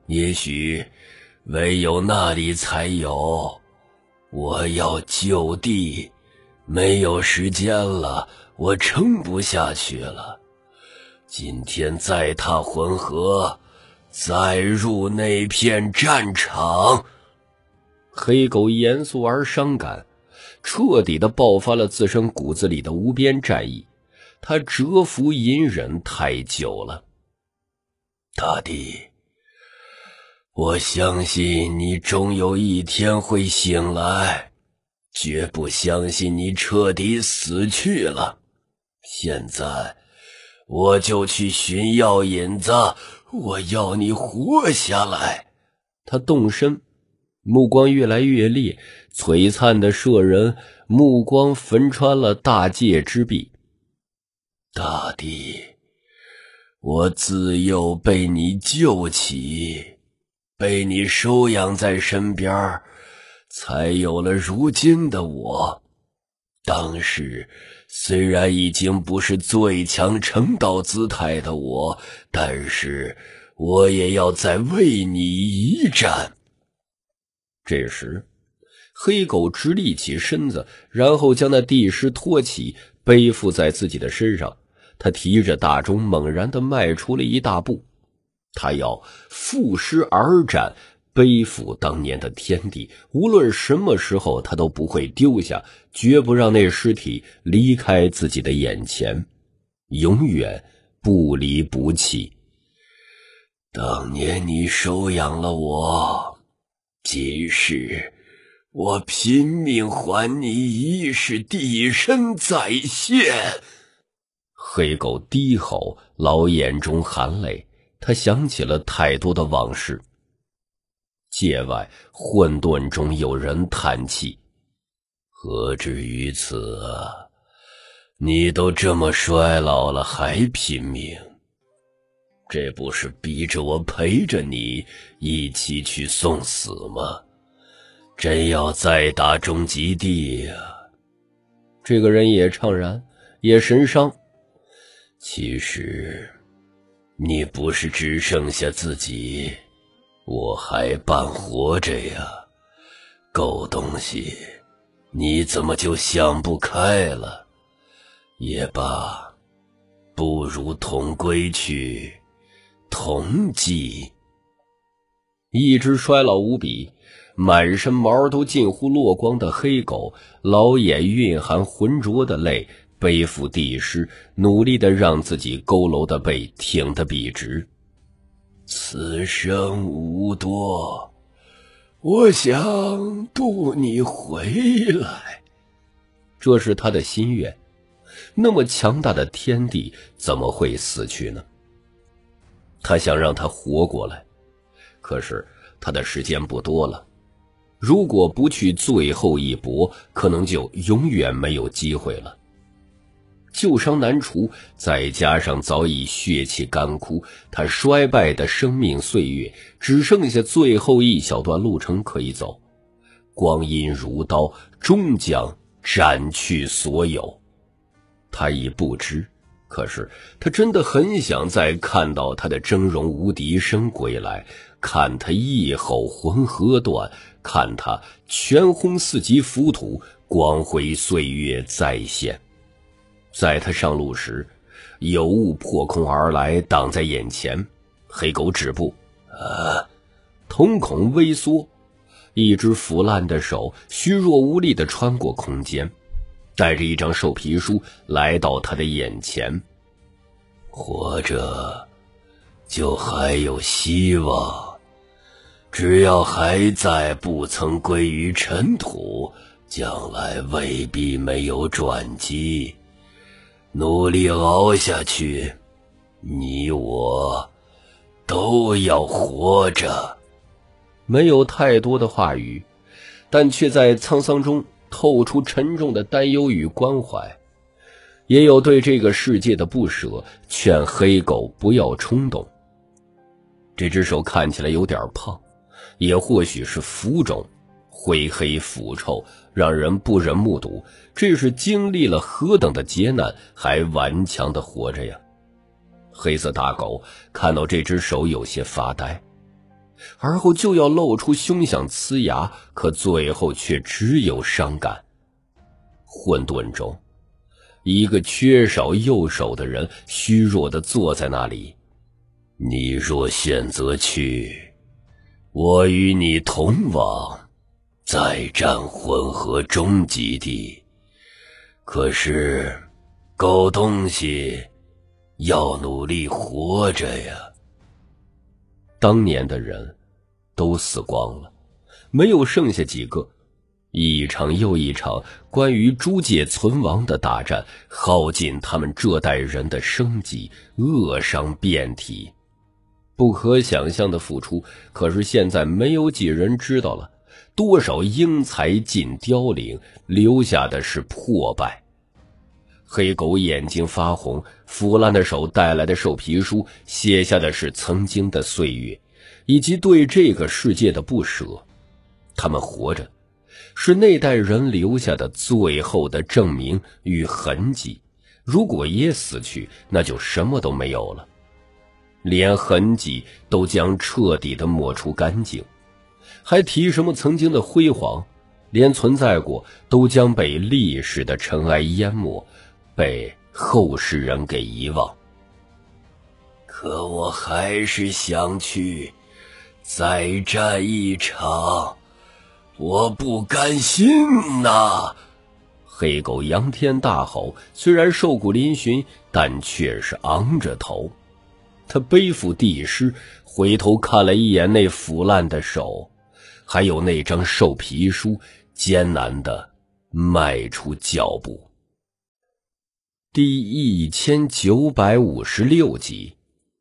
也许唯有那里才有。我要就地，没有时间了，我撑不下去了。今天再踏浑河，再入那片战场。 黑狗严肃而伤感，彻底地爆发了自身骨子里的无边战意。他蛰伏隐忍太久了。 大帝，我相信你终有一天会醒来，绝不相信你彻底死去了。现在我就去寻药引子，我要你活下来。 他动身，目光越来越烈，璀璨的射人，目光焚穿了大界之壁。 大帝，我自幼被你救起，被你收养在身边，才有了如今的我。当时虽然已经不是最强成道姿态的我，但是我也要再为你一战。 这时黑狗直立起身子，然后将那地尸托起，背负在自己的身上。他提着大钟猛然地迈出了一大步，他要负尸而战，背负当年的天地，无论什么时候他都不会丢下，绝不让那尸体离开自己的眼前，永远不离不弃。 当年你收养了我，今世我拼命还你一世地身再现。 黑狗低吼，老眼中含泪，他想起了太多的往事。界外混沌中有人叹气， 何至于此啊？你都这么衰老了还拼命，这不是逼着我陪着你一起去送死吗？真要再打终极地啊！ 这个人也怅然，也神伤。 其实你不是只剩下自己，我还半活着呀。狗东西，你怎么就想不开了？也罢，不如同归去，同祭。 一只衰老无比，满身毛都近乎落光的黑狗，老眼蕴含浑浊的泪，背负地尸，努力地让自己佝偻的背挺得笔直。 此生无多，我想渡你回来。 这是他的心愿。那么强大的天地怎么会死去呢？他想让他活过来，可是他的时间不多了。如果不去最后一搏，可能就永远没有机会了。旧伤难除，再加上早已血气干枯，他衰败的生命岁月只剩下最后一小段路程可以走。光阴如刀，终将斩去所有。他已不知，可是他真的很想再看到他的峥嵘无敌身归来，看他一吼浑河断，看他全轰四级浮土，光辉岁月再现。在他上路时，有物破空而来，挡在眼前。黑狗止步，啊！瞳孔微缩，一只腐烂的手虚弱无力地穿过空间，带着一张兽皮书来到他的眼前。 活着就还有希望，只要还在，不曾归于尘土，将来未必没有转机。努力熬下去，你我都要活着。 没有太多的话语，但却在沧桑中透出沉重的担忧与关怀，也有对这个世界的不舍，劝黑狗不要冲动。这只手看起来有点胖，也或许是浮肿，灰黑腐臭，让人不忍目睹。这是经历了何等的劫难，还顽强地活着呀！黑色大狗看到这只手有些发呆， 而后就要露出凶相呲牙，可最后却只有伤感。混沌中，一个缺少右手的人虚弱地坐在那里。你若选择去，我与你同往，再战混合终极地。可是狗东西要努力活着呀。当年的人都死光了，没有剩下几个。一场又一场关于诸界存亡的大战，耗尽他们这代人的生机，扼伤遍体。不可想象的付出，可是现在没有几人知道了。多少英才尽凋零，留下的是破败。黑狗眼睛发红，腐烂的手带来的兽皮书，写下的是曾经的岁月，以及对这个世界的不舍。他们活着，是那代人留下的最后的证明与痕迹。如果也死去，那就什么都没有了，连痕迹都将彻底的抹除干净。还提什么曾经的辉煌？连存在过都将被历史的尘埃淹没，被后世人给遗忘。 可我还是想去再战一场，我不甘心呐！ 黑狗仰天大吼，虽然瘦骨嶙峋，但却是昂着头。他背负地尸，回头看了一眼那腐烂的手，还有那张兽皮书，艰难地迈出脚步。第一千九百五十六集。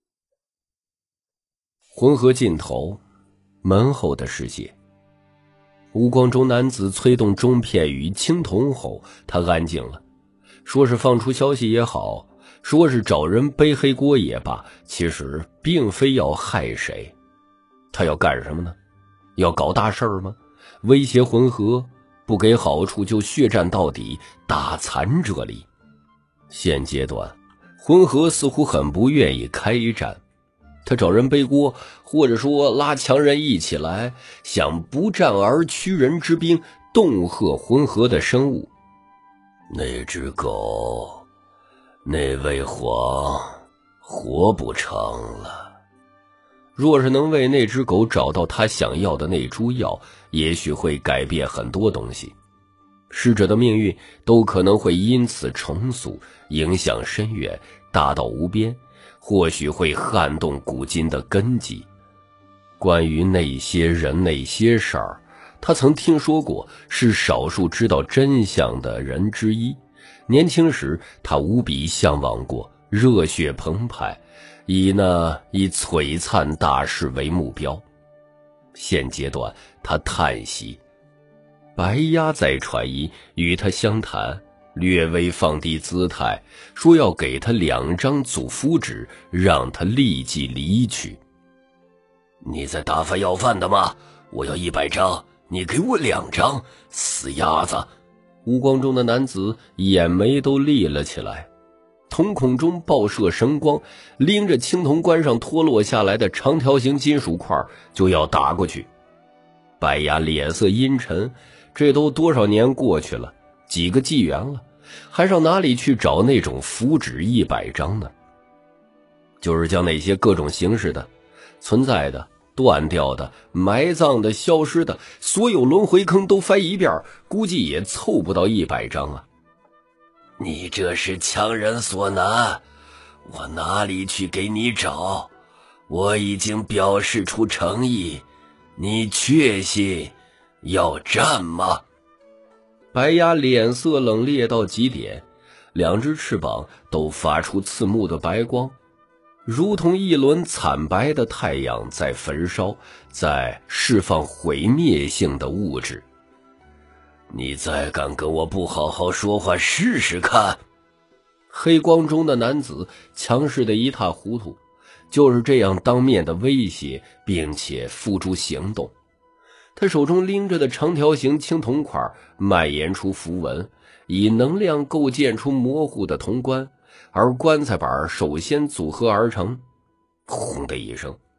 浑河尽头，门后的世界。吴光中男子催动中片与青铜后，他安静了。说是放出消息也好，说是找人背黑锅也罢，其实并非要害谁。他要干什么呢？要搞大事儿吗？威胁浑河，不给好处就血战到底，打残这里。现阶段，浑河似乎很不愿意开战。他找人背锅，或者说拉强人一起来，想不战而屈人之兵，恫吓浑河的生物。 那只狗，那位皇活不成了。 若是能为那只狗找到他想要的那株药，也许会改变很多东西。逝者的命运都可能会因此重塑，影响深远，大到无边，或许会撼动古今的根基。关于那些人那些事儿，他曾听说过，是少数知道真相的人之一。年轻时他无比向往过，热血澎湃，以那以璀璨大事为目标。现阶段他叹息，白鸦在船医与他相谈，略微放低姿态，说要给他两张祖符纸，让他立即离去。 你在打发要饭的吗？我要一百张，你给我两张，死鸭子！ 吴光中的男子眼眉都立了起来，瞳孔中爆射神光，拎着青铜棺上脱落下来的长条形金属块就要打过去。白牙脸色阴沉，这都多少年过去了，几个纪元了，还上哪里去找那种符纸一百张呢？就是将那些各种形式的、存在的、断掉的、埋葬的、消失的，所有轮回坑都翻一遍，估计也凑不到一百张啊！ 你这是强人所难，我哪里去给你找？我已经表示出诚意，你确信要战吗？ 白鸦脸色冷冽到极点，两只翅膀都发出刺目的白光，如同一轮惨白的太阳在焚烧，在释放毁灭性的物质。 你再敢跟我不好好说话试试看！ 黑光中的男子强势的一塌糊涂，就是这样当面的威胁，并且付诸行动。他手中拎着的长条形青铜块蔓延出符文，以能量构建出模糊的铜棺，而棺材板首先组合而成。轰的一声，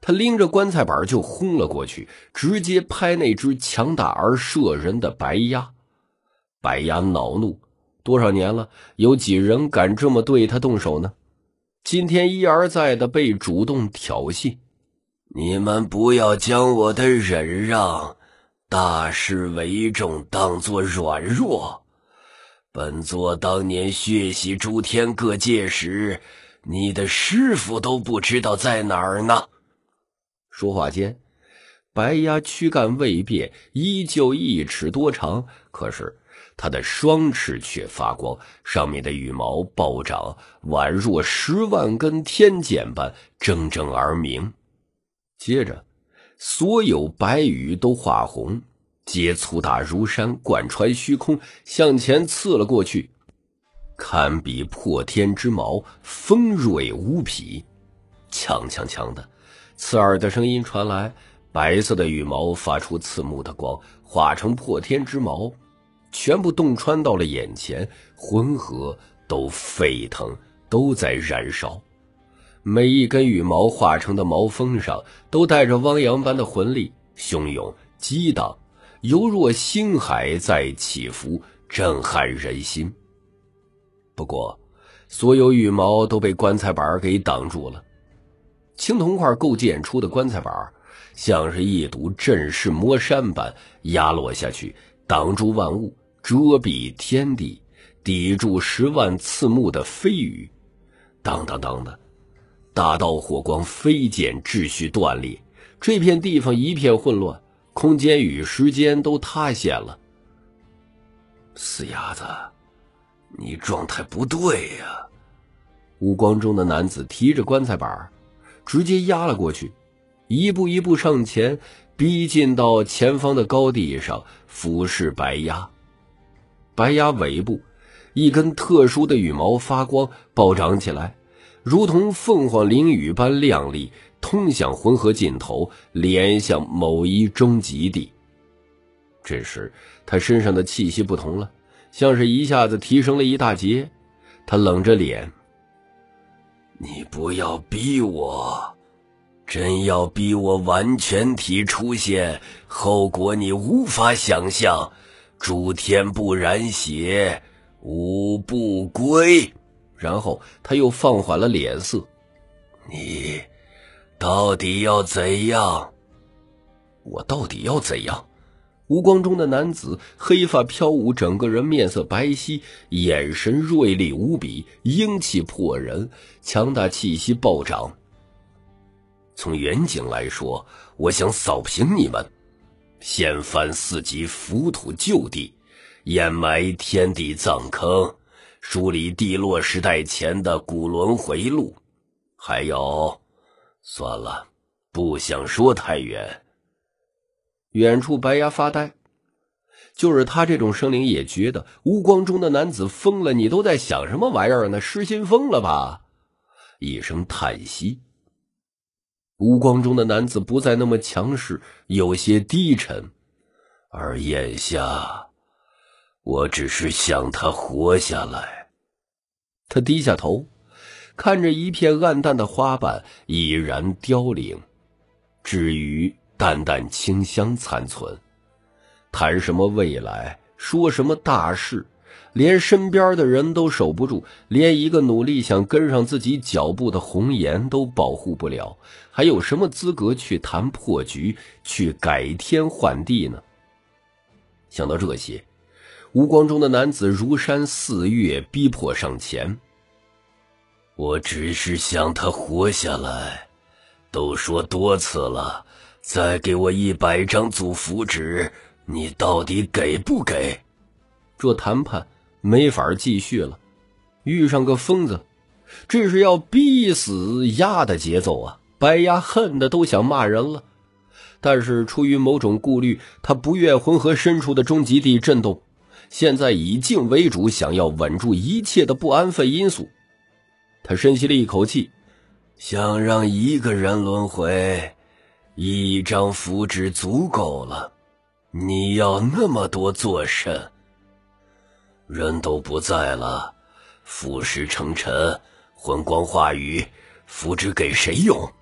他拎着棺材板就轰了过去，直接拍那只强大而摄人的白鸭。白鸭恼怒，多少年了，有几人敢这么对他动手呢？今天一而再的被主动挑衅。 你们不要将我的忍让大事为重，当作软弱。本座当年血洗诸天各界时，你的师傅都不知道在哪儿呢。 说话间，白鸭躯干未变，依旧一尺多长，可是它的双翅却发光，上面的羽毛暴涨，宛若十万根天剪般铮铮而明。接着，所有白羽都化红，皆粗大如山，贯穿虚空，向前刺了过去，堪比破天之矛，锋锐无匹。锵锵锵的刺耳的声音传来，白色的羽毛发出刺目的光，化成破天之矛，全部洞穿到了眼前，浑河都沸腾，都在燃烧。每一根羽毛化成的毛锋上都带着汪洋般的魂力，汹涌激荡，犹若星海在起伏，震撼人心。不过所有羽毛都被棺材板给挡住了。青铜块构建出的棺材板像是一堵镇世魔山般压落下去，挡住万物，遮蔽天地，抵住十万刺目的飞羽。当当当的大道火光飞溅，秩序断裂，这片地方一片混乱，空间与时间都塌陷了。 死鸭子，你状态不对呀！ 无光中的男子提着棺材板直接压了过去，一步一步上前，逼近到前方的高地上，俯视白鸭。白鸭尾部一根特殊的羽毛发光，暴涨起来，如同凤凰翎羽般亮丽，通向浑河尽头，连向某一终极地。这时他身上的气息不同了，像是一下子提升了一大截。他冷着脸， 你不要逼我，真要逼我完全体出现，后果你无法想象，诸天不染血，吾不归。 然后他又放缓了脸色， 你到底要怎样？ 我到底要怎样？无光中的男子黑发飘舞，整个人面色白皙，眼神锐利无比，英气迫人，强大气息暴涨。从远景来说，我想扫平你们，掀翻四极，浮土就地，掩埋天地葬坑，梳理地落时代前的古轮回路。还有，算了，不想说太远。远处白鸭发呆，就是他这种生灵也觉得无光中的男子疯了，你都在想什么玩意儿呢？失心疯了吧？一声叹息。无光中的男子不再那么强势，有些低沉。 而眼下，我只是想他活下来。 他低下头，看着一片暗淡的花瓣已然凋零，至于淡淡清香残存。谈什么未来，说什么大事，连身边的人都守不住，连一个努力想跟上自己脚步的红颜都保护不了，还有什么资格去谈破局，去改天换地呢？想到这些，无光中的男子如山似月，逼迫上前。 我只是想他活下来，都说多次了，再给我一百张祖符纸，你到底给不给？ 这谈判没法继续了，遇上个疯子，这是要逼死鸭的节奏啊！白鸭恨得都想骂人了，但是出于某种顾虑，他不愿浑河深处的终极地震动，现在以静为主，想要稳住一切的不安分因素。他深吸了一口气， 想让一个人轮回，一张符纸足够了，你要那么多做甚？人都不在了，腐蚀成尘，魂光化雨，符纸给谁用？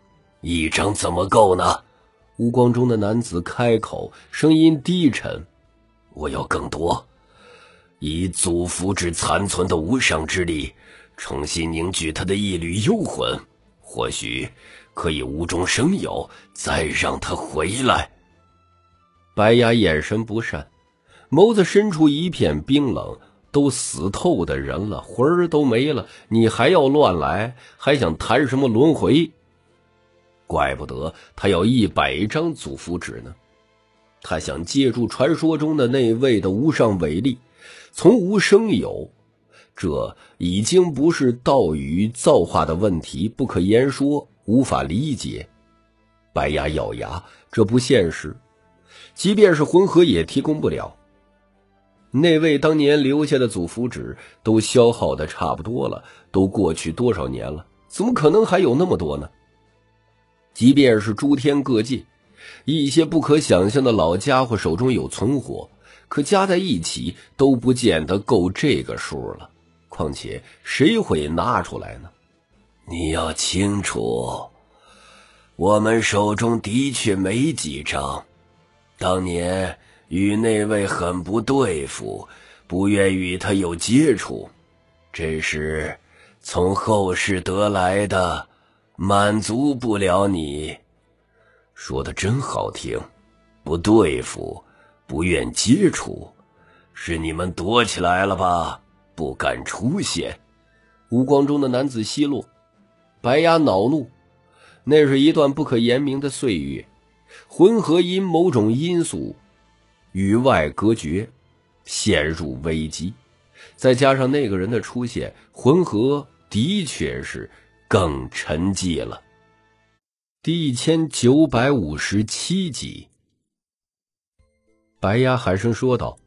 一张怎么够呢？ 无光中的男子开口，声音低沉： 我要更多，以祖父之残存的无上之力，重新凝聚他的一缕幽魂，或许可以无中生有，再让他回来。 白牙眼神不善，眸子深处一片冰冷。都死透的人了，魂儿都没了，你还要乱来，还想谈什么轮回？怪不得他要一百张祖符纸呢。他想借助传说中的那位的无上伟力，从无生有，这已经不是道与造化的问题，不可言说，无法理解。白牙咬牙，这不现实，即便是魂盒也提供不了。那位当年留下的祖符纸都消耗的差不多了，都过去多少年了，怎么可能还有那么多呢？即便是诸天各界，一些不可想象的老家伙手中有存货，可加在一起都不见得够这个数了，况且谁会拿出来呢？ 你要清楚，我们手中的确没几张，当年与那位很不对付，不愿与他有接触，这是从后世得来的，满足不了你。说的真好听，不对付，不愿接触，是你们躲起来了吧，不敢出现。 无光中的男子奚落，白牙恼怒，那是一段不可言明的岁月，魂盒因某种因素与外隔绝，陷入危机，再加上那个人的出现，魂盒的确是更沉寂了。第一千九百五十七集，白牙喊声说道：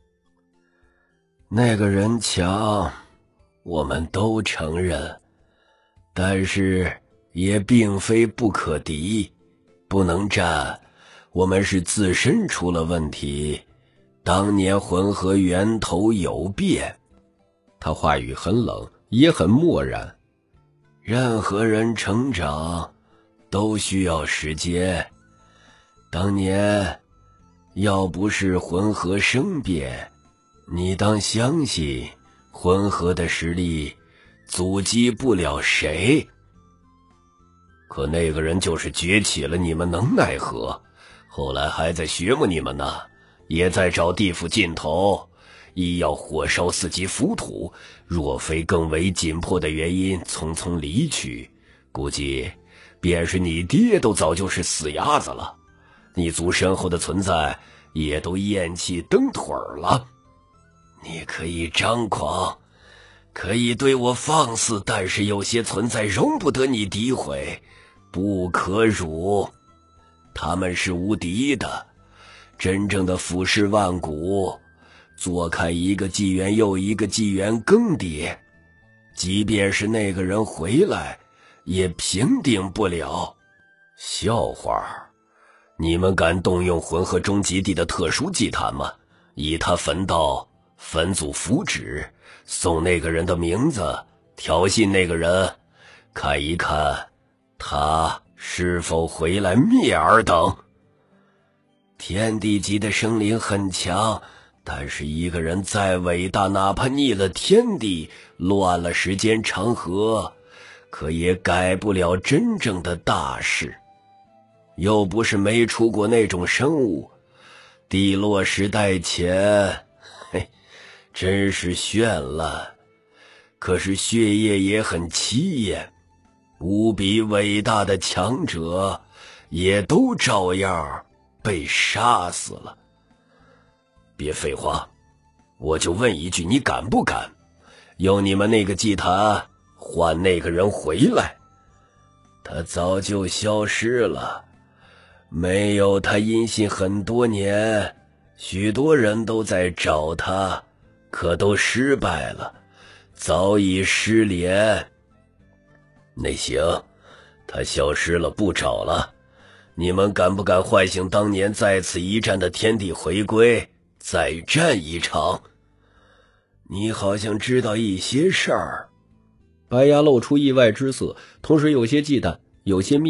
那个人强，我们都承认，但是也并非不可敌，不能战，我们是自身出了问题，当年魂盒源头有变。 他话语很冷，也很漠然。 任何人成长都需要时间，当年要不是魂盒生变，你当相信魂盒的实力阻击不了谁。可那个人就是崛起了，你们能奈何？后来还在学摸你们呢，也在找地府尽头，亦要火烧四级浮土，若非更为紧迫的原因匆匆离去，估计便是你爹都早就是死鸭子了，你族身后的存在也都咽气蹬腿了。你可以张狂，可以对我放肆，但是有些存在容不得你诋毁，不可辱。他们是无敌的，真正的俯视万古，坐看一个纪元又一个纪元更迭，即便是那个人回来，也平定不了。笑话，你们敢动用魂盒终极地的特殊祭坛吗？以他焚道，焚祖符纸，送那个人的名字，挑衅那个人，看一看他是否回来灭尔等。天地级的生灵很强，但是一个人再伟大，哪怕逆了天地，乱了时间长河，可也改不了真正的大事。又不是没出过那种生物，地落时代前，嘿，真是绚烂，可是血液也很奇艳，无比伟大的强者也都照样被杀死了。别废话，我就问一句，你敢不敢用你们那个祭坛换那个人回来？他早就消失了，没有他音信很多年，许多人都在找他，可都失败了，早已失联。那行，他消失了，不找了，你们敢不敢唤醒当年在此一战的天地回归，再战一场？你好像知道一些事儿。 白牙露出意外之色，同时有些忌惮，有些秘密，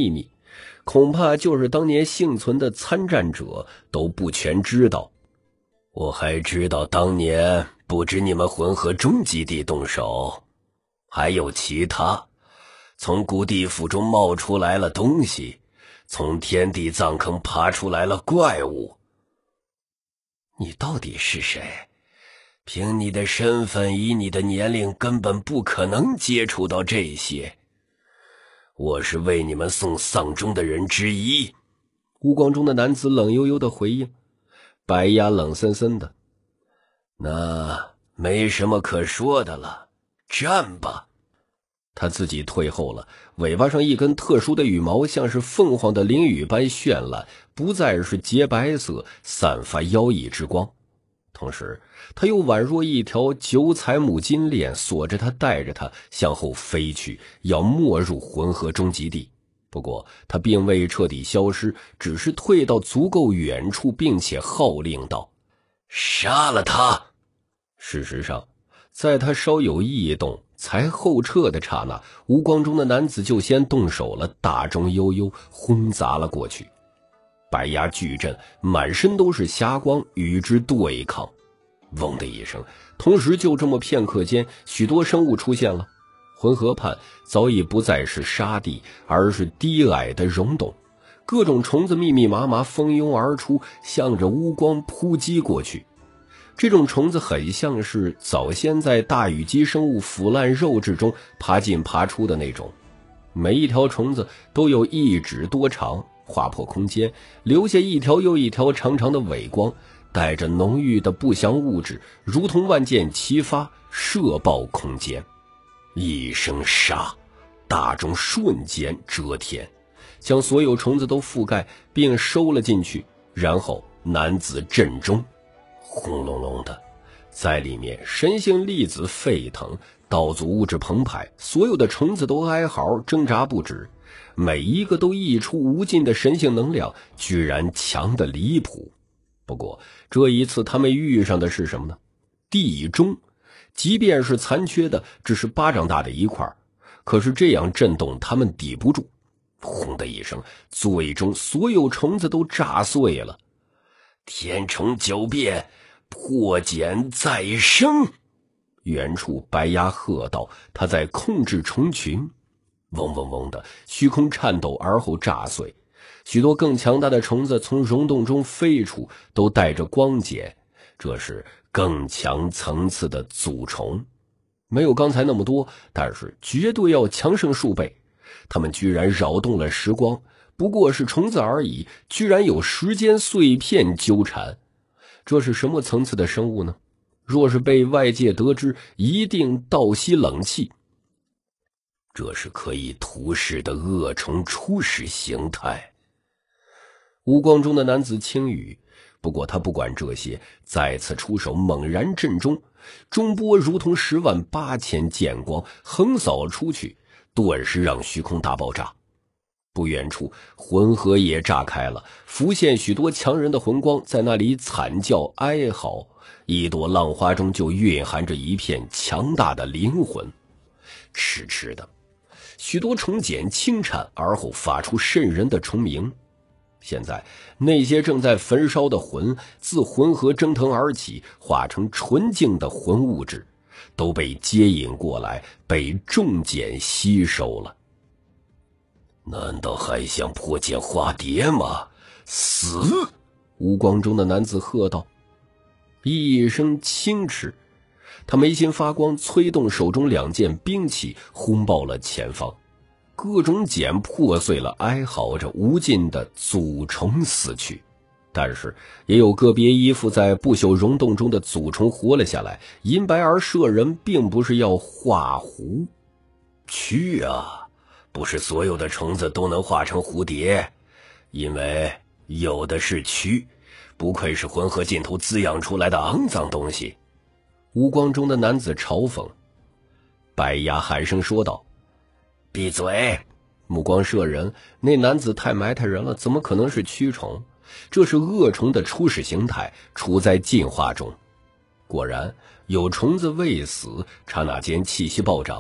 恐怕就是当年幸存的参战者都不全知道。 我还知道当年不止你们浑河中基地动手，还有其他，从古地府中冒出来了东西，从天地藏坑爬出来了怪物。你到底是谁？凭你的身份，以你的年龄，根本不可能接触到这些。我是为你们送丧钟的人之一。 乌光中的男子冷悠悠的回应。白鸦冷森森的， 那没什么可说的了，战吧。 他自己退后了，尾巴上一根特殊的羽毛像是凤凰的翎羽般绚烂，不再是洁白色，散发妖异之光。同时他又宛若一条九彩母金链，锁着他，带着他向后飞去，要没入浑河中极地。不过他并未彻底消失，只是退到足够远处，并且号令道： 杀了他。 事实上，在他稍有异动才后撤的刹那，无光中的男子就先动手了，大钟悠悠轰砸了过去。白鸦巨震，满身都是霞光，与之对抗。嗡的一声，同时就这么片刻间，许多生物出现了。浑河畔早已不再是沙地，而是低矮的溶洞，各种虫子密密麻麻蜂拥而出，向着乌光扑击过去。这种虫子很像是早先在大羽鸡生物腐烂肉质中爬进爬出的那种，每一条虫子都有一指多长，划破空间，留下一条又一条长长的尾光，带着浓郁的不祥物质，如同万箭齐发，射爆空间。一声杀，大钟瞬间遮天，将所有虫子都覆盖并收了进去。然后男子震钟，轰隆隆的，在里面神性粒子沸腾，道阻物质澎湃，所有的虫子都哀嚎挣扎不止，每一个都溢出无尽的神性能量，居然强得离谱。不过这一次他们遇上的是什么呢？地钟。即便是残缺的只是巴掌大的一块，可是这样震动他们抵不住。轰的一声，最终所有虫子都炸碎了。 天虫九变，破茧再生。 远处白鸦喝道，他在控制虫群。嗡嗡嗡的，虚空颤抖而后炸碎，许多更强大的虫子从溶洞中飞出，都带着光茧，这是更强层次的祖虫，没有刚才那么多，但是绝对要强盛数倍。他们居然扰动了时光，不过是虫子而已，居然有时间碎片纠缠。这是什么层次的生物呢？若是被外界得知，一定倒吸冷气。 这是可以屠噬的恶虫初始形态。 无光中的男子轻语，不过他不管这些，再次出手，猛然震钟，钟波如同十万八千剑光横扫出去，顿时让虚空大爆炸。不远处浑河也炸开了，浮现许多强人的魂光，在那里惨叫哀嚎，一朵浪花中就蕴含着一片强大的灵魂。痴痴的，许多虫茧轻颤，而后发出瘆人的虫鸣。现在那些正在焚烧的魂自浑河蒸腾而起，化成纯净的魂物质，都被接引过来，被重茧吸收了。 难道还想破茧化蝶吗？死！ 无光中的男子喝道，一声轻斥，他眉心发光，催动手中两件兵器，轰爆了前方。各种茧破碎了，哀嚎着无尽的祖虫死去。但是也有个别依附在不朽溶洞中的祖虫活了下来。银白儿射人并不是要画弧。 蛆啊，不是所有的虫子都能化成蝴蝶，因为有的是蛆。不愧是浑河尽头滋养出来的肮脏东西。 无光中的男子嘲讽。白鸦喊声说道， 闭嘴！ 目光射人，那男子太埋汰人了，怎么可能是蛆虫？这是恶虫的初始形态，处在进化中。果然有虫子未死，刹那间气息暴涨，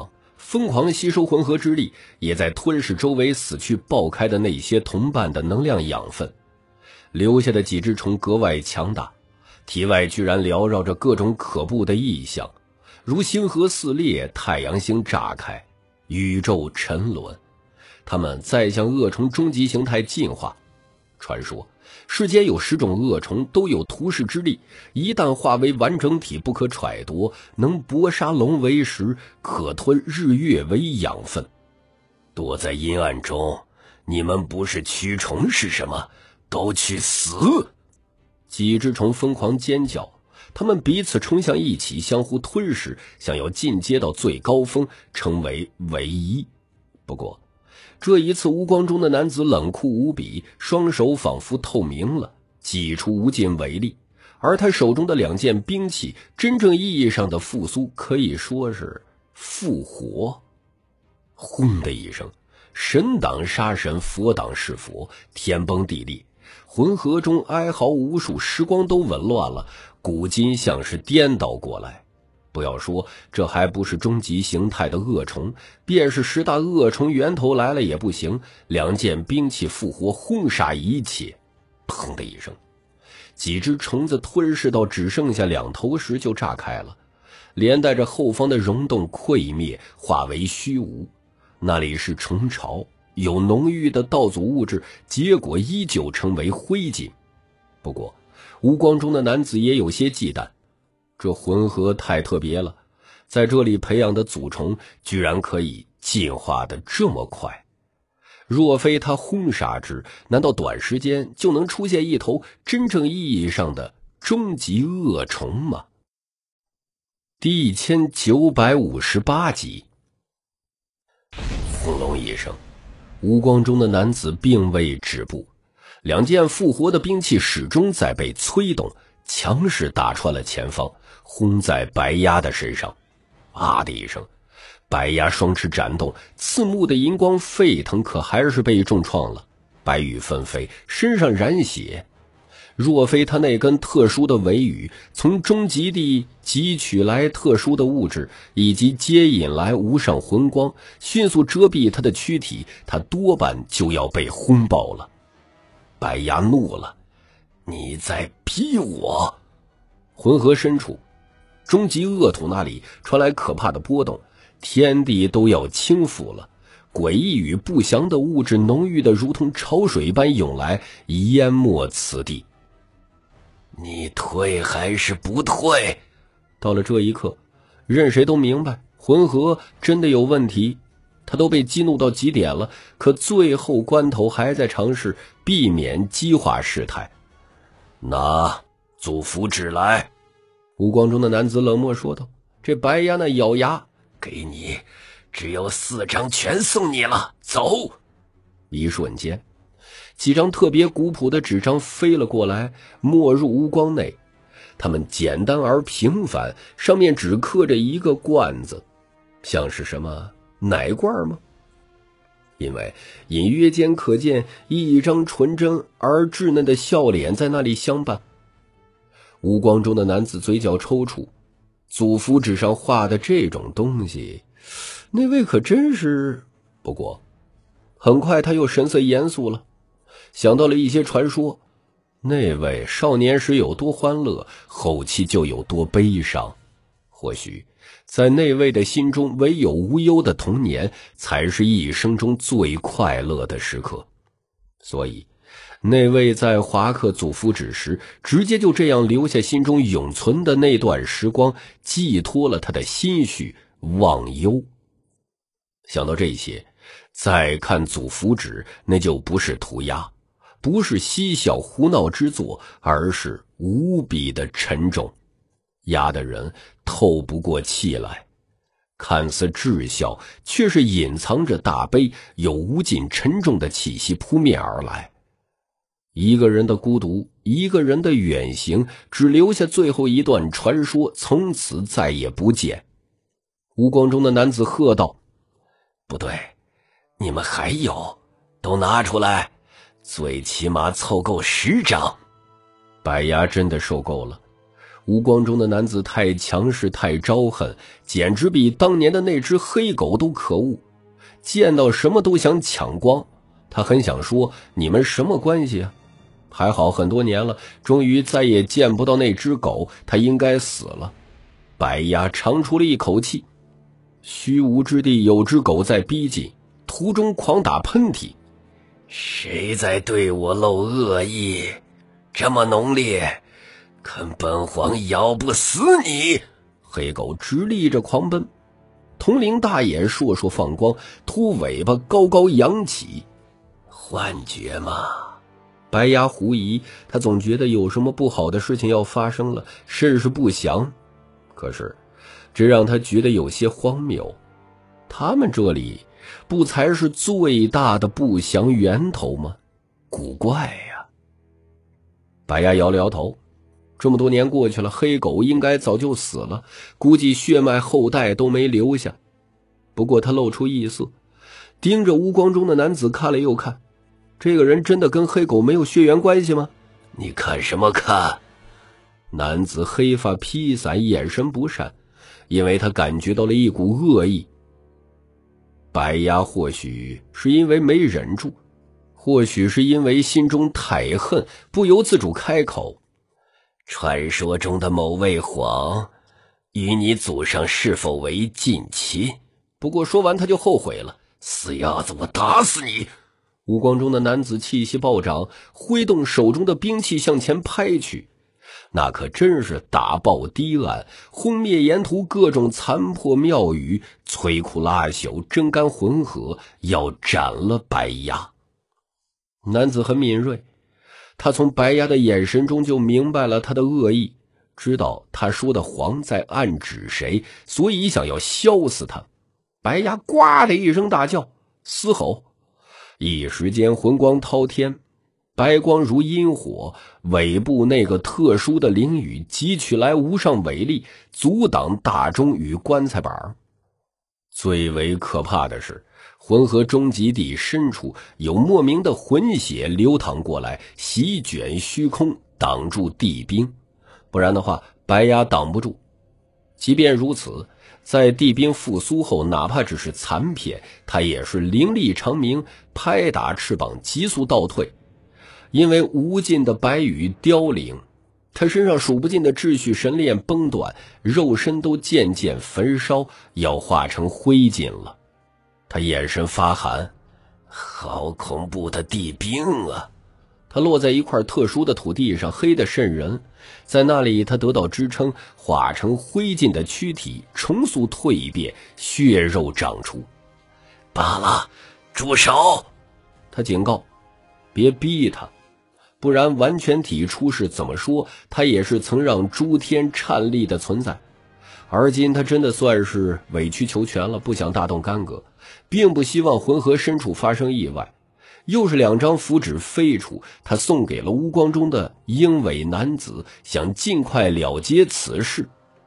疯狂吸收混合之力，也在吞噬周围死去爆开的那些同伴的能量养分。留下的几只虫格外强大，体外居然缭绕着各种可怖的异象，如星河撕裂，太阳星炸开，宇宙沉沦。它们再向恶虫终极形态进化。传说世间有十种恶虫都有屠噬之力，一旦化为完整体不可揣度，能搏杀龙为食，可吞日月为养分。 躲在阴暗中，你们不是蛆虫是什么？都去死！ 几只虫疯狂尖叫，它们彼此冲向一起，相互吞噬，想要进阶到最高峰，成为唯一。不过这一次，无光中的男子冷酷无比，双手仿佛透明了，挤出无尽伟力。而他手中的两件兵器，真正意义上的复苏，可以说是复活。轰的一声，神挡杀神，佛挡是佛，天崩地裂，浑河中哀嚎无数，时光都紊乱了，古今像是颠倒过来。不要说这还不是终极形态的恶虫，便是十大恶虫源头来了也不行。两件兵器复活，轰杀一切。砰的一声，几只虫子吞噬到只剩下两头时就炸开了，连带着后方的溶洞溃灭，化为虚无。那里是虫巢，有浓郁的道祖物质，结果依旧成为灰烬。不过无光中的男子也有些忌惮，这浑河太特别了，在这里培养的祖虫居然可以进化得这么快。若非他轰杀之，难道短时间就能出现一头真正意义上的终极恶虫吗？第一千九百五十八集。轰隆一声，无光中的男子并未止步，两件复活的兵器始终在被催动，强势打穿了前方，轰在白鸭的身上。啊的一声，白鸭双翅展动，刺目的银光沸腾，可还是被重创了，白羽纷飞，身上染血。若非他那根特殊的尾羽从终极地汲取来特殊的物质，以及接引来无上魂光，迅速遮蔽他的躯体，他多半就要被轰爆了。白鸭怒了，你在逼我！浑河深处，终极恶土那里传来可怕的波动，天地都要倾覆了。诡异与不祥的物质浓郁的如同潮水般涌来，淹没此地。 你退还是不退？ 到了这一刻，任谁都明白浑河真的有问题，他都被激怒到极点了，可最后关头还在尝试避免激化事态。 拿祖符纸来！ 无光中的男子冷漠说道。这白鸭那咬牙， 给你，只有四张，全送你了，走！ 一瞬间，几张特别古朴的纸张飞了过来，没入无光内。它们简单而平凡，上面只刻着一个罐子，像是什么奶罐吗？因为隐约间可见一张纯真而稚嫩的笑脸在那里相伴。无光中的男子嘴角抽搐，祖符纸上画的这种东西，那位可真是……不过很快他又神色严肃了，想到了一些传说，那位少年时有多欢乐，后期就有多悲伤。或许在那位的心中，唯有无忧的童年才是一生中最快乐的时刻。所以那位在华刻祖符纸时，直接就这样留下心中永存的那段时光，寄托了他的心绪，忘忧。想到这些，再看祖符纸，那就不是涂鸦，不是嬉笑胡闹之作，而是无比的沉重，压得人透不过气来。看似至笑，却是隐藏着大悲，有无尽沉重的气息扑面而来。一个人的孤独，一个人的远行，只留下最后一段传说，从此再也不见。无光中的男子喝道： 不对，你们还有，都拿出来，最起码凑够十张。 白牙真的受够了， 吴光中的男子太强势太招恨，简直比当年的那只黑狗都可恶，见到什么都想抢光。他很想说，你们什么关系啊？还好很多年了，终于再也见不到那只狗，它应该死了。白鸭长出了一口气，虚无之地有只狗在逼近，途中狂打喷嚏。 谁在对我露恶意？这么浓烈，看本皇咬不死你！ 黑狗直立着狂奔，铜铃大眼烁烁放光，秃尾巴高高扬起。 幻觉吗？ 白鸭狐疑，他总觉得有什么不好的事情要发生了，甚是不祥。可是这让他觉得有些荒谬，他们这里不才是最大的不祥源头吗？古怪呀！白鸭摇了摇头，这么多年过去了，黑狗应该早就死了，估计血脉后代都没留下。不过他露出异色，盯着乌光中的男子看了又看，这个人真的跟黑狗没有血缘关系吗？ 你看什么看？ 男子黑发披散，眼神不善，因为他感觉到了一股恶意。白鸭或许是因为没忍住，或许是因为心中太恨，不由自主开口。 传说中的某位皇，与你祖上是否为近亲？ 不过说完他就后悔了。 死鸭子，我打死你！ 乌光中的男子气息暴涨，挥动手中的兵器向前拍去。那可真是打爆堤岸，轰灭沿途各种残破庙宇，摧枯拉朽，真干浑河，要斩了白鸭。男子很敏锐，他从白鸭的眼神中就明白了他的恶意，知道他说的皇在暗指谁，所以想要削死他。白鸭呱的一声大叫，嘶吼，一时间魂光滔天，白光如阴火，尾部那个特殊的灵羽汲取来无上伟力，阻挡大钟与棺材板。最为可怕的是，浑河终极地深处有莫名的魂血流淌过来，席卷虚空，挡住地兵，不然的话白鸭挡不住。即便如此，在地兵复苏后，哪怕只是残片，它也是灵力长鸣，拍打翅膀急速倒退。因为无尽的白羽凋零，他身上数不尽的秩序神链崩断，肉身都渐渐焚烧，要化成灰烬了。他眼神发寒， 好恐怖的地兵啊！ 他落在一块特殊的土地上，黑得渗人，在那里他得到支撑，化成灰烬的躯体重塑蜕变，血肉长出。 罢了，住手！ 他警告，别逼他，不然完全体出世怎么说，他也是曾让诸天颤栗的存在。而今他真的算是委曲求全了，不想大动干戈，并不希望浑河深处发生意外。又是两张符纸飞出，他送给了乌光中的鹰尾男子，想尽快了结此事。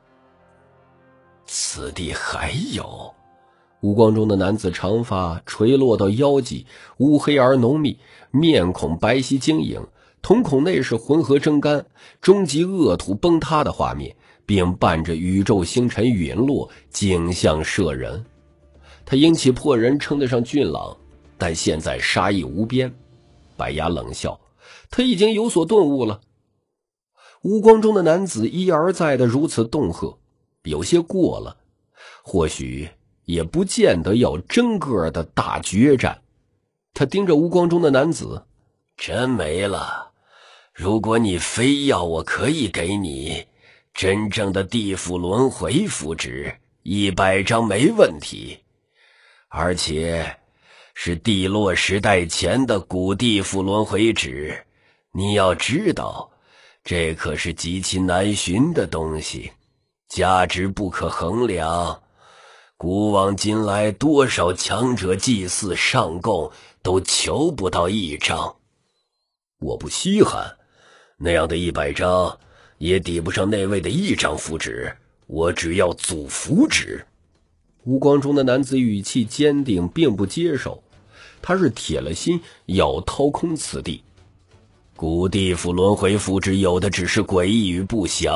此地还有。 乌光中的男子长发垂落到腰际，乌黑而浓密，面孔白皙晶莹，瞳孔内是浑河蒸干，终极恶土崩塌的画面，并伴着宇宙星辰陨落，景象摄人。他英气迫人，称得上俊朗，但现在杀意无边。白鸭冷笑，他已经有所顿悟了。乌光中的男子一而再的如此恫吓，有些过了，或许也不见得要真个的大决战。他盯着乌光中的男子， 真没了。如果你非要，我可以给你真正的地府轮回符纸一百张没问题，而且是地落时代前的古地府轮回纸。你要知道，这可是极其难寻的东西，价值不可衡量。古往今来，多少强者祭祀上供，都求不到一张。我不稀罕，那样的一百张也抵不上那位的一张符纸，我只要祖符纸。 乌光中的男子语气坚定，并不接受，他是铁了心要掏空此地。 古地府轮回符纸有的只是诡异与不祥，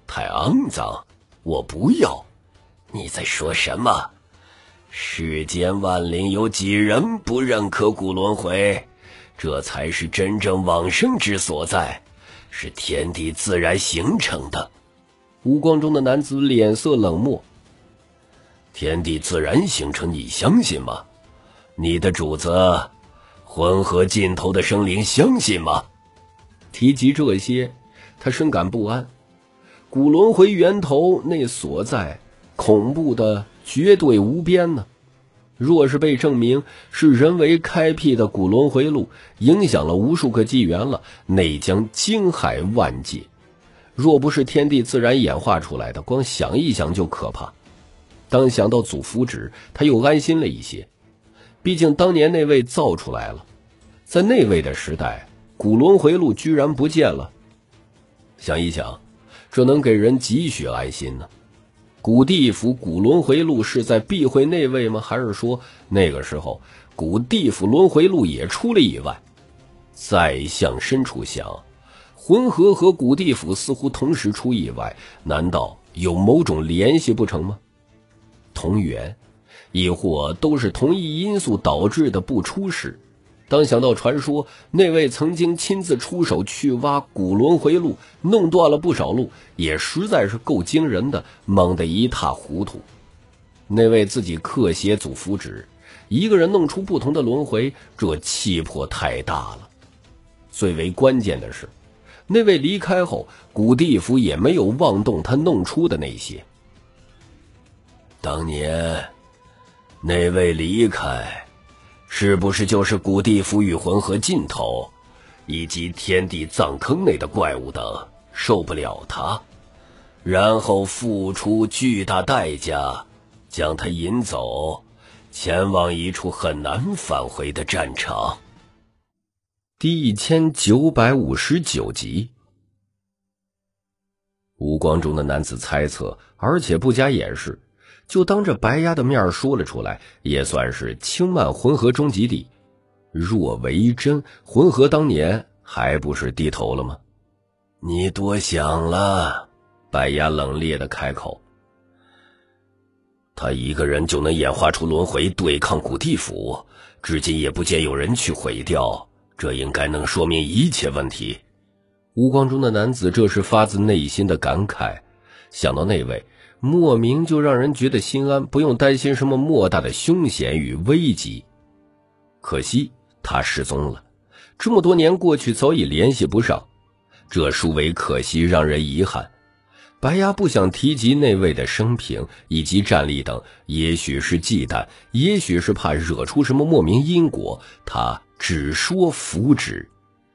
太肮脏，我不要。你在说什么？世间万灵有几人不认可古轮回？这才是真正往生之所在，是天地自然形成的。 无光中的男子脸色冷漠。 天地自然形成，你相信吗？你的主子魂河尽头的生灵相信吗？ 提及这些，他深感不安。古轮回源头那所在，恐怖的绝对无边呢。若是被证明是人为开辟的古轮回路影响了无数个纪元了，那将惊骇万界。若不是天地自然演化出来的，光想一想就可怕。当想到祖符纸，他又安心了一些。毕竟当年那位造出来了，在那位的时代，古轮回路居然不见了。想一想，这能给人几许安心呢？古地府古轮回路是在避讳那位吗？还是说那个时候古地府轮回路也出了意外？再向深处想，浑河和古地府似乎同时出意外，难道有某种联系不成吗？同源，亦或都是同一因素导致的不出事？当想到传说那位曾经亲自出手去挖古轮回路，弄断了不少路，也实在是够惊人的，懵得一塌糊涂。那位自己刻写祖符纸，一个人弄出不同的轮回，这气魄太大了。最为关键的是，那位离开后，古地府也没有妄动他弄出的那些。 当年那位离开，是不是就是古地府与魂河尽头以及天地葬坑内的怪物等受不了他，然后付出巨大代价将他引走，前往一处很难返回的战场？ 第一千九百五十九集。无光中的男子猜测，而且不加掩饰，就当着白鸭的面说了出来，也算是轻慢浑河终极地。若为真，浑河当年还不是低头了吗？ 你多想了， 白鸭冷冽地开口。 他一个人就能演化出轮回对抗古地府，至今也不见有人去毁掉，这应该能说明一切问题。 无光中的男子这是发自内心的感慨，想到那位莫名就让人觉得心安，不用担心什么莫大的凶险与危机。可惜他失踪了，这么多年过去，早已联系不上，这殊为可惜，让人遗憾。白鸭不想提及那位的生平以及战力等，也许是忌惮，也许是怕惹出什么莫名因果，他只说符纸。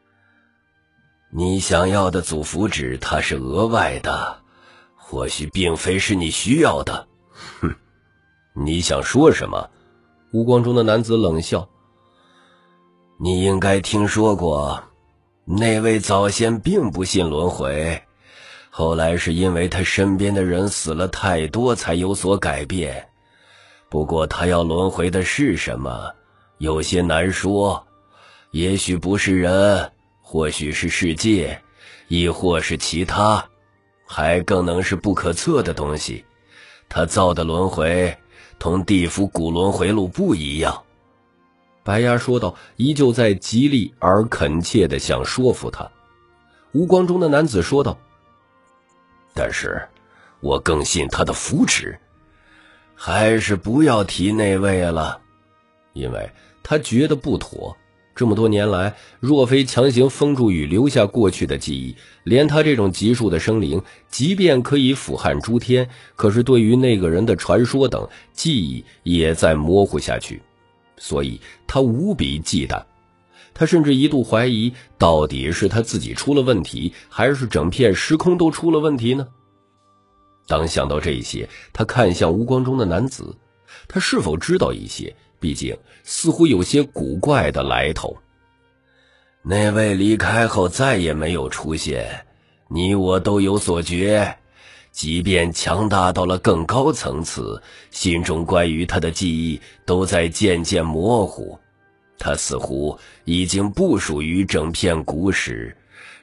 你想要的祖符纸，它是额外的，或许并非是你需要的。 哼，你想说什么？无光中的男子冷笑。 你应该听说过，那位早先并不信轮回，后来是因为他身边的人死了太多才有所改变。不过他要轮回的是什么，有些难说，也许不是人，或许是世界，亦或是其他，还更能是不可测的东西。他造的轮回同地府古轮回路不一样。 白鸭说道，依旧在极力而恳切地想说服他。无光中的男子说道， 但是我更信他的符纸，还是不要提那位了， 因为他觉得不妥。这么多年来，若非强行封住与留下过去的记忆，连他这种级数的生灵，即便可以俯瞰诸天，可是对于那个人的传说等记忆也在模糊下去，所以他无比忌惮。他甚至一度怀疑，到底是他自己出了问题，还是整片时空都出了问题呢？当想到这些，他看向无光中的男子，他是否知道一些？毕竟似乎有些古怪的来头。 那位离开后再也没有出现，你我都有所觉，即便强大到了更高层次，心中关于他的记忆都在渐渐模糊。他似乎已经不属于整片古史，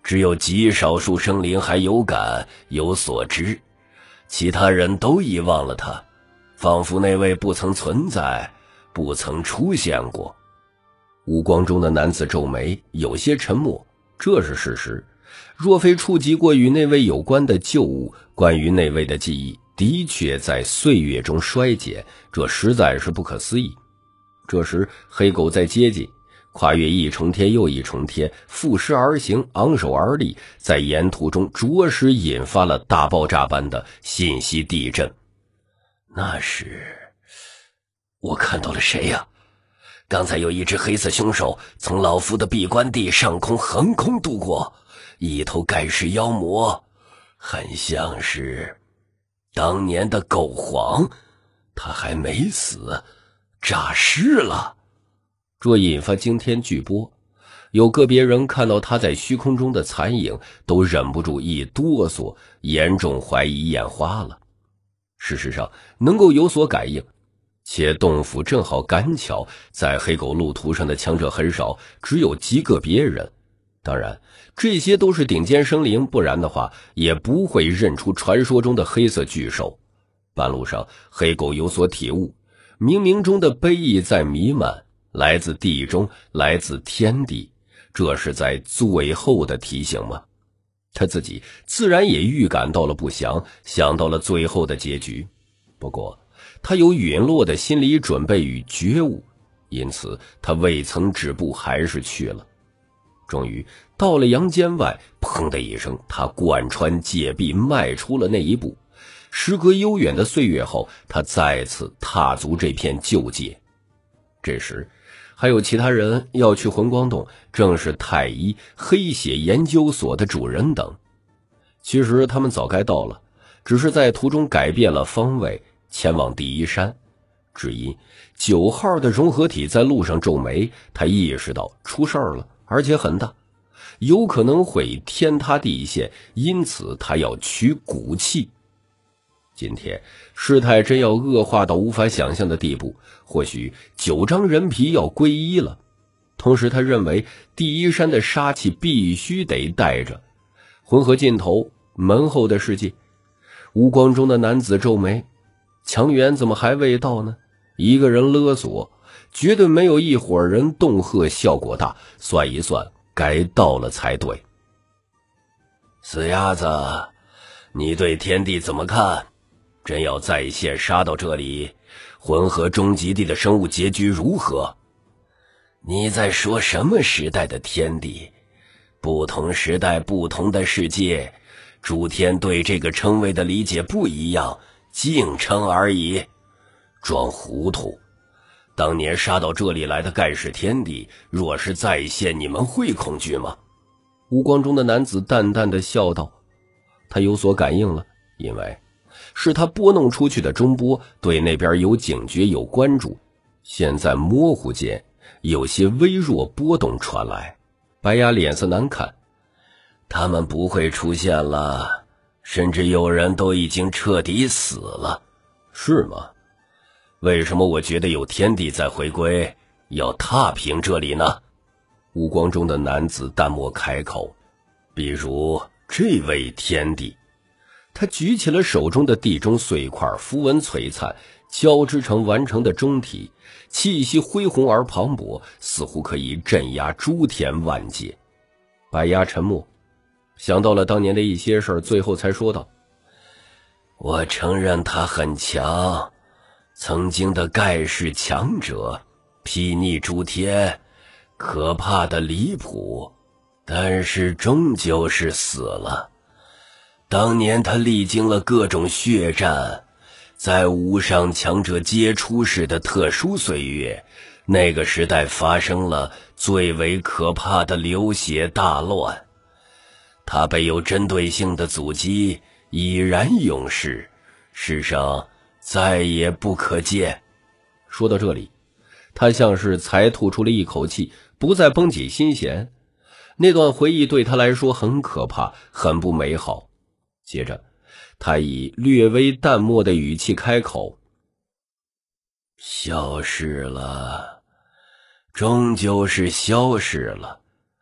只有极少数生灵还有感有所知，其他人都遗忘了他，仿佛那位不曾存在，不曾出现过。 无光中的男子皱眉，有些沉默。这是事实，若非触及过与那位有关的旧物，关于那位的记忆的确在岁月中衰减，这实在是不可思议。这时黑狗在接近，跨越一重天又一重天，负尸而行，昂首而立，在沿途中着实引发了大爆炸般的信息地震。 那是……我看到了谁呀？刚才有一只黑色凶手从老夫的闭关地上空横空渡过，一头盖世妖魔，很像是当年的狗皇，他还没死，诈尸了。 这引发惊天巨波，有个别人看到他在虚空中的残影，都忍不住一哆嗦，严重怀疑眼花了。事实上，能够有所感应，且洞府正好赶巧在黑狗路途上的强者很少，只有极个别人。当然，这些都是顶尖生灵，不然的话也不会认出传说中的黑色巨兽。半路上，黑狗有所体悟，冥冥中的悲意在弥漫，来自地中，来自天地，这是在最后的提醒吗？他自己自然也预感到了不祥，想到了最后的结局。不过他有陨落的心理准备与觉悟，因此他未曾止步，还是去了。终于到了阳间外，砰的一声，他贯穿界壁迈出了那一步。时隔悠远的岁月后，他再次踏足这片旧界。这时还有其他人要去魂光洞，正是太医、黑血研究所的主人等。其实他们早该到了，只是在途中改变了方位，前往第一山。只因九号的融合体在路上皱眉，他意识到出事儿了，而且很大，有可能会天塌地陷，因此他要取骨气。今天事态真要恶化到无法想象的地步，或许九张人皮要归一了。同时他认为第一山的杀气必须得带着。浑河尽头门后的世界，无光中的男子皱眉，强援怎么还未到呢？一个人勒索，绝对没有一伙人恫吓效果大，算一算该到了才对。 死鸭子，你对天地怎么看？真要再现杀到这里，浑河终极地的生物结局如何？你在说什么时代的天地？不同时代不同的世界，诸天对这个称谓的理解不一样，敬称而已。装糊涂！当年杀到这里来的盖世天地，若是再现，你们会恐惧吗？ 无光中的男子淡淡的笑道，他有所感应了，因为是他拨弄出去的中波对那边有警觉有关注，现在模糊间有些微弱波动传来。白牙脸色难看， 他们不会出现了，甚至有人都已经彻底死了。 是吗？ 为什么我觉得有天地在回归，要踏平这里呢？ 无光中的男子淡漠开口， 比如这位天地。 他举起了手中的地中碎块，符文璀璨，交织成完成的中体，气息恢宏而磅礴，似乎可以镇压诸天万界。白牙沉默，想到了当年的一些事儿，最后才说道： 我承认他很强，曾经的盖世强者，睥睨诸天，可怕的离谱，但是终究是死了。当年他历经了各种血战，在无上强者皆出世的特殊岁月，那个时代发生了最为可怕的流血大乱。他被有针对性的阻击，已然永世，世上再也不可见。 说到这里，他像是才吐出了一口气，不再绷紧心弦。那段回忆对他来说很可怕，很不美好。接着他以略微淡漠的语气开口： 消失了，终究是消失了。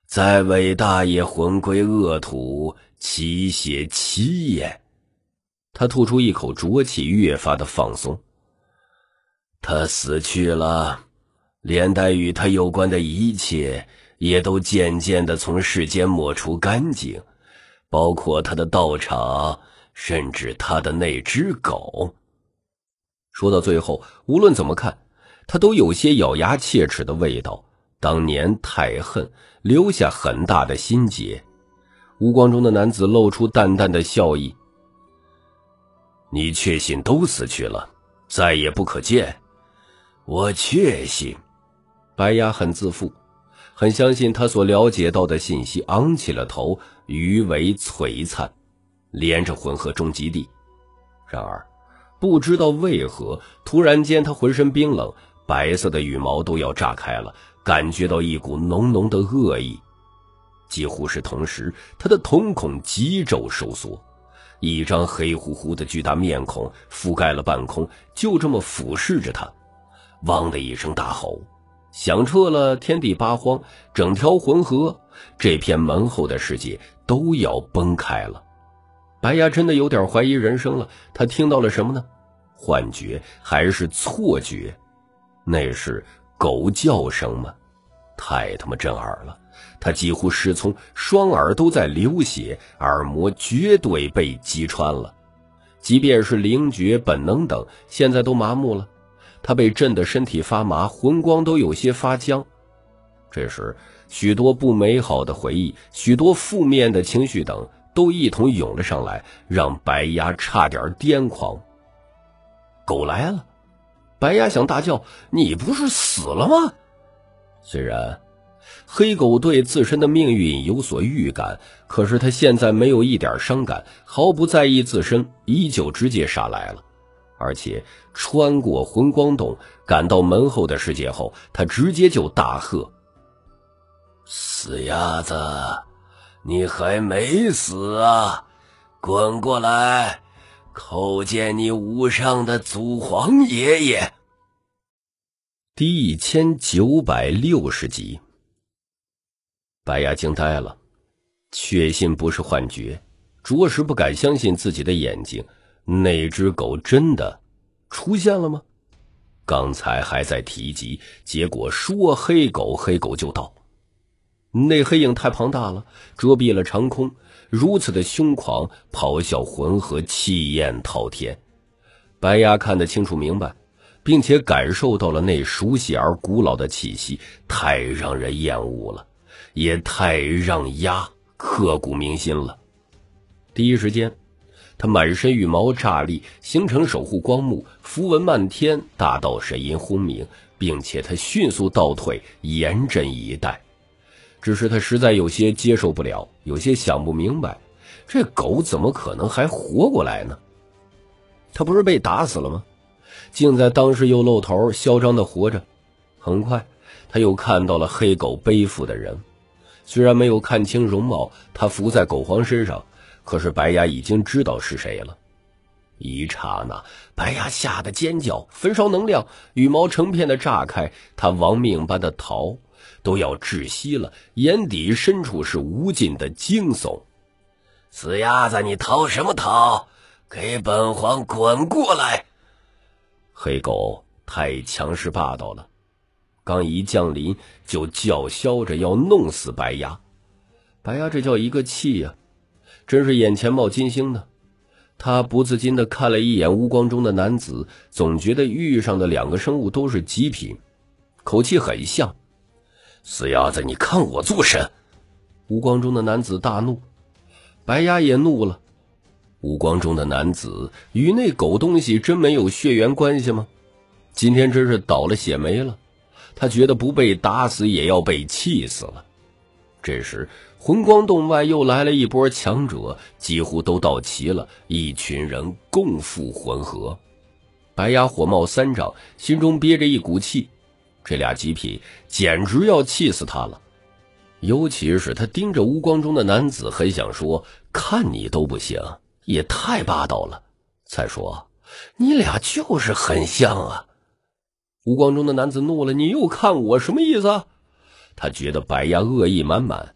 再为大爷魂归恶土，其血七也。 他吐出一口浊气，越发的放松。 他死去了，连带与他有关的一切也都渐渐地从世间抹除干净，包括他的道场，甚至他的那只狗。 说到最后，无论怎么看，他都有些咬牙切齿的味道。当年太恨，留下很大的心结。无光中的男子露出淡淡的笑意。 你确信都死去了，再也不可见？我确信。 白鸦很自负，很相信他所了解到的信息，昂起了头，余为璀璨，连着魂河终极地。然而不知道为何，突然间他浑身冰冷，白色的羽毛都要炸开了，感觉到一股浓浓的恶意。几乎是同时，他的瞳孔急骤收缩，一张黑乎乎的巨大面孔覆盖了半空，就这么俯视着他。汪的一声大吼，响彻了天地八荒，整条浑河，这片门后的世界都要崩开了。白鸦真的有点怀疑人生了，他听到了什么呢？幻觉还是错觉？那是狗叫声吗？太他妈震耳了，他几乎失聪，双耳都在流血，耳膜绝对被击穿了。即便是灵觉、本能等，现在都麻木了。他被震得身体发麻，魂光都有些发僵。这时，许多不美好的回忆，许多负面的情绪等，都一同涌了上来，让白鸦差点癫狂。狗来了！白鸦想大叫：“你不是死了吗？”虽然黑狗对自身的命运有所预感，可是他现在没有一点伤感，毫不在意自身，依旧直接杀来了。而且穿过魂光洞，赶到门后的世界后，他直接就大喝：“ 死鸭子，你还没死啊！滚过来，叩见你无上的祖皇爷爷！” 第一千九百六十集。白鸦惊呆了，确信不是幻觉，着实不敢相信自己的眼睛。那只狗真的出现了吗？刚才还在提及，结果说黑狗黑狗就到。那黑影太庞大了，遮蔽了长空，如此的凶狂，咆哮浑河，气焰滔天。白鸦看得清楚明白，并且感受到了那熟悉而古老的气息，太让人厌恶了，也太让鸦刻骨铭心了。第一时间，他满身羽毛炸立，形成守护光幕，符文漫天，大道神音轰鸣，并且他迅速倒退，严阵以待。只是他实在有些接受不了，有些想不明白，这狗怎么可能还活过来呢？他不是被打死了吗？竟在当时又露头，嚣张的活着。很快他又看到了黑狗背负的人，虽然没有看清容貌，他伏在狗皇身上，可是白鸦已经知道是谁了。一刹那，白鸦吓得尖叫，焚烧能量，羽毛成片的炸开，他亡命般的逃，都要窒息了，眼底深处是无尽的惊悚。 死鸭子，你逃什么逃？给本皇滚过来！ 黑狗太强势霸道了，刚一降临就叫嚣着要弄死白鸦。白鸦这叫一个气呀、啊，真是眼前冒金星呢。他不自禁地看了一眼乌光中的男子，总觉得遇上的两个生物都是极品，口气很像。 死鸭子，你看我做甚？ 乌光中的男子大怒，白鸦也怒了。乌光中的男子与那狗东西真没有血缘关系吗？今天真是倒了血霉了，他觉得不被打死也要被气死了。这时魂光洞外又来了一波强者，几乎都到齐了，一群人共赴魂河。白鸦火冒三丈，心中憋着一股气，这俩极品简直要气死他了。尤其是他盯着乌光中的男子，很想说，看你都不行，也太霸道了。再说你俩就是很像啊。乌光中的男子怒了，你又看我什么意思啊？他觉得白鸦恶意满满，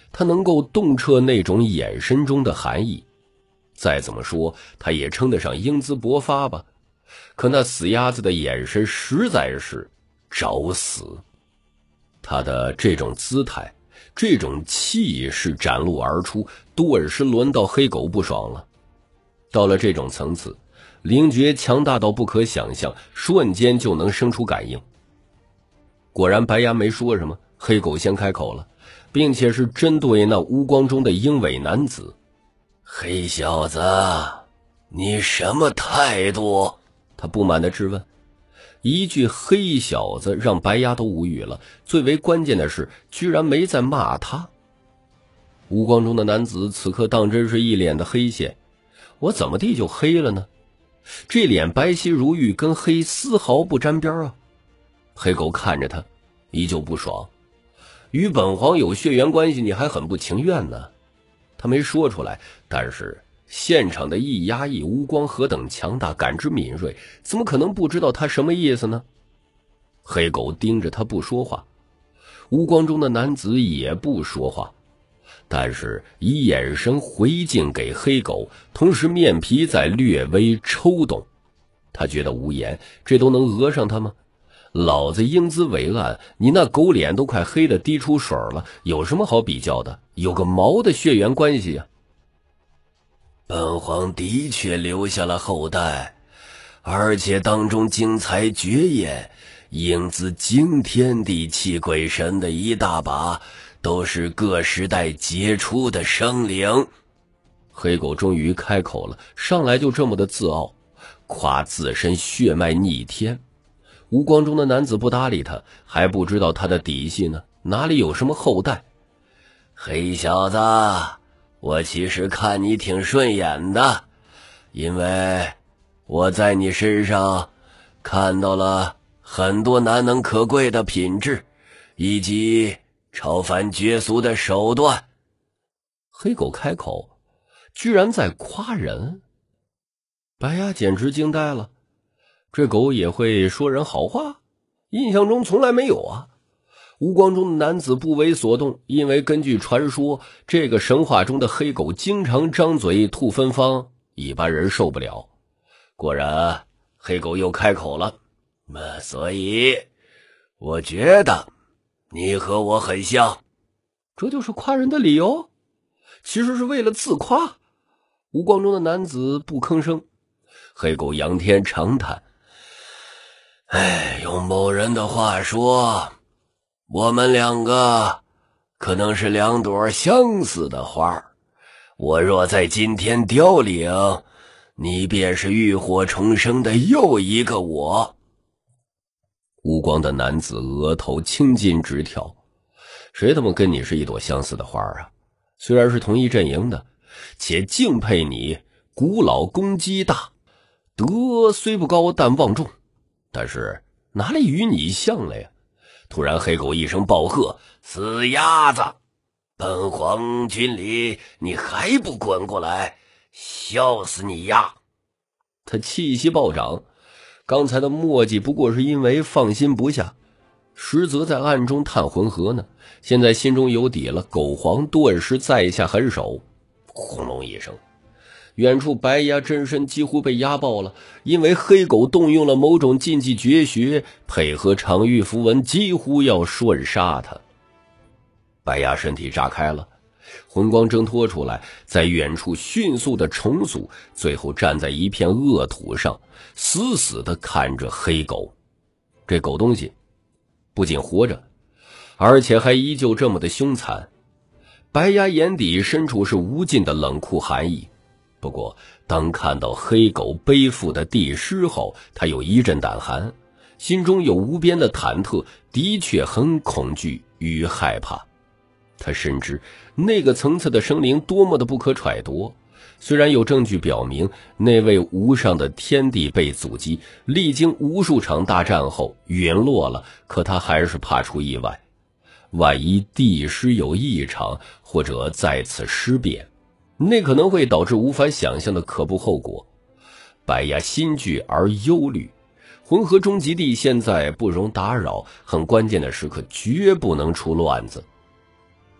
他能够洞彻那种眼神中的含义。再怎么说，他也称得上英姿勃发吧。可那死鸭子的眼神实在是找死。他的这种姿态，这种气势展露而出，顿时轮到黑狗不爽了。到了这种层次，灵觉强大到不可想象，瞬间就能生出感应。果然白牙没说什么，黑狗先开口了，并且是针对那乌光中的鹰尾男子。 黑小子，你什么态度？ 他不满地质问。一句黑小子让白牙都无语了，最为关键的是居然没在骂他。乌光中的男子此刻当真是一脸的黑线，我怎么地就黑了呢？这脸白皙如玉，跟黑丝毫不沾边啊！黑狗看着他依旧不爽，与本皇有血缘关系你还很不情愿呢。他没说出来，但是现场的易压抑乌光何等强大，感知敏锐，怎么可能不知道他什么意思呢？黑狗盯着他不说话，乌光中的男子也不说话，但是以眼神回敬给黑狗，同时面皮在略微抽动。他觉得无言，这都能讹上他吗？老子英姿伟岸，你那狗脸都快黑得滴出水了，有什么好比较的？有个毛的血缘关系呀！ 本皇的确留下了后代，而且当中精彩绝艳、英姿惊天地泣鬼神的一大把，都是各时代杰出的生灵。 黑狗终于开口了，上来就这么的自傲，夸自身血脉逆天。无光中的男子不搭理他，还不知道他的底细呢，哪里有什么后代？ 黑小子，我其实看你挺顺眼的，因为我在你身上看到了很多难能可贵的品质，以及超凡绝俗的手段。 黑狗开口，居然在夸人。白牙简直惊呆了，这狗也会说人好话？印象中从来没有啊。无光中的男子不为所动，因为根据传说，这个神话中的黑狗经常张嘴吐芬芳，一般人受不了。果然，黑狗又开口了， 那所以我觉得你和我很像。 这就是夸人的理由？其实是为了自夸。无光中的男子不吭声。黑狗仰天长叹， 哎，用某人的话说，我们两个可能是两朵相似的花，我若在今天凋零，你便是浴火重生的又一个我。 无光的男子额头青筋直跳，谁他妈跟你是一朵相似的花啊？虽然是同一阵营的，且敬佩你古老功基大，德虽不高但望重，但是哪里与你像了呀？突然黑狗一声暴喝， 死鸭子，本皇军里你还不滚过来，笑死你呀！ 他气息暴涨，刚才的墨迹不过是因为放心不下，实则在暗中探浑河呢。现在心中有底了，狗皇顿时在下狠手。轰隆一声，远处白牙真身几乎被压爆了，因为黑狗动用了某种禁忌绝学，配合场域符文，几乎要瞬杀他。白牙身体炸开了，魂光挣脱出来，在远处迅速的重塑，最后站在一片恶土上，死死地看着黑狗。这狗东西不仅活着，而且还依旧这么的凶残。白牙眼底深处是无尽的冷酷寒意。不过当看到黑狗背负的地尸后，他有一阵胆寒，心中有无边的忐忑，的确很恐惧与害怕。他深知那个层次的生灵多么的不可揣度，虽然有证据表明那位无上的天地被阻击，历经无数场大战后陨落了，可他还是怕出意外。万一地尸有异常，或者再次尸变，那可能会导致无法想象的可怖后果。白牙心惧而忧虑，浑河终极地现在不容打扰，很关键的时刻绝不能出乱子。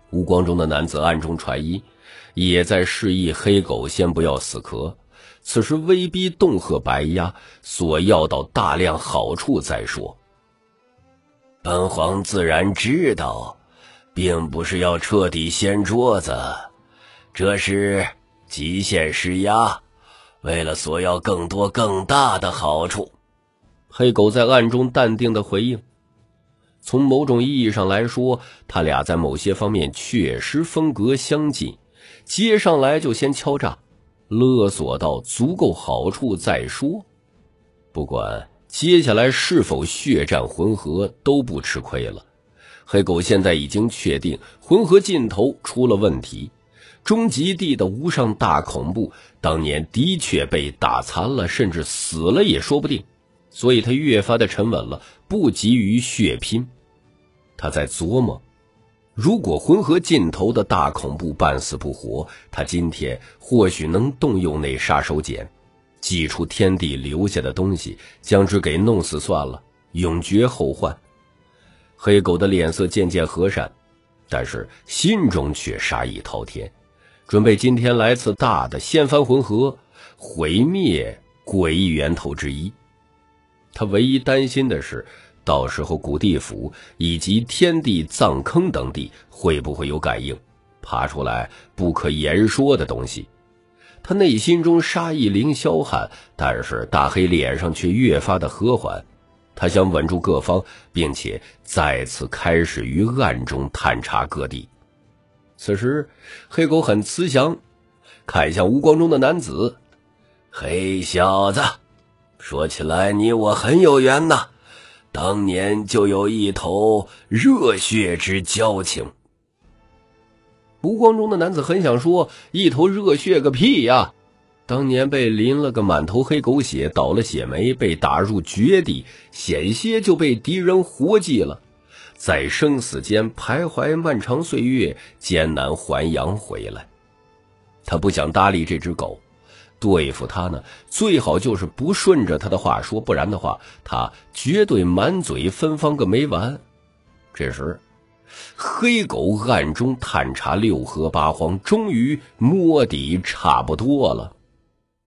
吴光中的男子暗中揣疑，也在示意黑狗先不要死磕，此时威逼恫吓白鸭，索要到大量好处再说。 本皇自然知道，并不是要彻底掀桌子，这是极限施压，为了索要更多更大的好处。 黑狗在暗中淡定的回应。从某种意义上来说，他俩在某些方面确实风格相近，接上来就先敲诈，勒索到足够好处再说。不管接下来是否血战浑河，都不吃亏了。黑狗现在已经确定浑河尽头出了问题，终极地的无上大恐怖当年的确被打残了，甚至死了也说不定，所以他越发的沉稳了，不急于血拼。他在琢磨，如果浑河尽头的大恐怖半死不活，他今天或许能动用那杀手锏，祭出天地留下的东西，将之给弄死算了，永绝后患。黑狗的脸色渐渐和善，但是心中却杀意滔天，准备今天来次大的，掀翻浑河，毁灭诡异源头之一。他唯一担心的是，到时候古地府以及天地葬坑等地会不会有感应，爬出来不可言说的东西。他内心中杀意凌霄汉，但是大黑脸上却越发的和缓。他想稳住各方，并且再次开始于暗中探查各地。此时黑狗很慈祥，看向吴光中的男子： 黑小子，说起来你我很有缘呐，当年就有一头热血之交情。 吴光中的男子很想说，一头热血个屁呀！当年被淋了个满头黑狗血，倒了血霉，被打入绝地，险些就被敌人活祭了，在生死间徘徊漫长岁月，艰难还阳回来。他不想搭理这只狗，对付他呢，最好就是不顺着他的话说，不然的话他绝对满嘴芬芳个没完。这时黑狗暗中探查六合八荒，终于摸底差不多了。